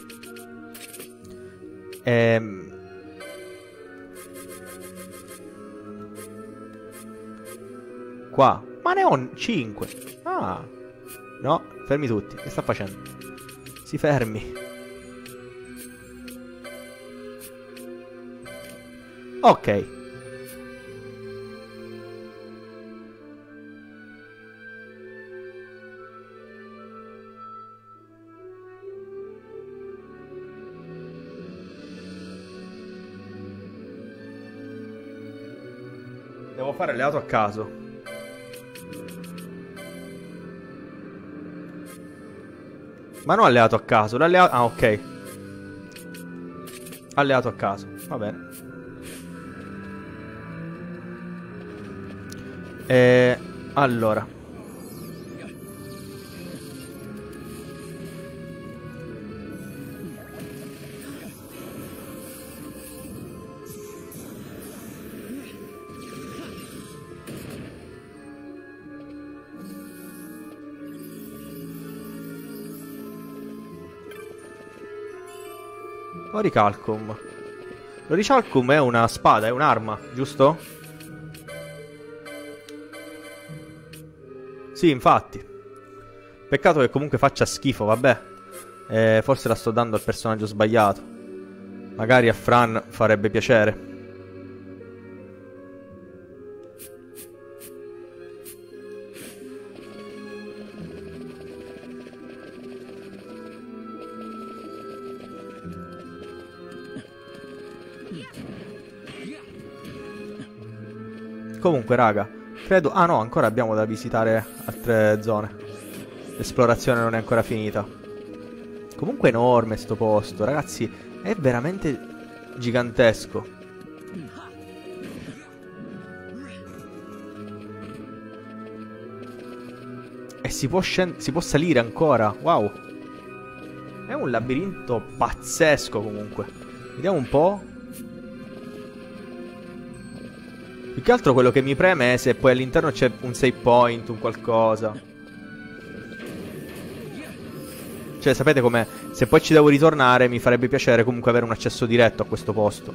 Qua. Ma ne ho 5. Ah. No, fermi tutti. Che sta facendo? Si fermi. Ok. Devo fare alleato a caso. Ma non alleato a caso, l'alleato... Ah, ok. Alleato a caso, va bene. Allora. Orichalcum. L'orichalcum è una spada, è un'arma, giusto? Sì, infatti. Peccato che comunque faccia schifo, vabbè. Forse la sto dando al personaggio sbagliato. Magari a Fran farebbe piacere. Comunque, raga, credo... Ah no, ancora abbiamo da visitare altre zone. L'esplorazione non è ancora finita. Comunque è enorme sto posto, ragazzi. È veramente gigantesco. E si può salire ancora. Wow. È un labirinto pazzesco comunque. Vediamo un po'. Più che altro quello che mi preme è se poi all'interno c'è un save point, un qualcosa. Cioè, sapete com'è? Se poi ci devo ritornare mi farebbe piacere comunque avere un accesso diretto a questo posto.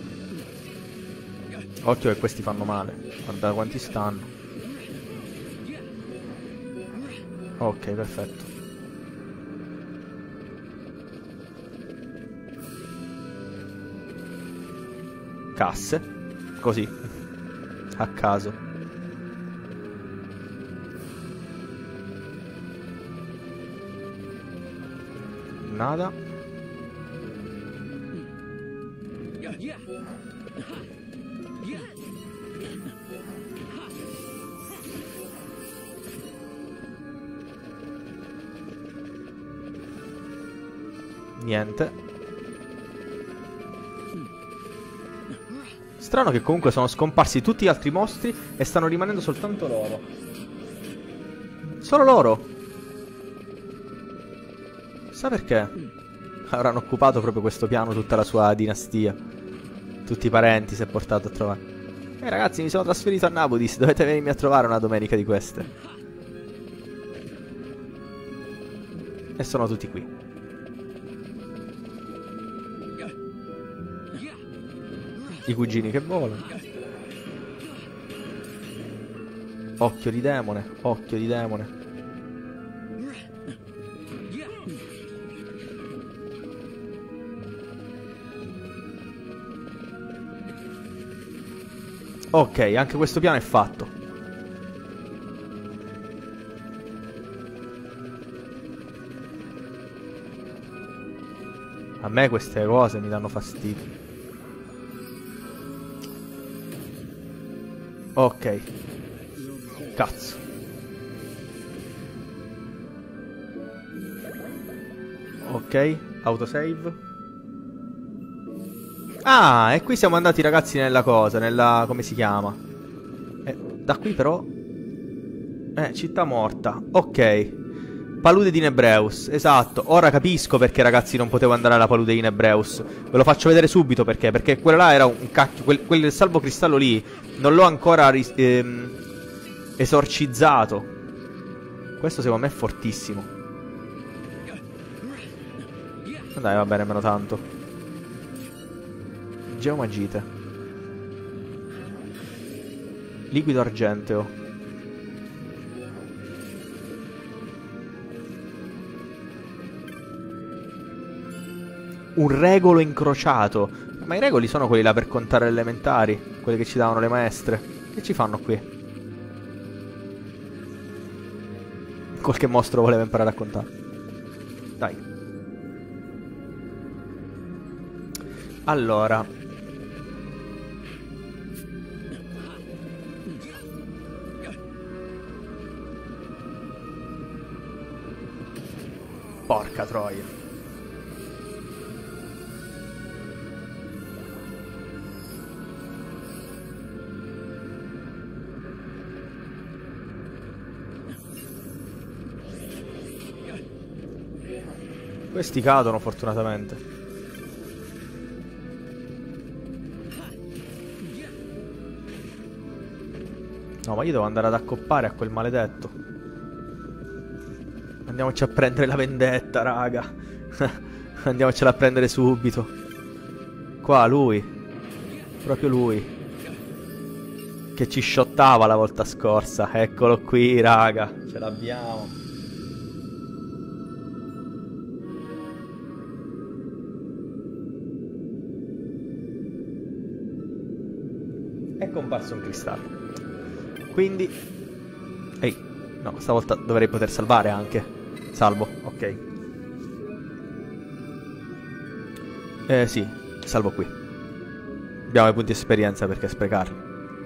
Occhio che questi fanno male. Guarda quanti stanno. Ok, perfetto. Casse. Così. A caso. Nada. Niente. Strano che comunque sono scomparsi tutti gli altri mostri e stanno rimanendo soltanto loro. Solo loro. Sa perché? Avranno occupato proprio questo piano tutta la sua dinastia. Tutti i parenti si è portato a trovare. Ragazzi, mi sono trasferito a Nabudis. Dovete venirmi a trovare una domenica di queste. E sono tutti qui. I cugini che volano. Occhio di demone. Occhio di demone. Ok, anche questo piano è fatto. A me queste cose mi danno fastidio. Ok. Cazzo. Ok, autosave. Ah, e qui siamo andati ragazzi nella cosa, nella... come si chiama? Da qui però... città morta. Ok. Palude di Nebreus, esatto. Ora capisco perché ragazzi non potevo andare alla palude di Nebreus. Ve lo faccio vedere subito perché. Perché quello là era un cacchio. Quel salvo cristallo lì non l'ho ancora esorcizzato. Questo secondo me è fortissimo. Dai, va bene, meno tanto. Geomagite. Liquido argenteo. Un regolo incrociato. Ma i regoli sono quelli là per contare le elementari, quelli che ci davano le maestre. Che ci fanno qui? Qualche mostro voleva imparare a contare. Dai. Allora. Porca troia. Questi cadono fortunatamente. No, ma io devo andare ad accoppare a quel maledetto. Andiamoci a prendere la vendetta, raga. Andiamocela a prendere subito. Qua, lui. Proprio lui. Che ci shottava la volta scorsa. Eccolo qui, raga. Ce l'abbiamo. È comparso un cristallo. Quindi... ehi, no, stavolta dovrei poter salvare anche. Salvo, ok. Sì, salvo qui. Abbiamo i punti esperienza perché sprecarli.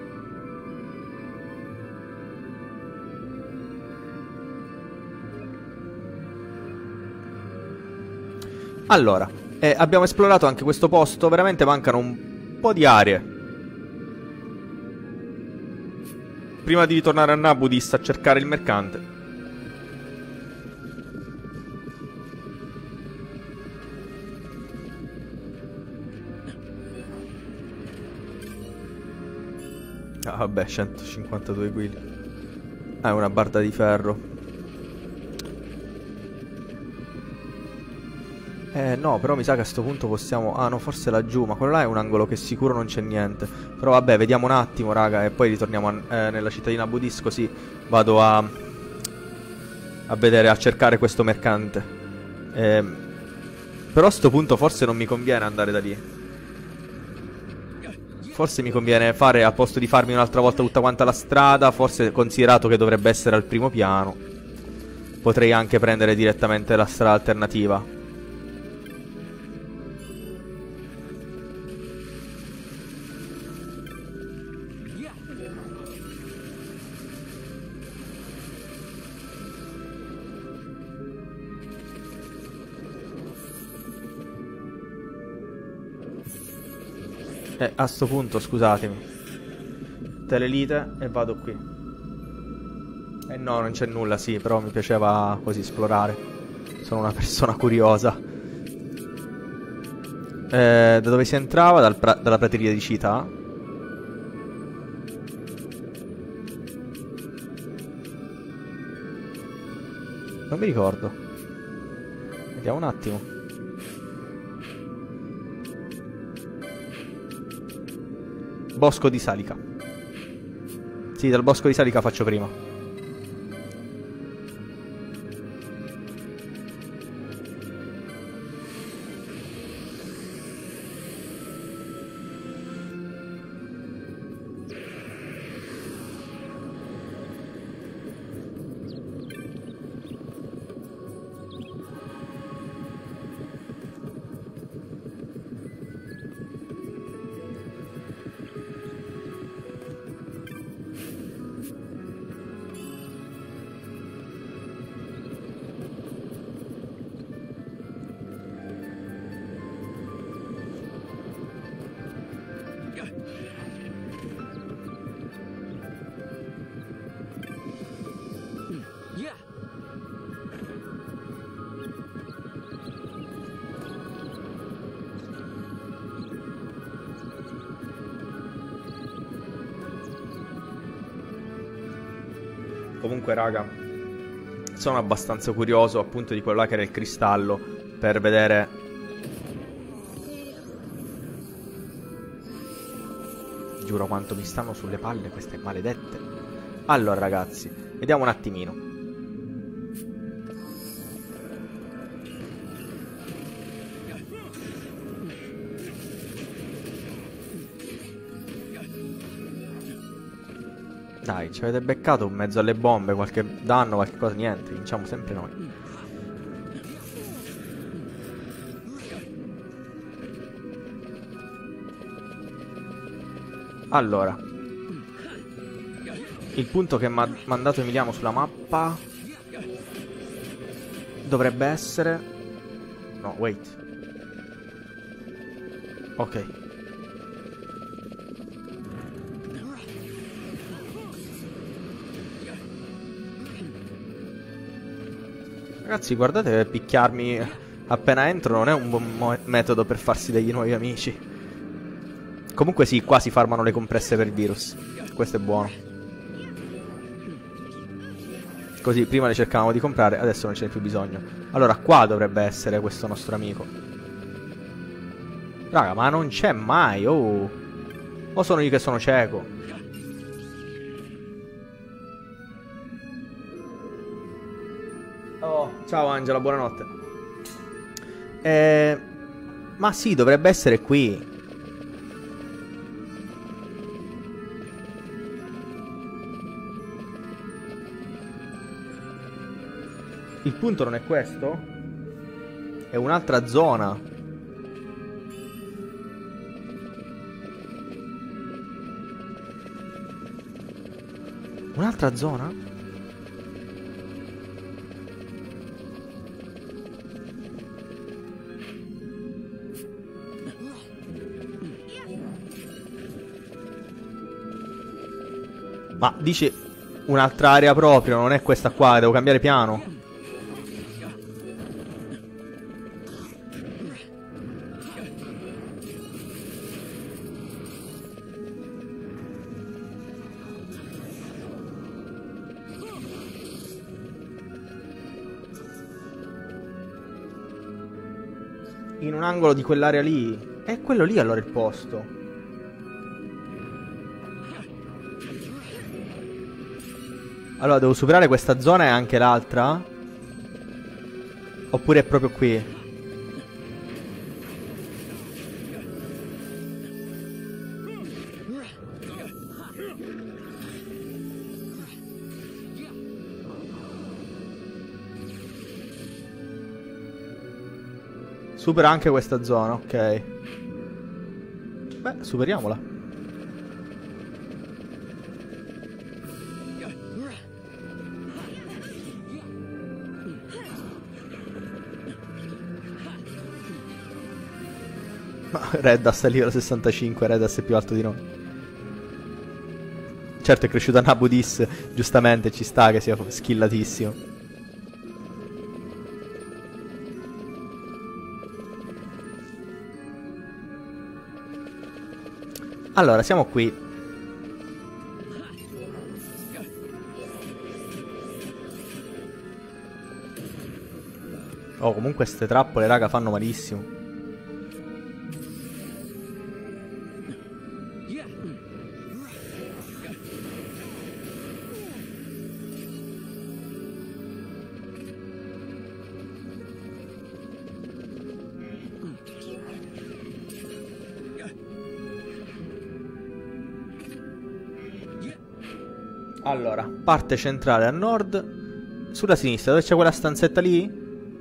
Allora, abbiamo esplorato anche questo posto. Veramente mancano un po' di aree. Prima di ritornare a Nabudis a cercare il mercante. Ah, vabbè, 152 kg. Ah, è una barda di ferro. No, però mi sa che a sto punto possiamo... ah, no, forse laggiù. Ma quello là è un angolo che sicuro non c'è niente. Però vabbè, vediamo un attimo, raga. E poi ritorniamo nella cittadina Budis. Così vado a vedere, a cercare questo mercante. Però a sto punto forse non mi conviene andare da lì. Forse mi conviene fare, a posto di farmi un'altra volta tutta quanta la strada, forse considerato che dovrebbe essere al primo piano, potrei anche prendere direttamente la strada alternativa. A sto punto, scusatemi. Telelite e vado qui. No, non c'è nulla, sì, però mi piaceva così esplorare. Sono una persona curiosa. Da dove si entrava? Dalla prateria di Città. Non mi ricordo. Vediamo un attimo. Bosco di Salica. Sì, dal bosco di Salica faccio prima. Comunque, raga, sono abbastanza curioso appunto di quello là che era il cristallo, per vedere. Giuro quanto mi stanno sulle palle queste maledette. Allora, ragazzi, vediamo un attimino. Dai, ci avete beccato in mezzo alle bombe, qualche danno, qualche cosa, niente, vinciamo sempre noi. Allora, il punto che mi ha mandato Emiliano sulla mappa dovrebbe essere... No, wait. Ok. Ragazzi, guardate che picchiarmi appena entro non è un buon metodo per farsi degli nuovi amici. Comunque sì, qua si farmano le compresse per il virus. Questo è buono. Così prima le cercavamo di comprare, adesso non ce n'è più bisogno. Allora qua dovrebbe essere questo nostro amico. Raga, ma non c'è mai, oh. O sono io che sono cieco? Oh, ciao Angela, buonanotte. Ma sì, dovrebbe essere qui. Il punto non è questo? È un'altra zona. Un'altra zona? Ma dici un'altra area proprio, non è questa qua, devo cambiare piano. In un angolo di quell'area lì. È quello lì allora il posto. Allora, devo superare questa zona e anche l'altra? Oppure è proprio qui? Supera anche questa zona, ok. Beh, superiamola. Reddas è livello 65, Reddas è più alto di noi. Certo è cresciuto a Nabudis, giustamente ci sta che sia skillatissimo. Allora, siamo qui. Oh, comunque queste trappole, raga, fanno malissimo. Allora, parte centrale a nord. Sulla sinistra, dove c'è quella stanzetta lì?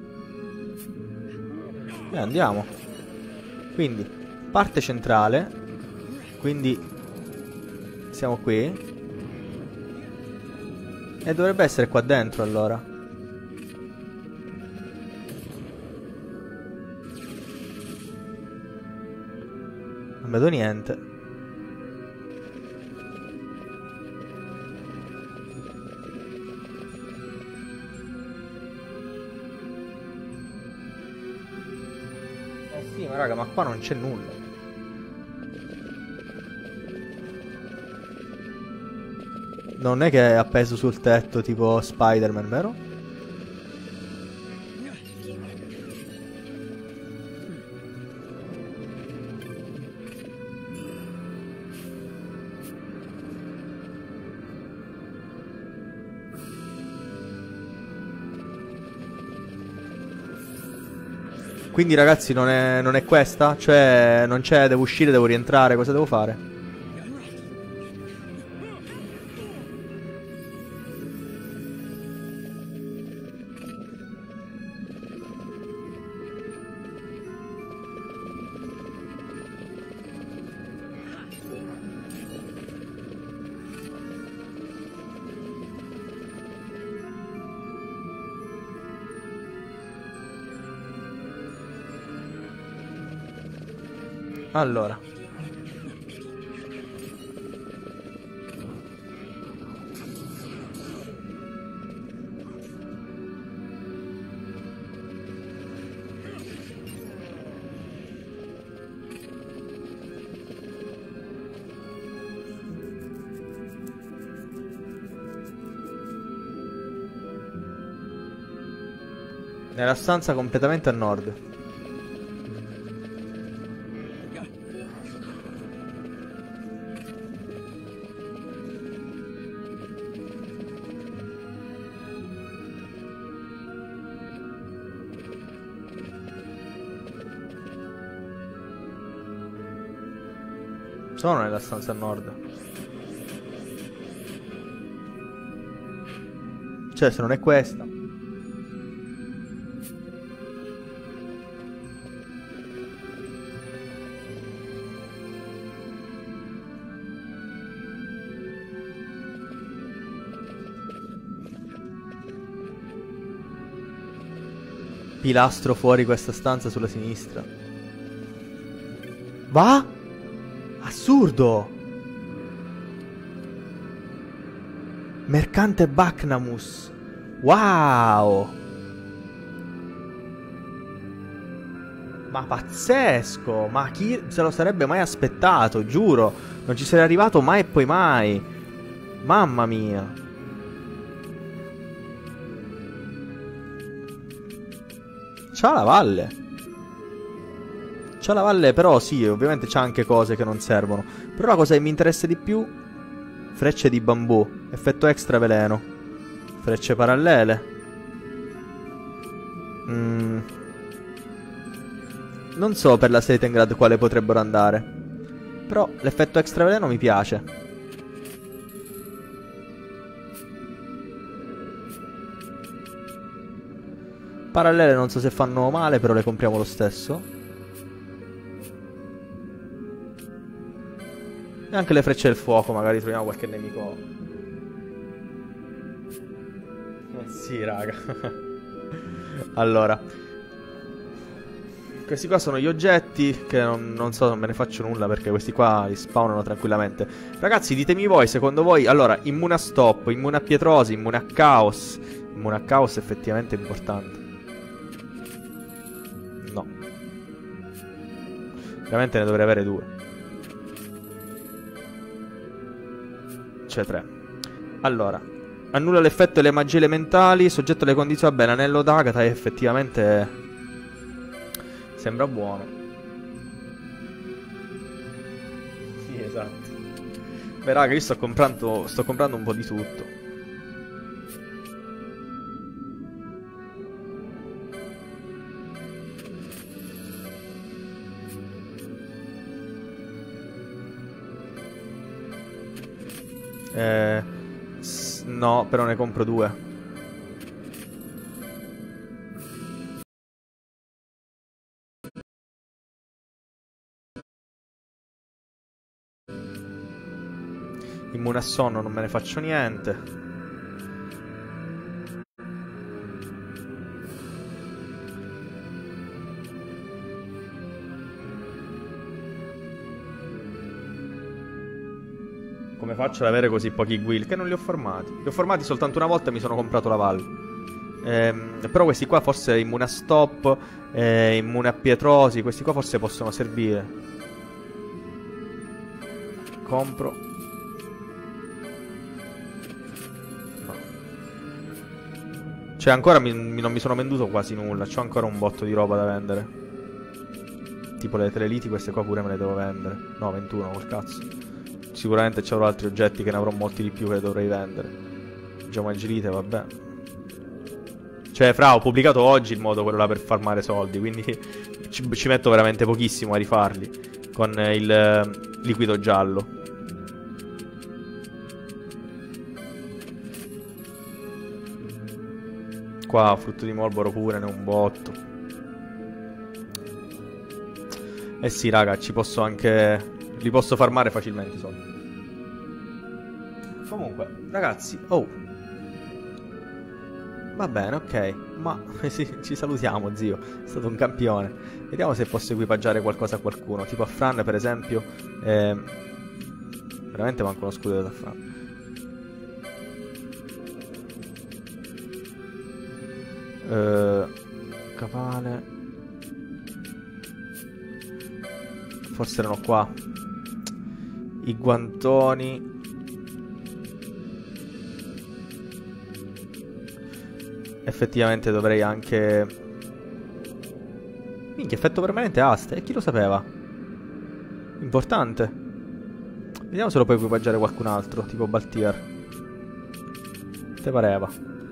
Andiamo. Quindi, parte centrale. Quindi siamo qui. E dovrebbe essere qua dentro allora. Non vedo niente. Sì, ma raga, ma qua non c'è nulla. Non è che è appeso sul tetto tipo Spider-Man, vero? Quindi ragazzi non è questa? Cioè non c'è, devo uscire, devo rientrare, cosa devo fare? Allora. Nella stanza completamente a nord. Sono nella stanza a nord. Cioè, se non è questa. Pilastro fuori questa stanza sulla sinistra. Va? Assurdo! Mercante Bacnamus. Wow! Ma pazzesco! Ma chi se lo sarebbe mai aspettato? Giuro! Non ci sarei arrivato mai e poi mai! Mamma mia! C'ha la valle! C'ha la valle, però sì, ovviamente c'ha anche cose che non servono. Però la cosa che mi interessa di più: frecce di bambù, effetto extra veleno, frecce parallele. Non so per la Stalingrad quale potrebbero andare, però l'effetto extra veleno mi piace. Parallele non so se fanno male, però le compriamo lo stesso. E anche le frecce del fuoco, magari troviamo qualche nemico. Sì, raga. Allora, questi qua sono gli oggetti che non so, non me ne faccio nulla perché questi qua li spawnano tranquillamente. Ragazzi, ditemi voi, secondo voi, allora, immune a stop, immune a pietrosi, immune a caos. Immune a caos effettivamente è importante. No. Veramente ne dovrei avere 2. Cioè 3. Allora, annulla l'effetto delle magie elementali, soggetto alle condizioni. Vabbè, l'anello d'Agata effettivamente sembra buono. Sì, esatto. Beh, raga, io sto comprando un po' di tutto. No, però ne compro 2. Immune a sonno, non me ne faccio niente. Come faccio ad avere così pochi guild? Che non li ho formati. Li ho formati soltanto una volta e mi sono comprato la Val. Però questi qua forse immune a stop, immune a pietrosi. Questi qua forse possono servire. Compro. Cioè ancora non mi sono venduto quasi nulla. C'ho ancora un botto di roba da vendere. Tipo le teleliti, queste qua pure me le devo vendere. No, 21, col cazzo. Sicuramente ci avrò altri oggetti che ne avrò molti di più che dovrei vendere. Geomagelite, vabbè. Cioè, fra, ho pubblicato oggi il modo quello là per farmare soldi, quindi ci metto veramente pochissimo a rifarli. Con il liquido giallo. Qua frutto di Marlboro pure, ne ho un botto. Eh sì, raga, ci posso anche... li posso farmare facilmente i soldi. Comunque, ragazzi, oh, va bene, ok. Ma sì, ci salutiamo, zio. È stato un campione. Vediamo se posso equipaggiare qualcosa a qualcuno. Tipo a Fran, per esempio. Veramente manco uno scudo da Fran. Capale. Forse erano qua. I guantoni. Effettivamente dovrei anche... Minchia, effetto permanente aste. E chi lo sapeva? Importante. Vediamo se lo puoi equipaggiare qualcun altro. Tipo Baltier. Te pareva?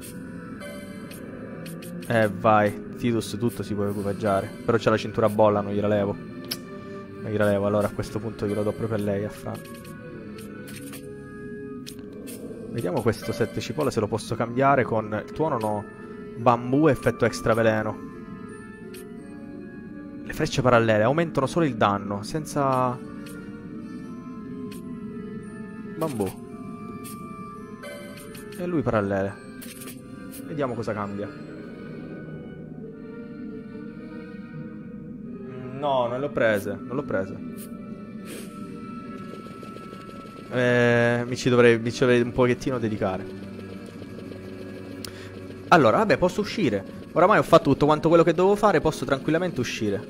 Vai. Tidus tutto si può equipaggiare. Però c'è la cintura a bolla, non gliela levo. Non gliela levo, allora a questo punto glielo do proprio a lei, a Fran. Vediamo questo 7 cipolle se lo posso cambiare con il tuono, no. Bambù, effetto extra veleno. Le frecce parallele aumentano solo il danno, senza... Bambù. E lui parallele. Vediamo cosa cambia. No, non le ho prese. Non l'ho prese. Mi ci dovrei un pochettino dedicare. Allora, vabbè, posso uscire. Oramai ho fatto tutto quanto quello che dovevo fare. Posso tranquillamente uscire.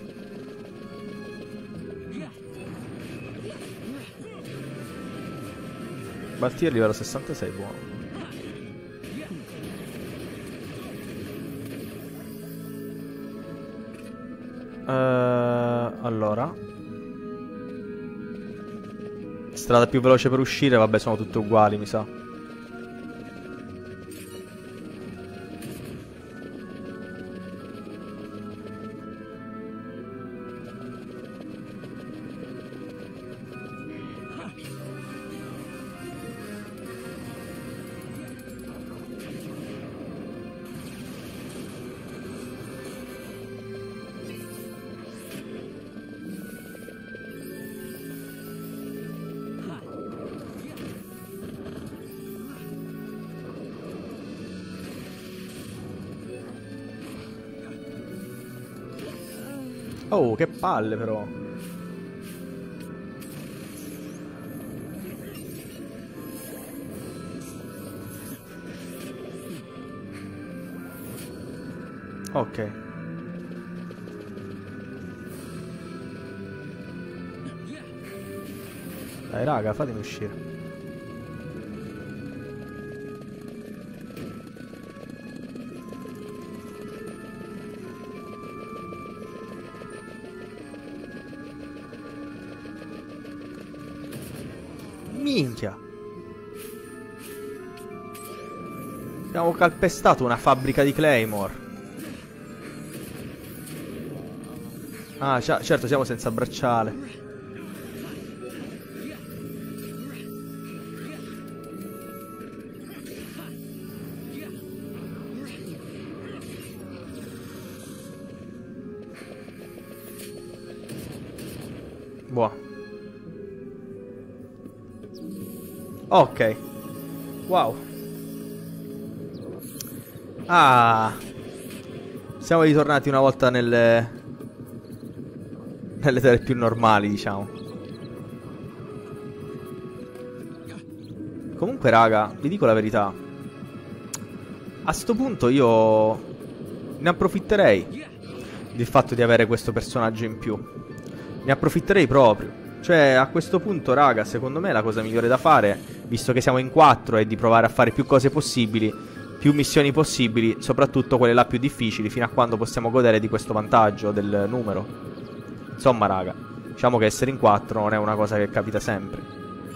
Baltier livello 66, buono. Allora, strada più veloce per uscire. Vabbè, sono tutte uguali, mi sa. Oh, che palle però. Ok. Dai raga, fatemi uscire. Minchia. Abbiamo calpestato una fabbrica di Claymore. Ah, certo, siamo senza bracciale. Buono. Ok. Wow. Ah. Siamo ritornati una volta nelle terre più normali, diciamo. Comunque, raga, vi dico la verità. A sto punto io ne approfitterei del fatto di avere questo personaggio in più. Ne approfitterei proprio. Cioè, a questo punto, raga, secondo me la cosa migliore da fare, visto che siamo in 4, è di provare a fare più cose possibili, più missioni possibili, soprattutto quelle là più difficili, fino a quando possiamo godere di questo vantaggio del numero. Insomma, raga, diciamo che essere in 4 non è una cosa che capita sempre.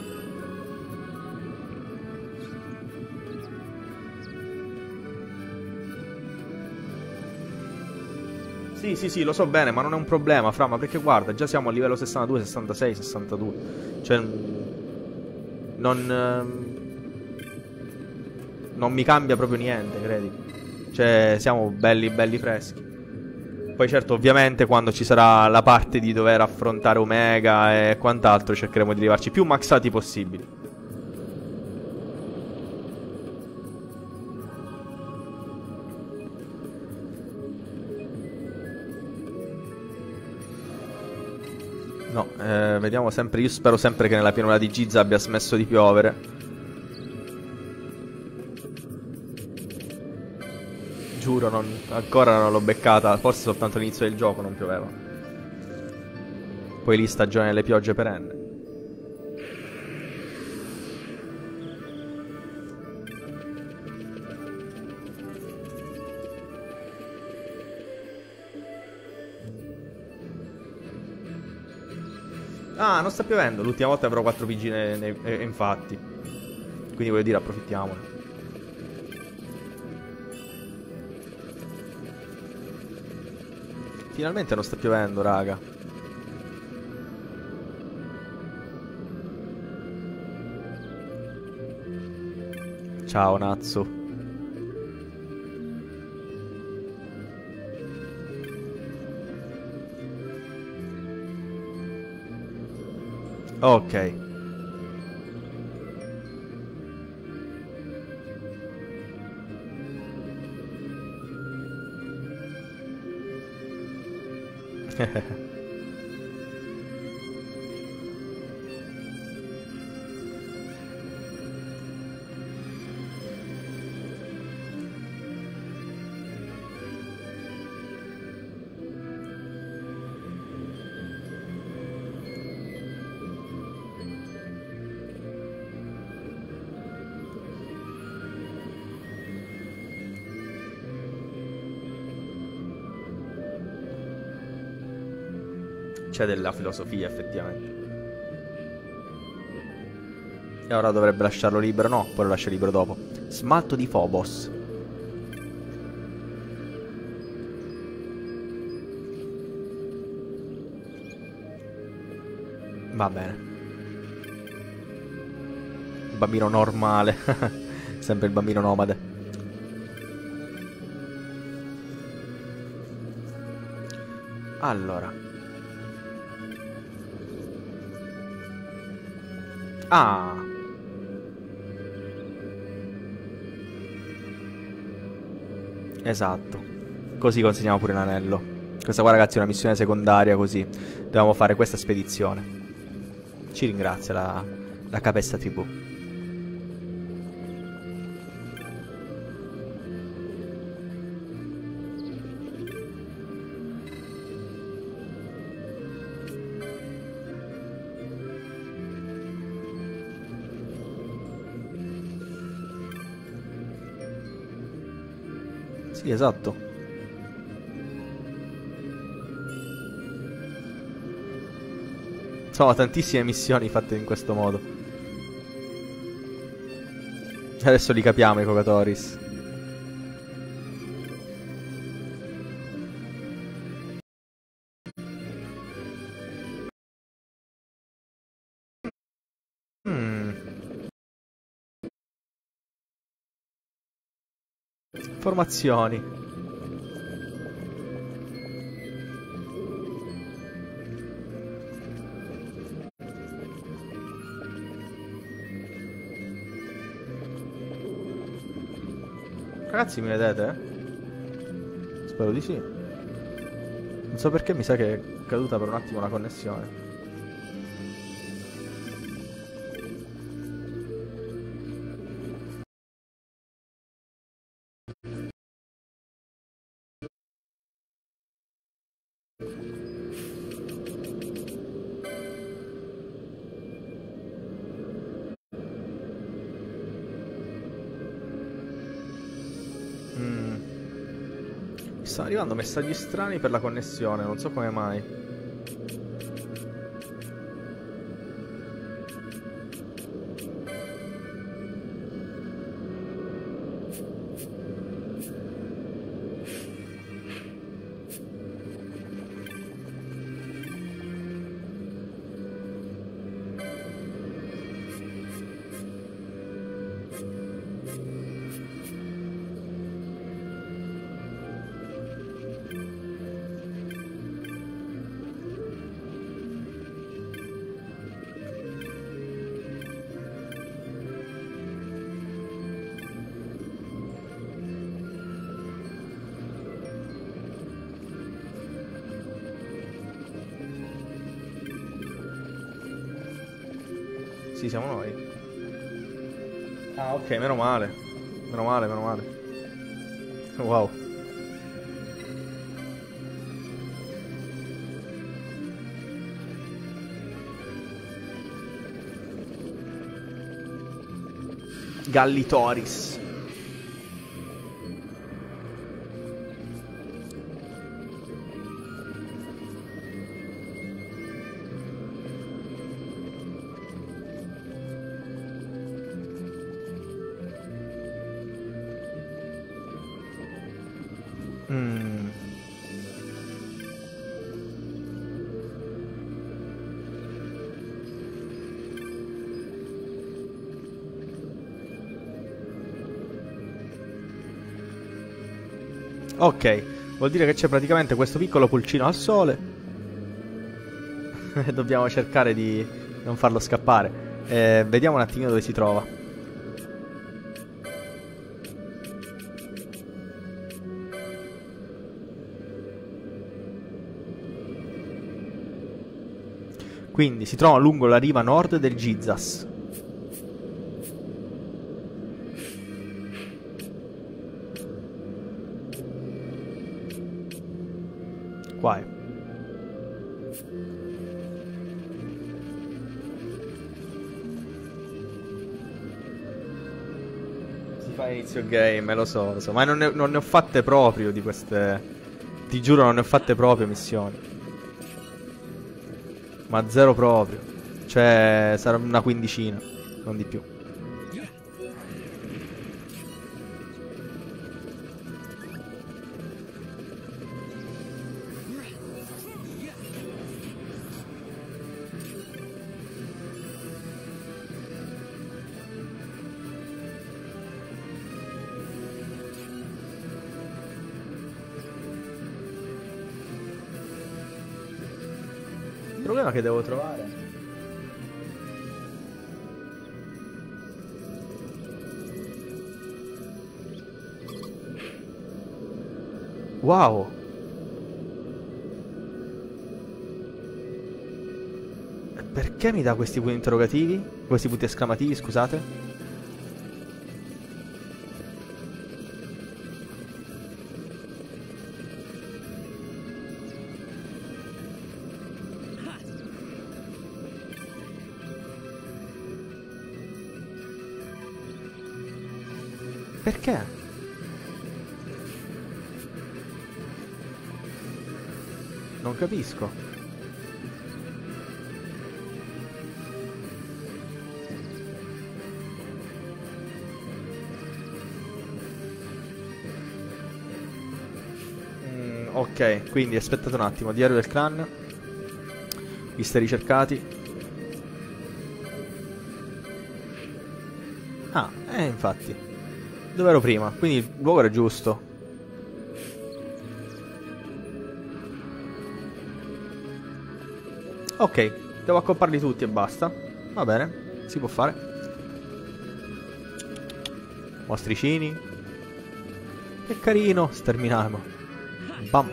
Sì, lo so bene, ma non è un problema, Fra, ma perché guarda, già siamo a livello 62, 66, 62. Cioè, non mi cambia proprio niente, credi. Cioè, siamo belli freschi. Poi certo, ovviamente, quando ci sarà la parte di dover affrontare Omega e quant'altro, cercheremo di arrivarci più maxati possibili. No, vediamo sempre. Io spero sempre che nella pianura di Giza abbia smesso di piovere. Giuro, ancora non l'ho beccata. Forse soltanto all'inizio del gioco non pioveva. Poi lì stagione delle piogge perenne. Ah, non sta piovendo. L'ultima volta avrò 4 PG infatti. Quindi voglio dire, approfittiamone. Finalmente non sta piovendo, raga. Ciao, Natsu. Ok. C'è della filosofia, effettivamente. E ora dovrebbe lasciarlo libero. No, poi lo lascia libero dopo. Smalto di Phobos. Va bene. Il bambino normale. Sempre il bambino nomade. Allora. Ah. Esatto. Così consegniamo pure l'anello. Questa qua, ragazzi, è una missione secondaria, così dobbiamo fare questa spedizione. Ci ringrazia la capesta tribù. Sì, esatto. Sono tantissime missioni fatte in questo modo. Adesso li capiamo i Cocatoris. Informazioni. Ragazzi, mi vedete? Spero di sì. Non so perché, mi sa che è caduta per un attimo la connessione. stanno arrivando messaggi strani per la connessione, non so come mai. Sì, siamo noi. Ah, ok, meno male. Meno male, meno male. Wow. Gallitoris. Ok, vuol dire che c'è praticamente questo piccolo pulcino al sole. E dobbiamo cercare di non farlo scappare. Vediamo un attimino dove si trova. Quindi si trova lungo la riva nord del Gizas. Qua è. Si fa inizio game, lo so, lo so. Ma non ne ho fatte proprio di queste. Ti giuro, non ne ho fatte proprio missioni. Ma zero proprio. Cioè, sarà una quindicina, non di più. Il problema che devo trovare. Wow. Perché mi dà questi punti interrogativi? Questi punti esclamativi, scusate. Perché? Non capisco. Ok, quindi aspettate un attimo. Diario del clan. Misteri ricercati. Ah, infatti. Dove ero prima? Quindi il luogo era giusto. Ok, devo accopparli tutti e basta. Va bene, si può fare. Mostricini. Che carino, sterminiamo. Bam.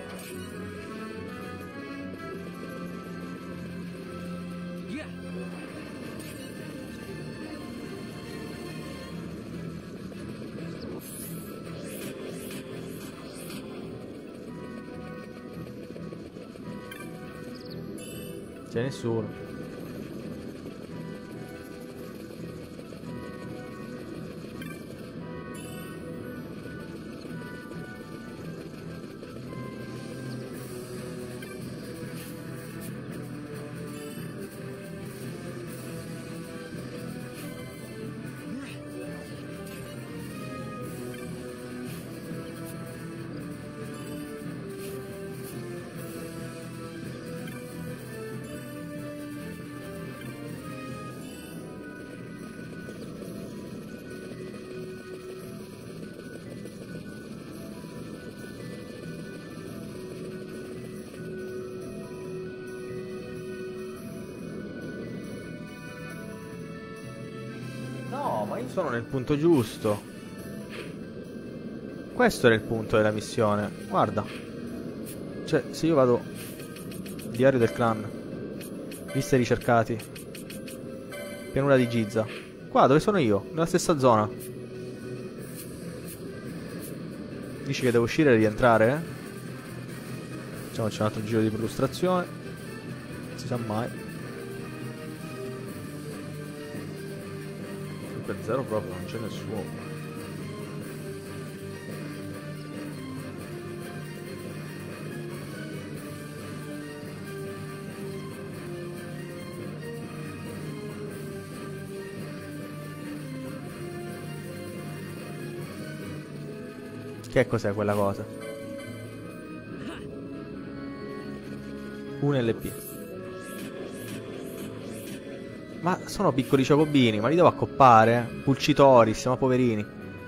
C'è nessuno. ma io sono nel punto giusto. Questo era il punto della missione. Guarda. Cioè, se io vado... Diario del clan. Liste ricercati. Pianura di Giza. Qua, dove sono io? Nella stessa zona. Dici che devo uscire e rientrare, eh? Facciamoci un altro giro di perlustrazione. Non si sa mai. Per zero proprio, non c'è nessuno. Che cos'è quella cosa? Un LP. Ma sono piccoli ciocobini, ma li devo accoppare? Pulcitoris, ma poverini.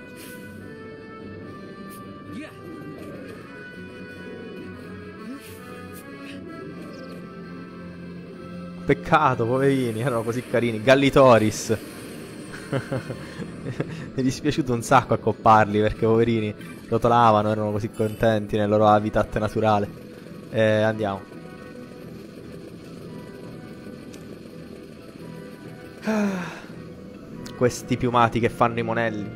Peccato, poverini, erano così carini. Gallitoris. Mi è dispiaciuto un sacco accopparli perché poverini rotolavano, erano così contenti nel loro habitat naturale. Andiamo. Questi piumati che fanno i monelli.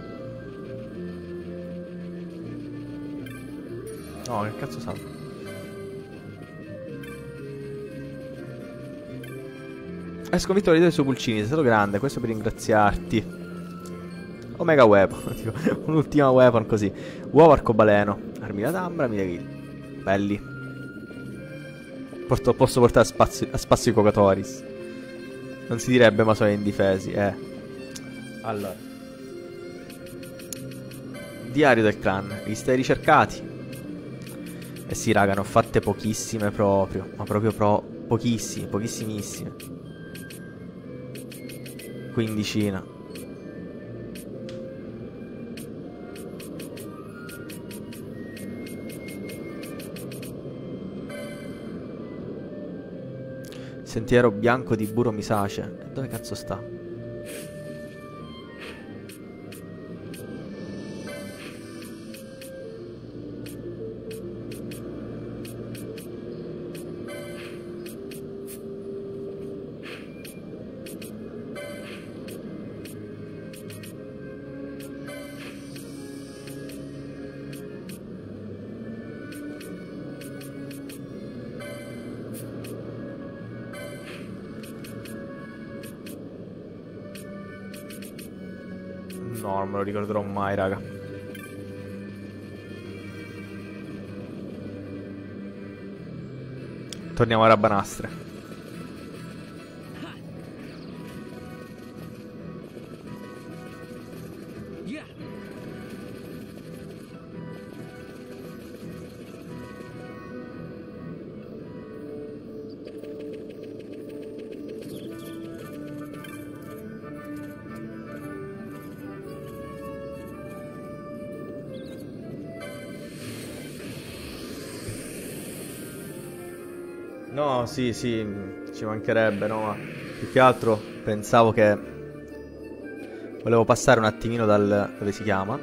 No, che cazzo sanno? Hai sconfitto la leader dei suoi pulcini, sei stato grande, questo per ringraziarti. Omega Weapon, un'ultima weapon così. Uovo arcobaleno, armi da tambra, armi da kill. Belli. Posso portare a spazio i Cocatoris. Non si direbbe, ma sono indifesi, Allora. Diario del clan, liste dei ricercati. Eh sì, raga, ne ho fatte pochissime proprio. Ma proprio pochissime, pochissimissime. Quindicina. Sentiero bianco di Buro Misace. Dove cazzo sta? No, non me lo ricorderò mai, raga. Torniamo a Rabanastre. No, sì, ci mancherebbe, no, ma più che altro pensavo che volevo passare un attimino dove si chiama?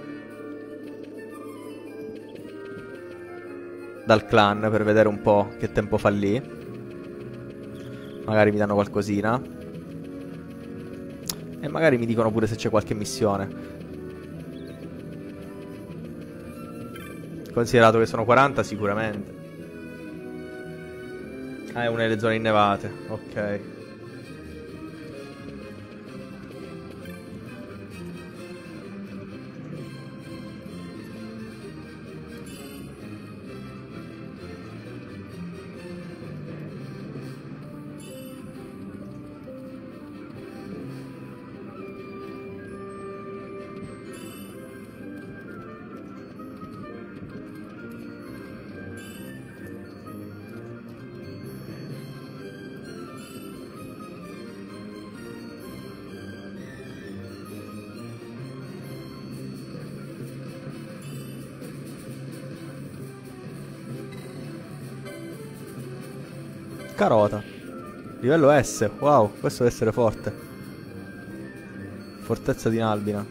Dal clan per vedere un po' che tempo fa lì. Magari mi danno qualcosina. E magari mi dicono pure se c'è qualche missione. Considerato che sono 40 sicuramente. Ah, è una delle zone innevate, ok. Carota. Livello S. Wow, questo deve essere forte. fortezza di Nalbina.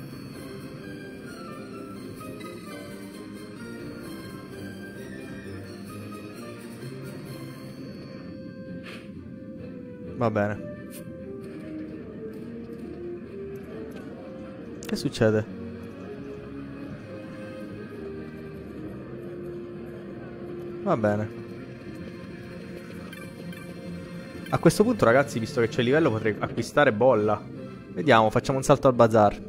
Va bene. Che succede? Va bene. A questo punto, ragazzi, visto che c'è il livello, potrei acquistare bolla. Vediamo, facciamo un salto al bazar.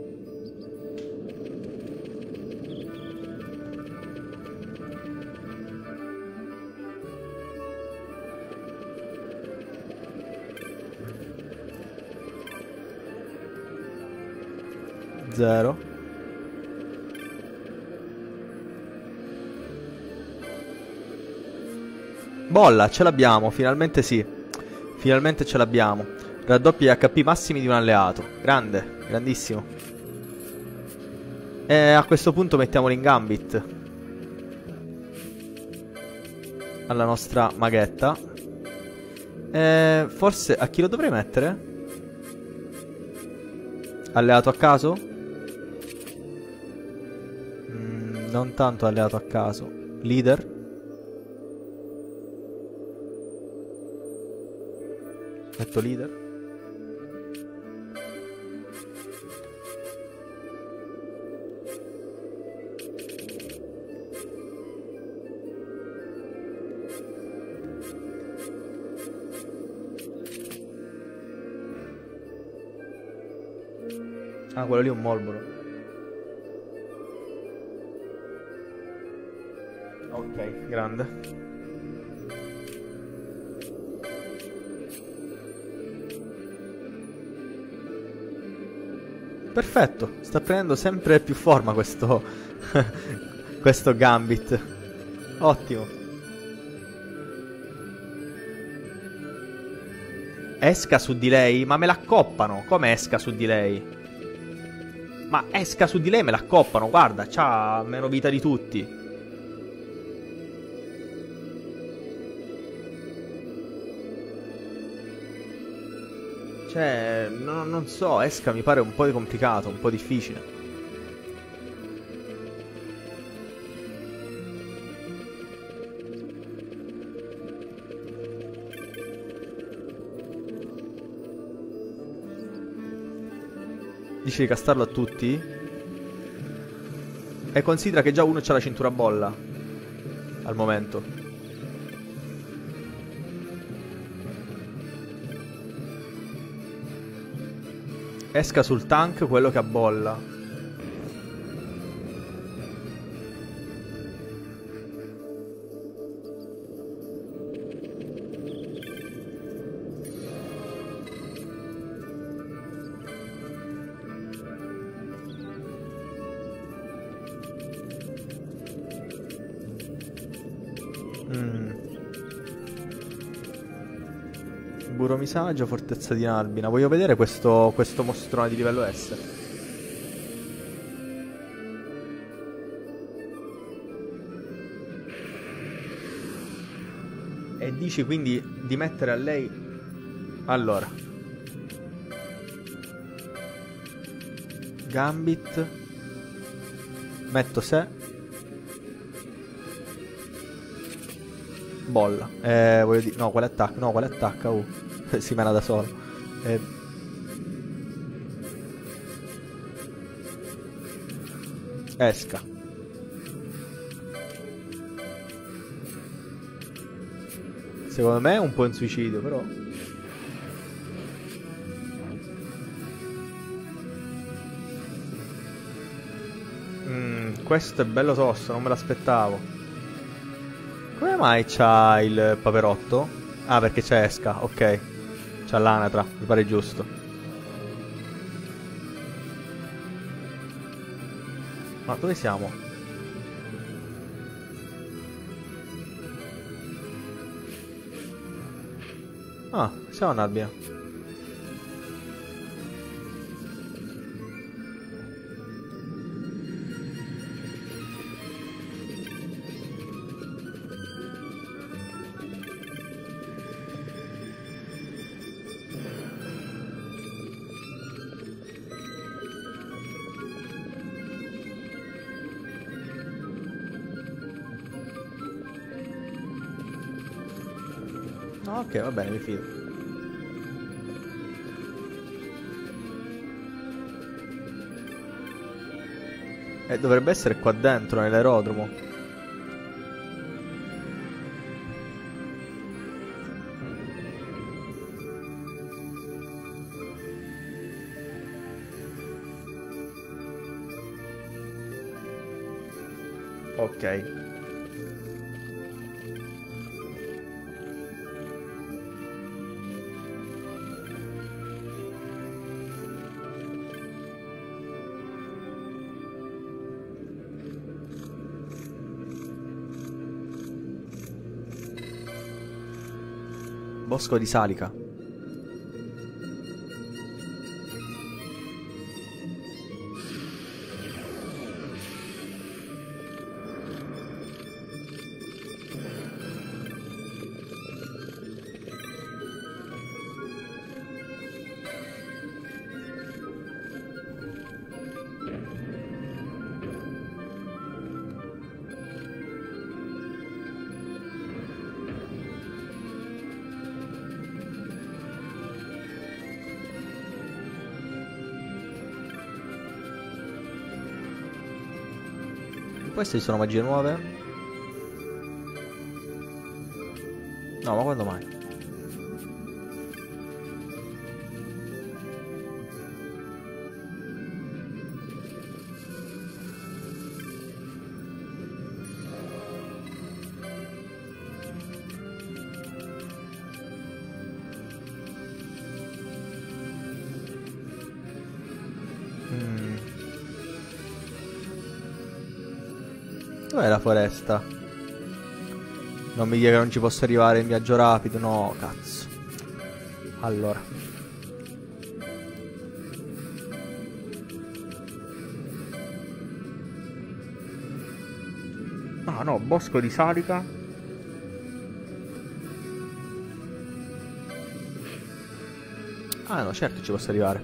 Zero. Bolla, ce l'abbiamo, finalmente sì. Finalmente ce l'abbiamo. Raddoppia gli HP massimi di un alleato. Grande, grandissimo. E a questo punto mettiamolo in Gambit. Alla nostra maghetta. Forse a chi lo dovrei mettere? Alleato a caso? Non tanto alleato a caso. Leader? Metto leader. Ah, quello lì è un Marlboro. Ok, grande. Perfetto, sta prendendo sempre più forma questo questo Gambit. Ottimo. Esca su di lei? Ma me l'accoppano. Come esca su di lei? Ma esca su di lei, me l'accoppano. Guarda, c'ha meno vita di tutti. Cioè, non so, esca mi pare un po' complicato, un po' difficile. Dici di castarlo a tutti? E considera che già uno c'ha la cintura bolla. Al momento. Esca sul tank quello che ha bolla. Buromisaggio, fortezza di Nalbina. Voglio vedere questo mostrone di livello S. E dici quindi di mettere a lei. Allora, Gambit. Metto se. Bolla. Voglio dire. No, quale attacca? No, quale attacca? Si mena da solo. Esca. Secondo me è un po' un suicidio, però. Questo è bello tosto, non me l'aspettavo. Come mai c'ha il paperotto? Ah, perché c'è esca, ok. C'ha l'anatra, mi pare giusto. Ma dove siamo? Ah, siamo a Nalbina. Ah, ok, va bene, mi fido. Dovrebbe essere qua dentro, nell'aerodromo. Ok. Bosco di Salica. Queste sono magie nuove? No, ma quando mai? Dov'è la foresta? Non mi dire che non ci posso arrivare in viaggio rapido. No, cazzo. Allora. Ah no, Bosco di Salica. Ah no, certo ci posso arrivare.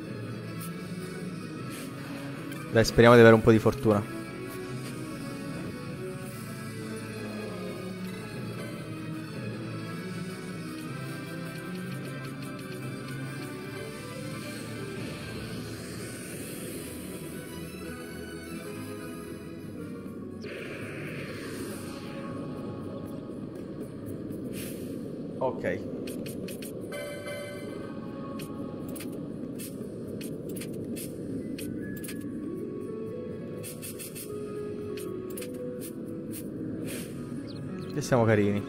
Dai, speriamo di avere un po' di fortuna. Ok. E siamo carini.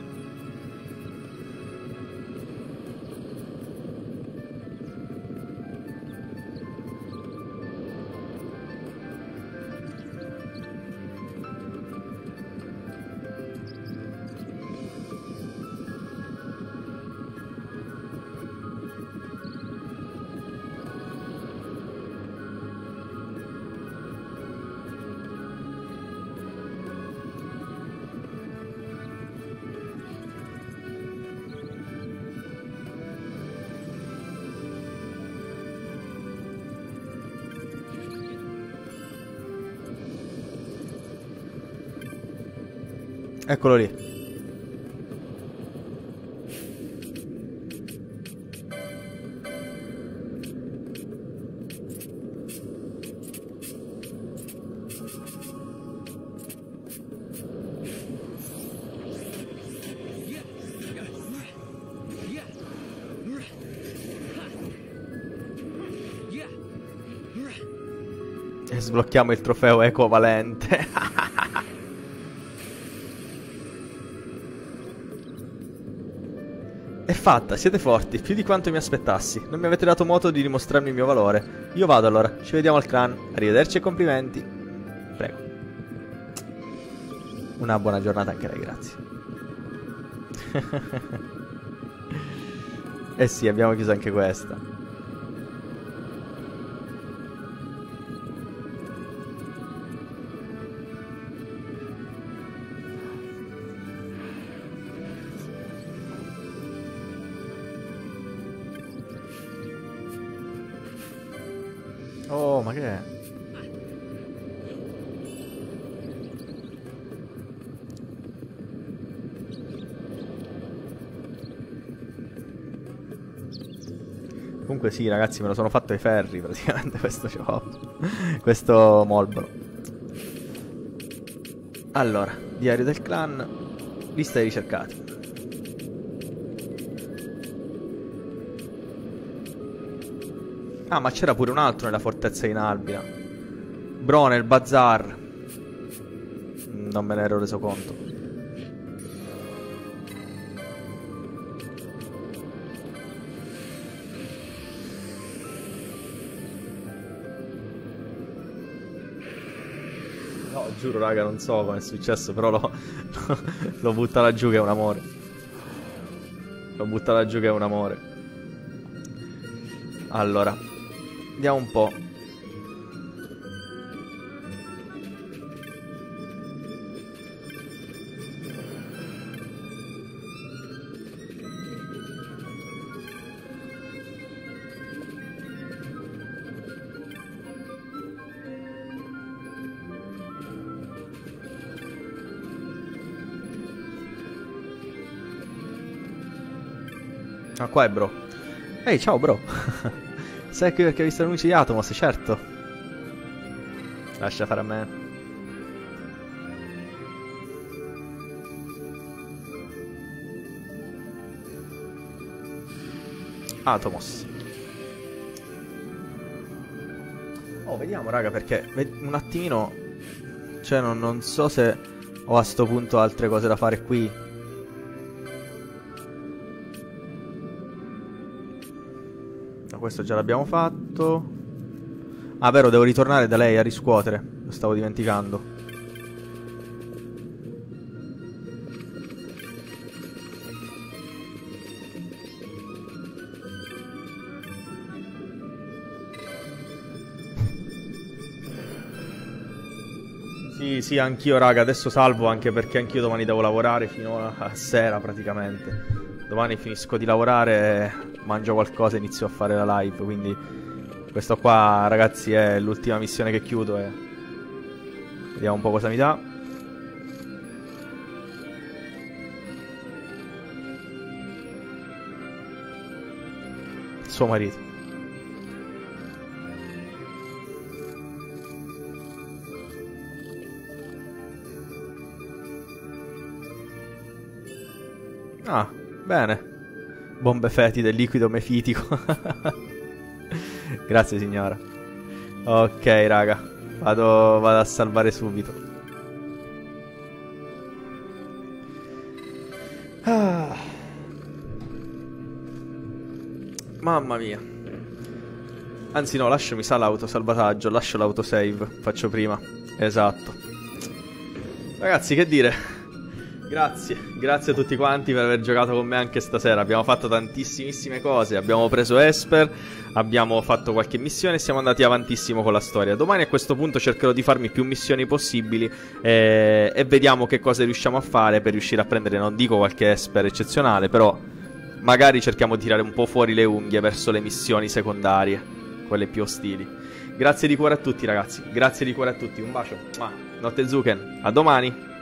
Eccolo lì. E sblocchiamo il trofeo ecovalente. È fatta, siete forti, più di quanto mi aspettassi. Non mi avete dato modo di dimostrarmi il mio valore. Io vado allora, ci vediamo al clan. Arrivederci e complimenti. Prego. Una buona giornata anche a lei, grazie. Eh sì, abbiamo chiuso anche questa. Oh, ma che è? Comunque sì, ragazzi, me lo sono fatto ai ferri praticamente questo questo Molboro. Allora, diario del clan, lista dei ricercati. Ah, ma c'era pure un altro nella fortezza in Albina. Brone, il bazar. Non me ne ero reso conto. No, giuro raga, non so come è successo, però l'ho buttata giù che è un amore. L'ho buttata giù che è un amore. Allora, vediamo un po'. Ah, qua è bro. Ehi, ciao bro. Sai qui perché hai visto l'annuncio di Atomos, certo. Lascia fare a me. Atomos. Oh, vediamo raga, perché un attimino. Cioè non so se ho a sto punto altre cose da fare qui. Questo già l'abbiamo fatto. Ah, vero, devo ritornare da lei a riscuotere. Lo stavo dimenticando. Sì, anch'io raga. Adesso salvo anche perché anch'io domani devo lavorare fino a sera praticamente. Domani finisco di lavorare, mangio qualcosa e inizio a fare la live. Quindi questo qua ragazzi è l'ultima missione che chiudo e vediamo un po' cosa mi dà. Suo marito. Ah, bene. Bombe fetide, liquido mefitico. Grazie signora. Ok raga, vado a salvare subito. Ah. Mamma mia. Anzi no, lascio, mi sa l'autosalvataggio. Lascio l'autosave, faccio prima. Esatto. Ragazzi, che dire. Grazie a tutti quanti per aver giocato con me anche stasera. Abbiamo fatto tantissimissime cose. Abbiamo preso Esper, abbiamo fatto qualche missione e siamo andati avantissimo con la storia. Domani a questo punto cercherò di farmi più missioni possibili e vediamo che cosa riusciamo a fare per riuscire a prendere, non dico qualche Esper eccezionale, però magari cerchiamo di tirare un po' fuori le unghie verso le missioni secondarie, quelle più ostili. Grazie di cuore a tutti ragazzi, grazie di cuore a tutti, un bacio. Notte Zuken, a domani.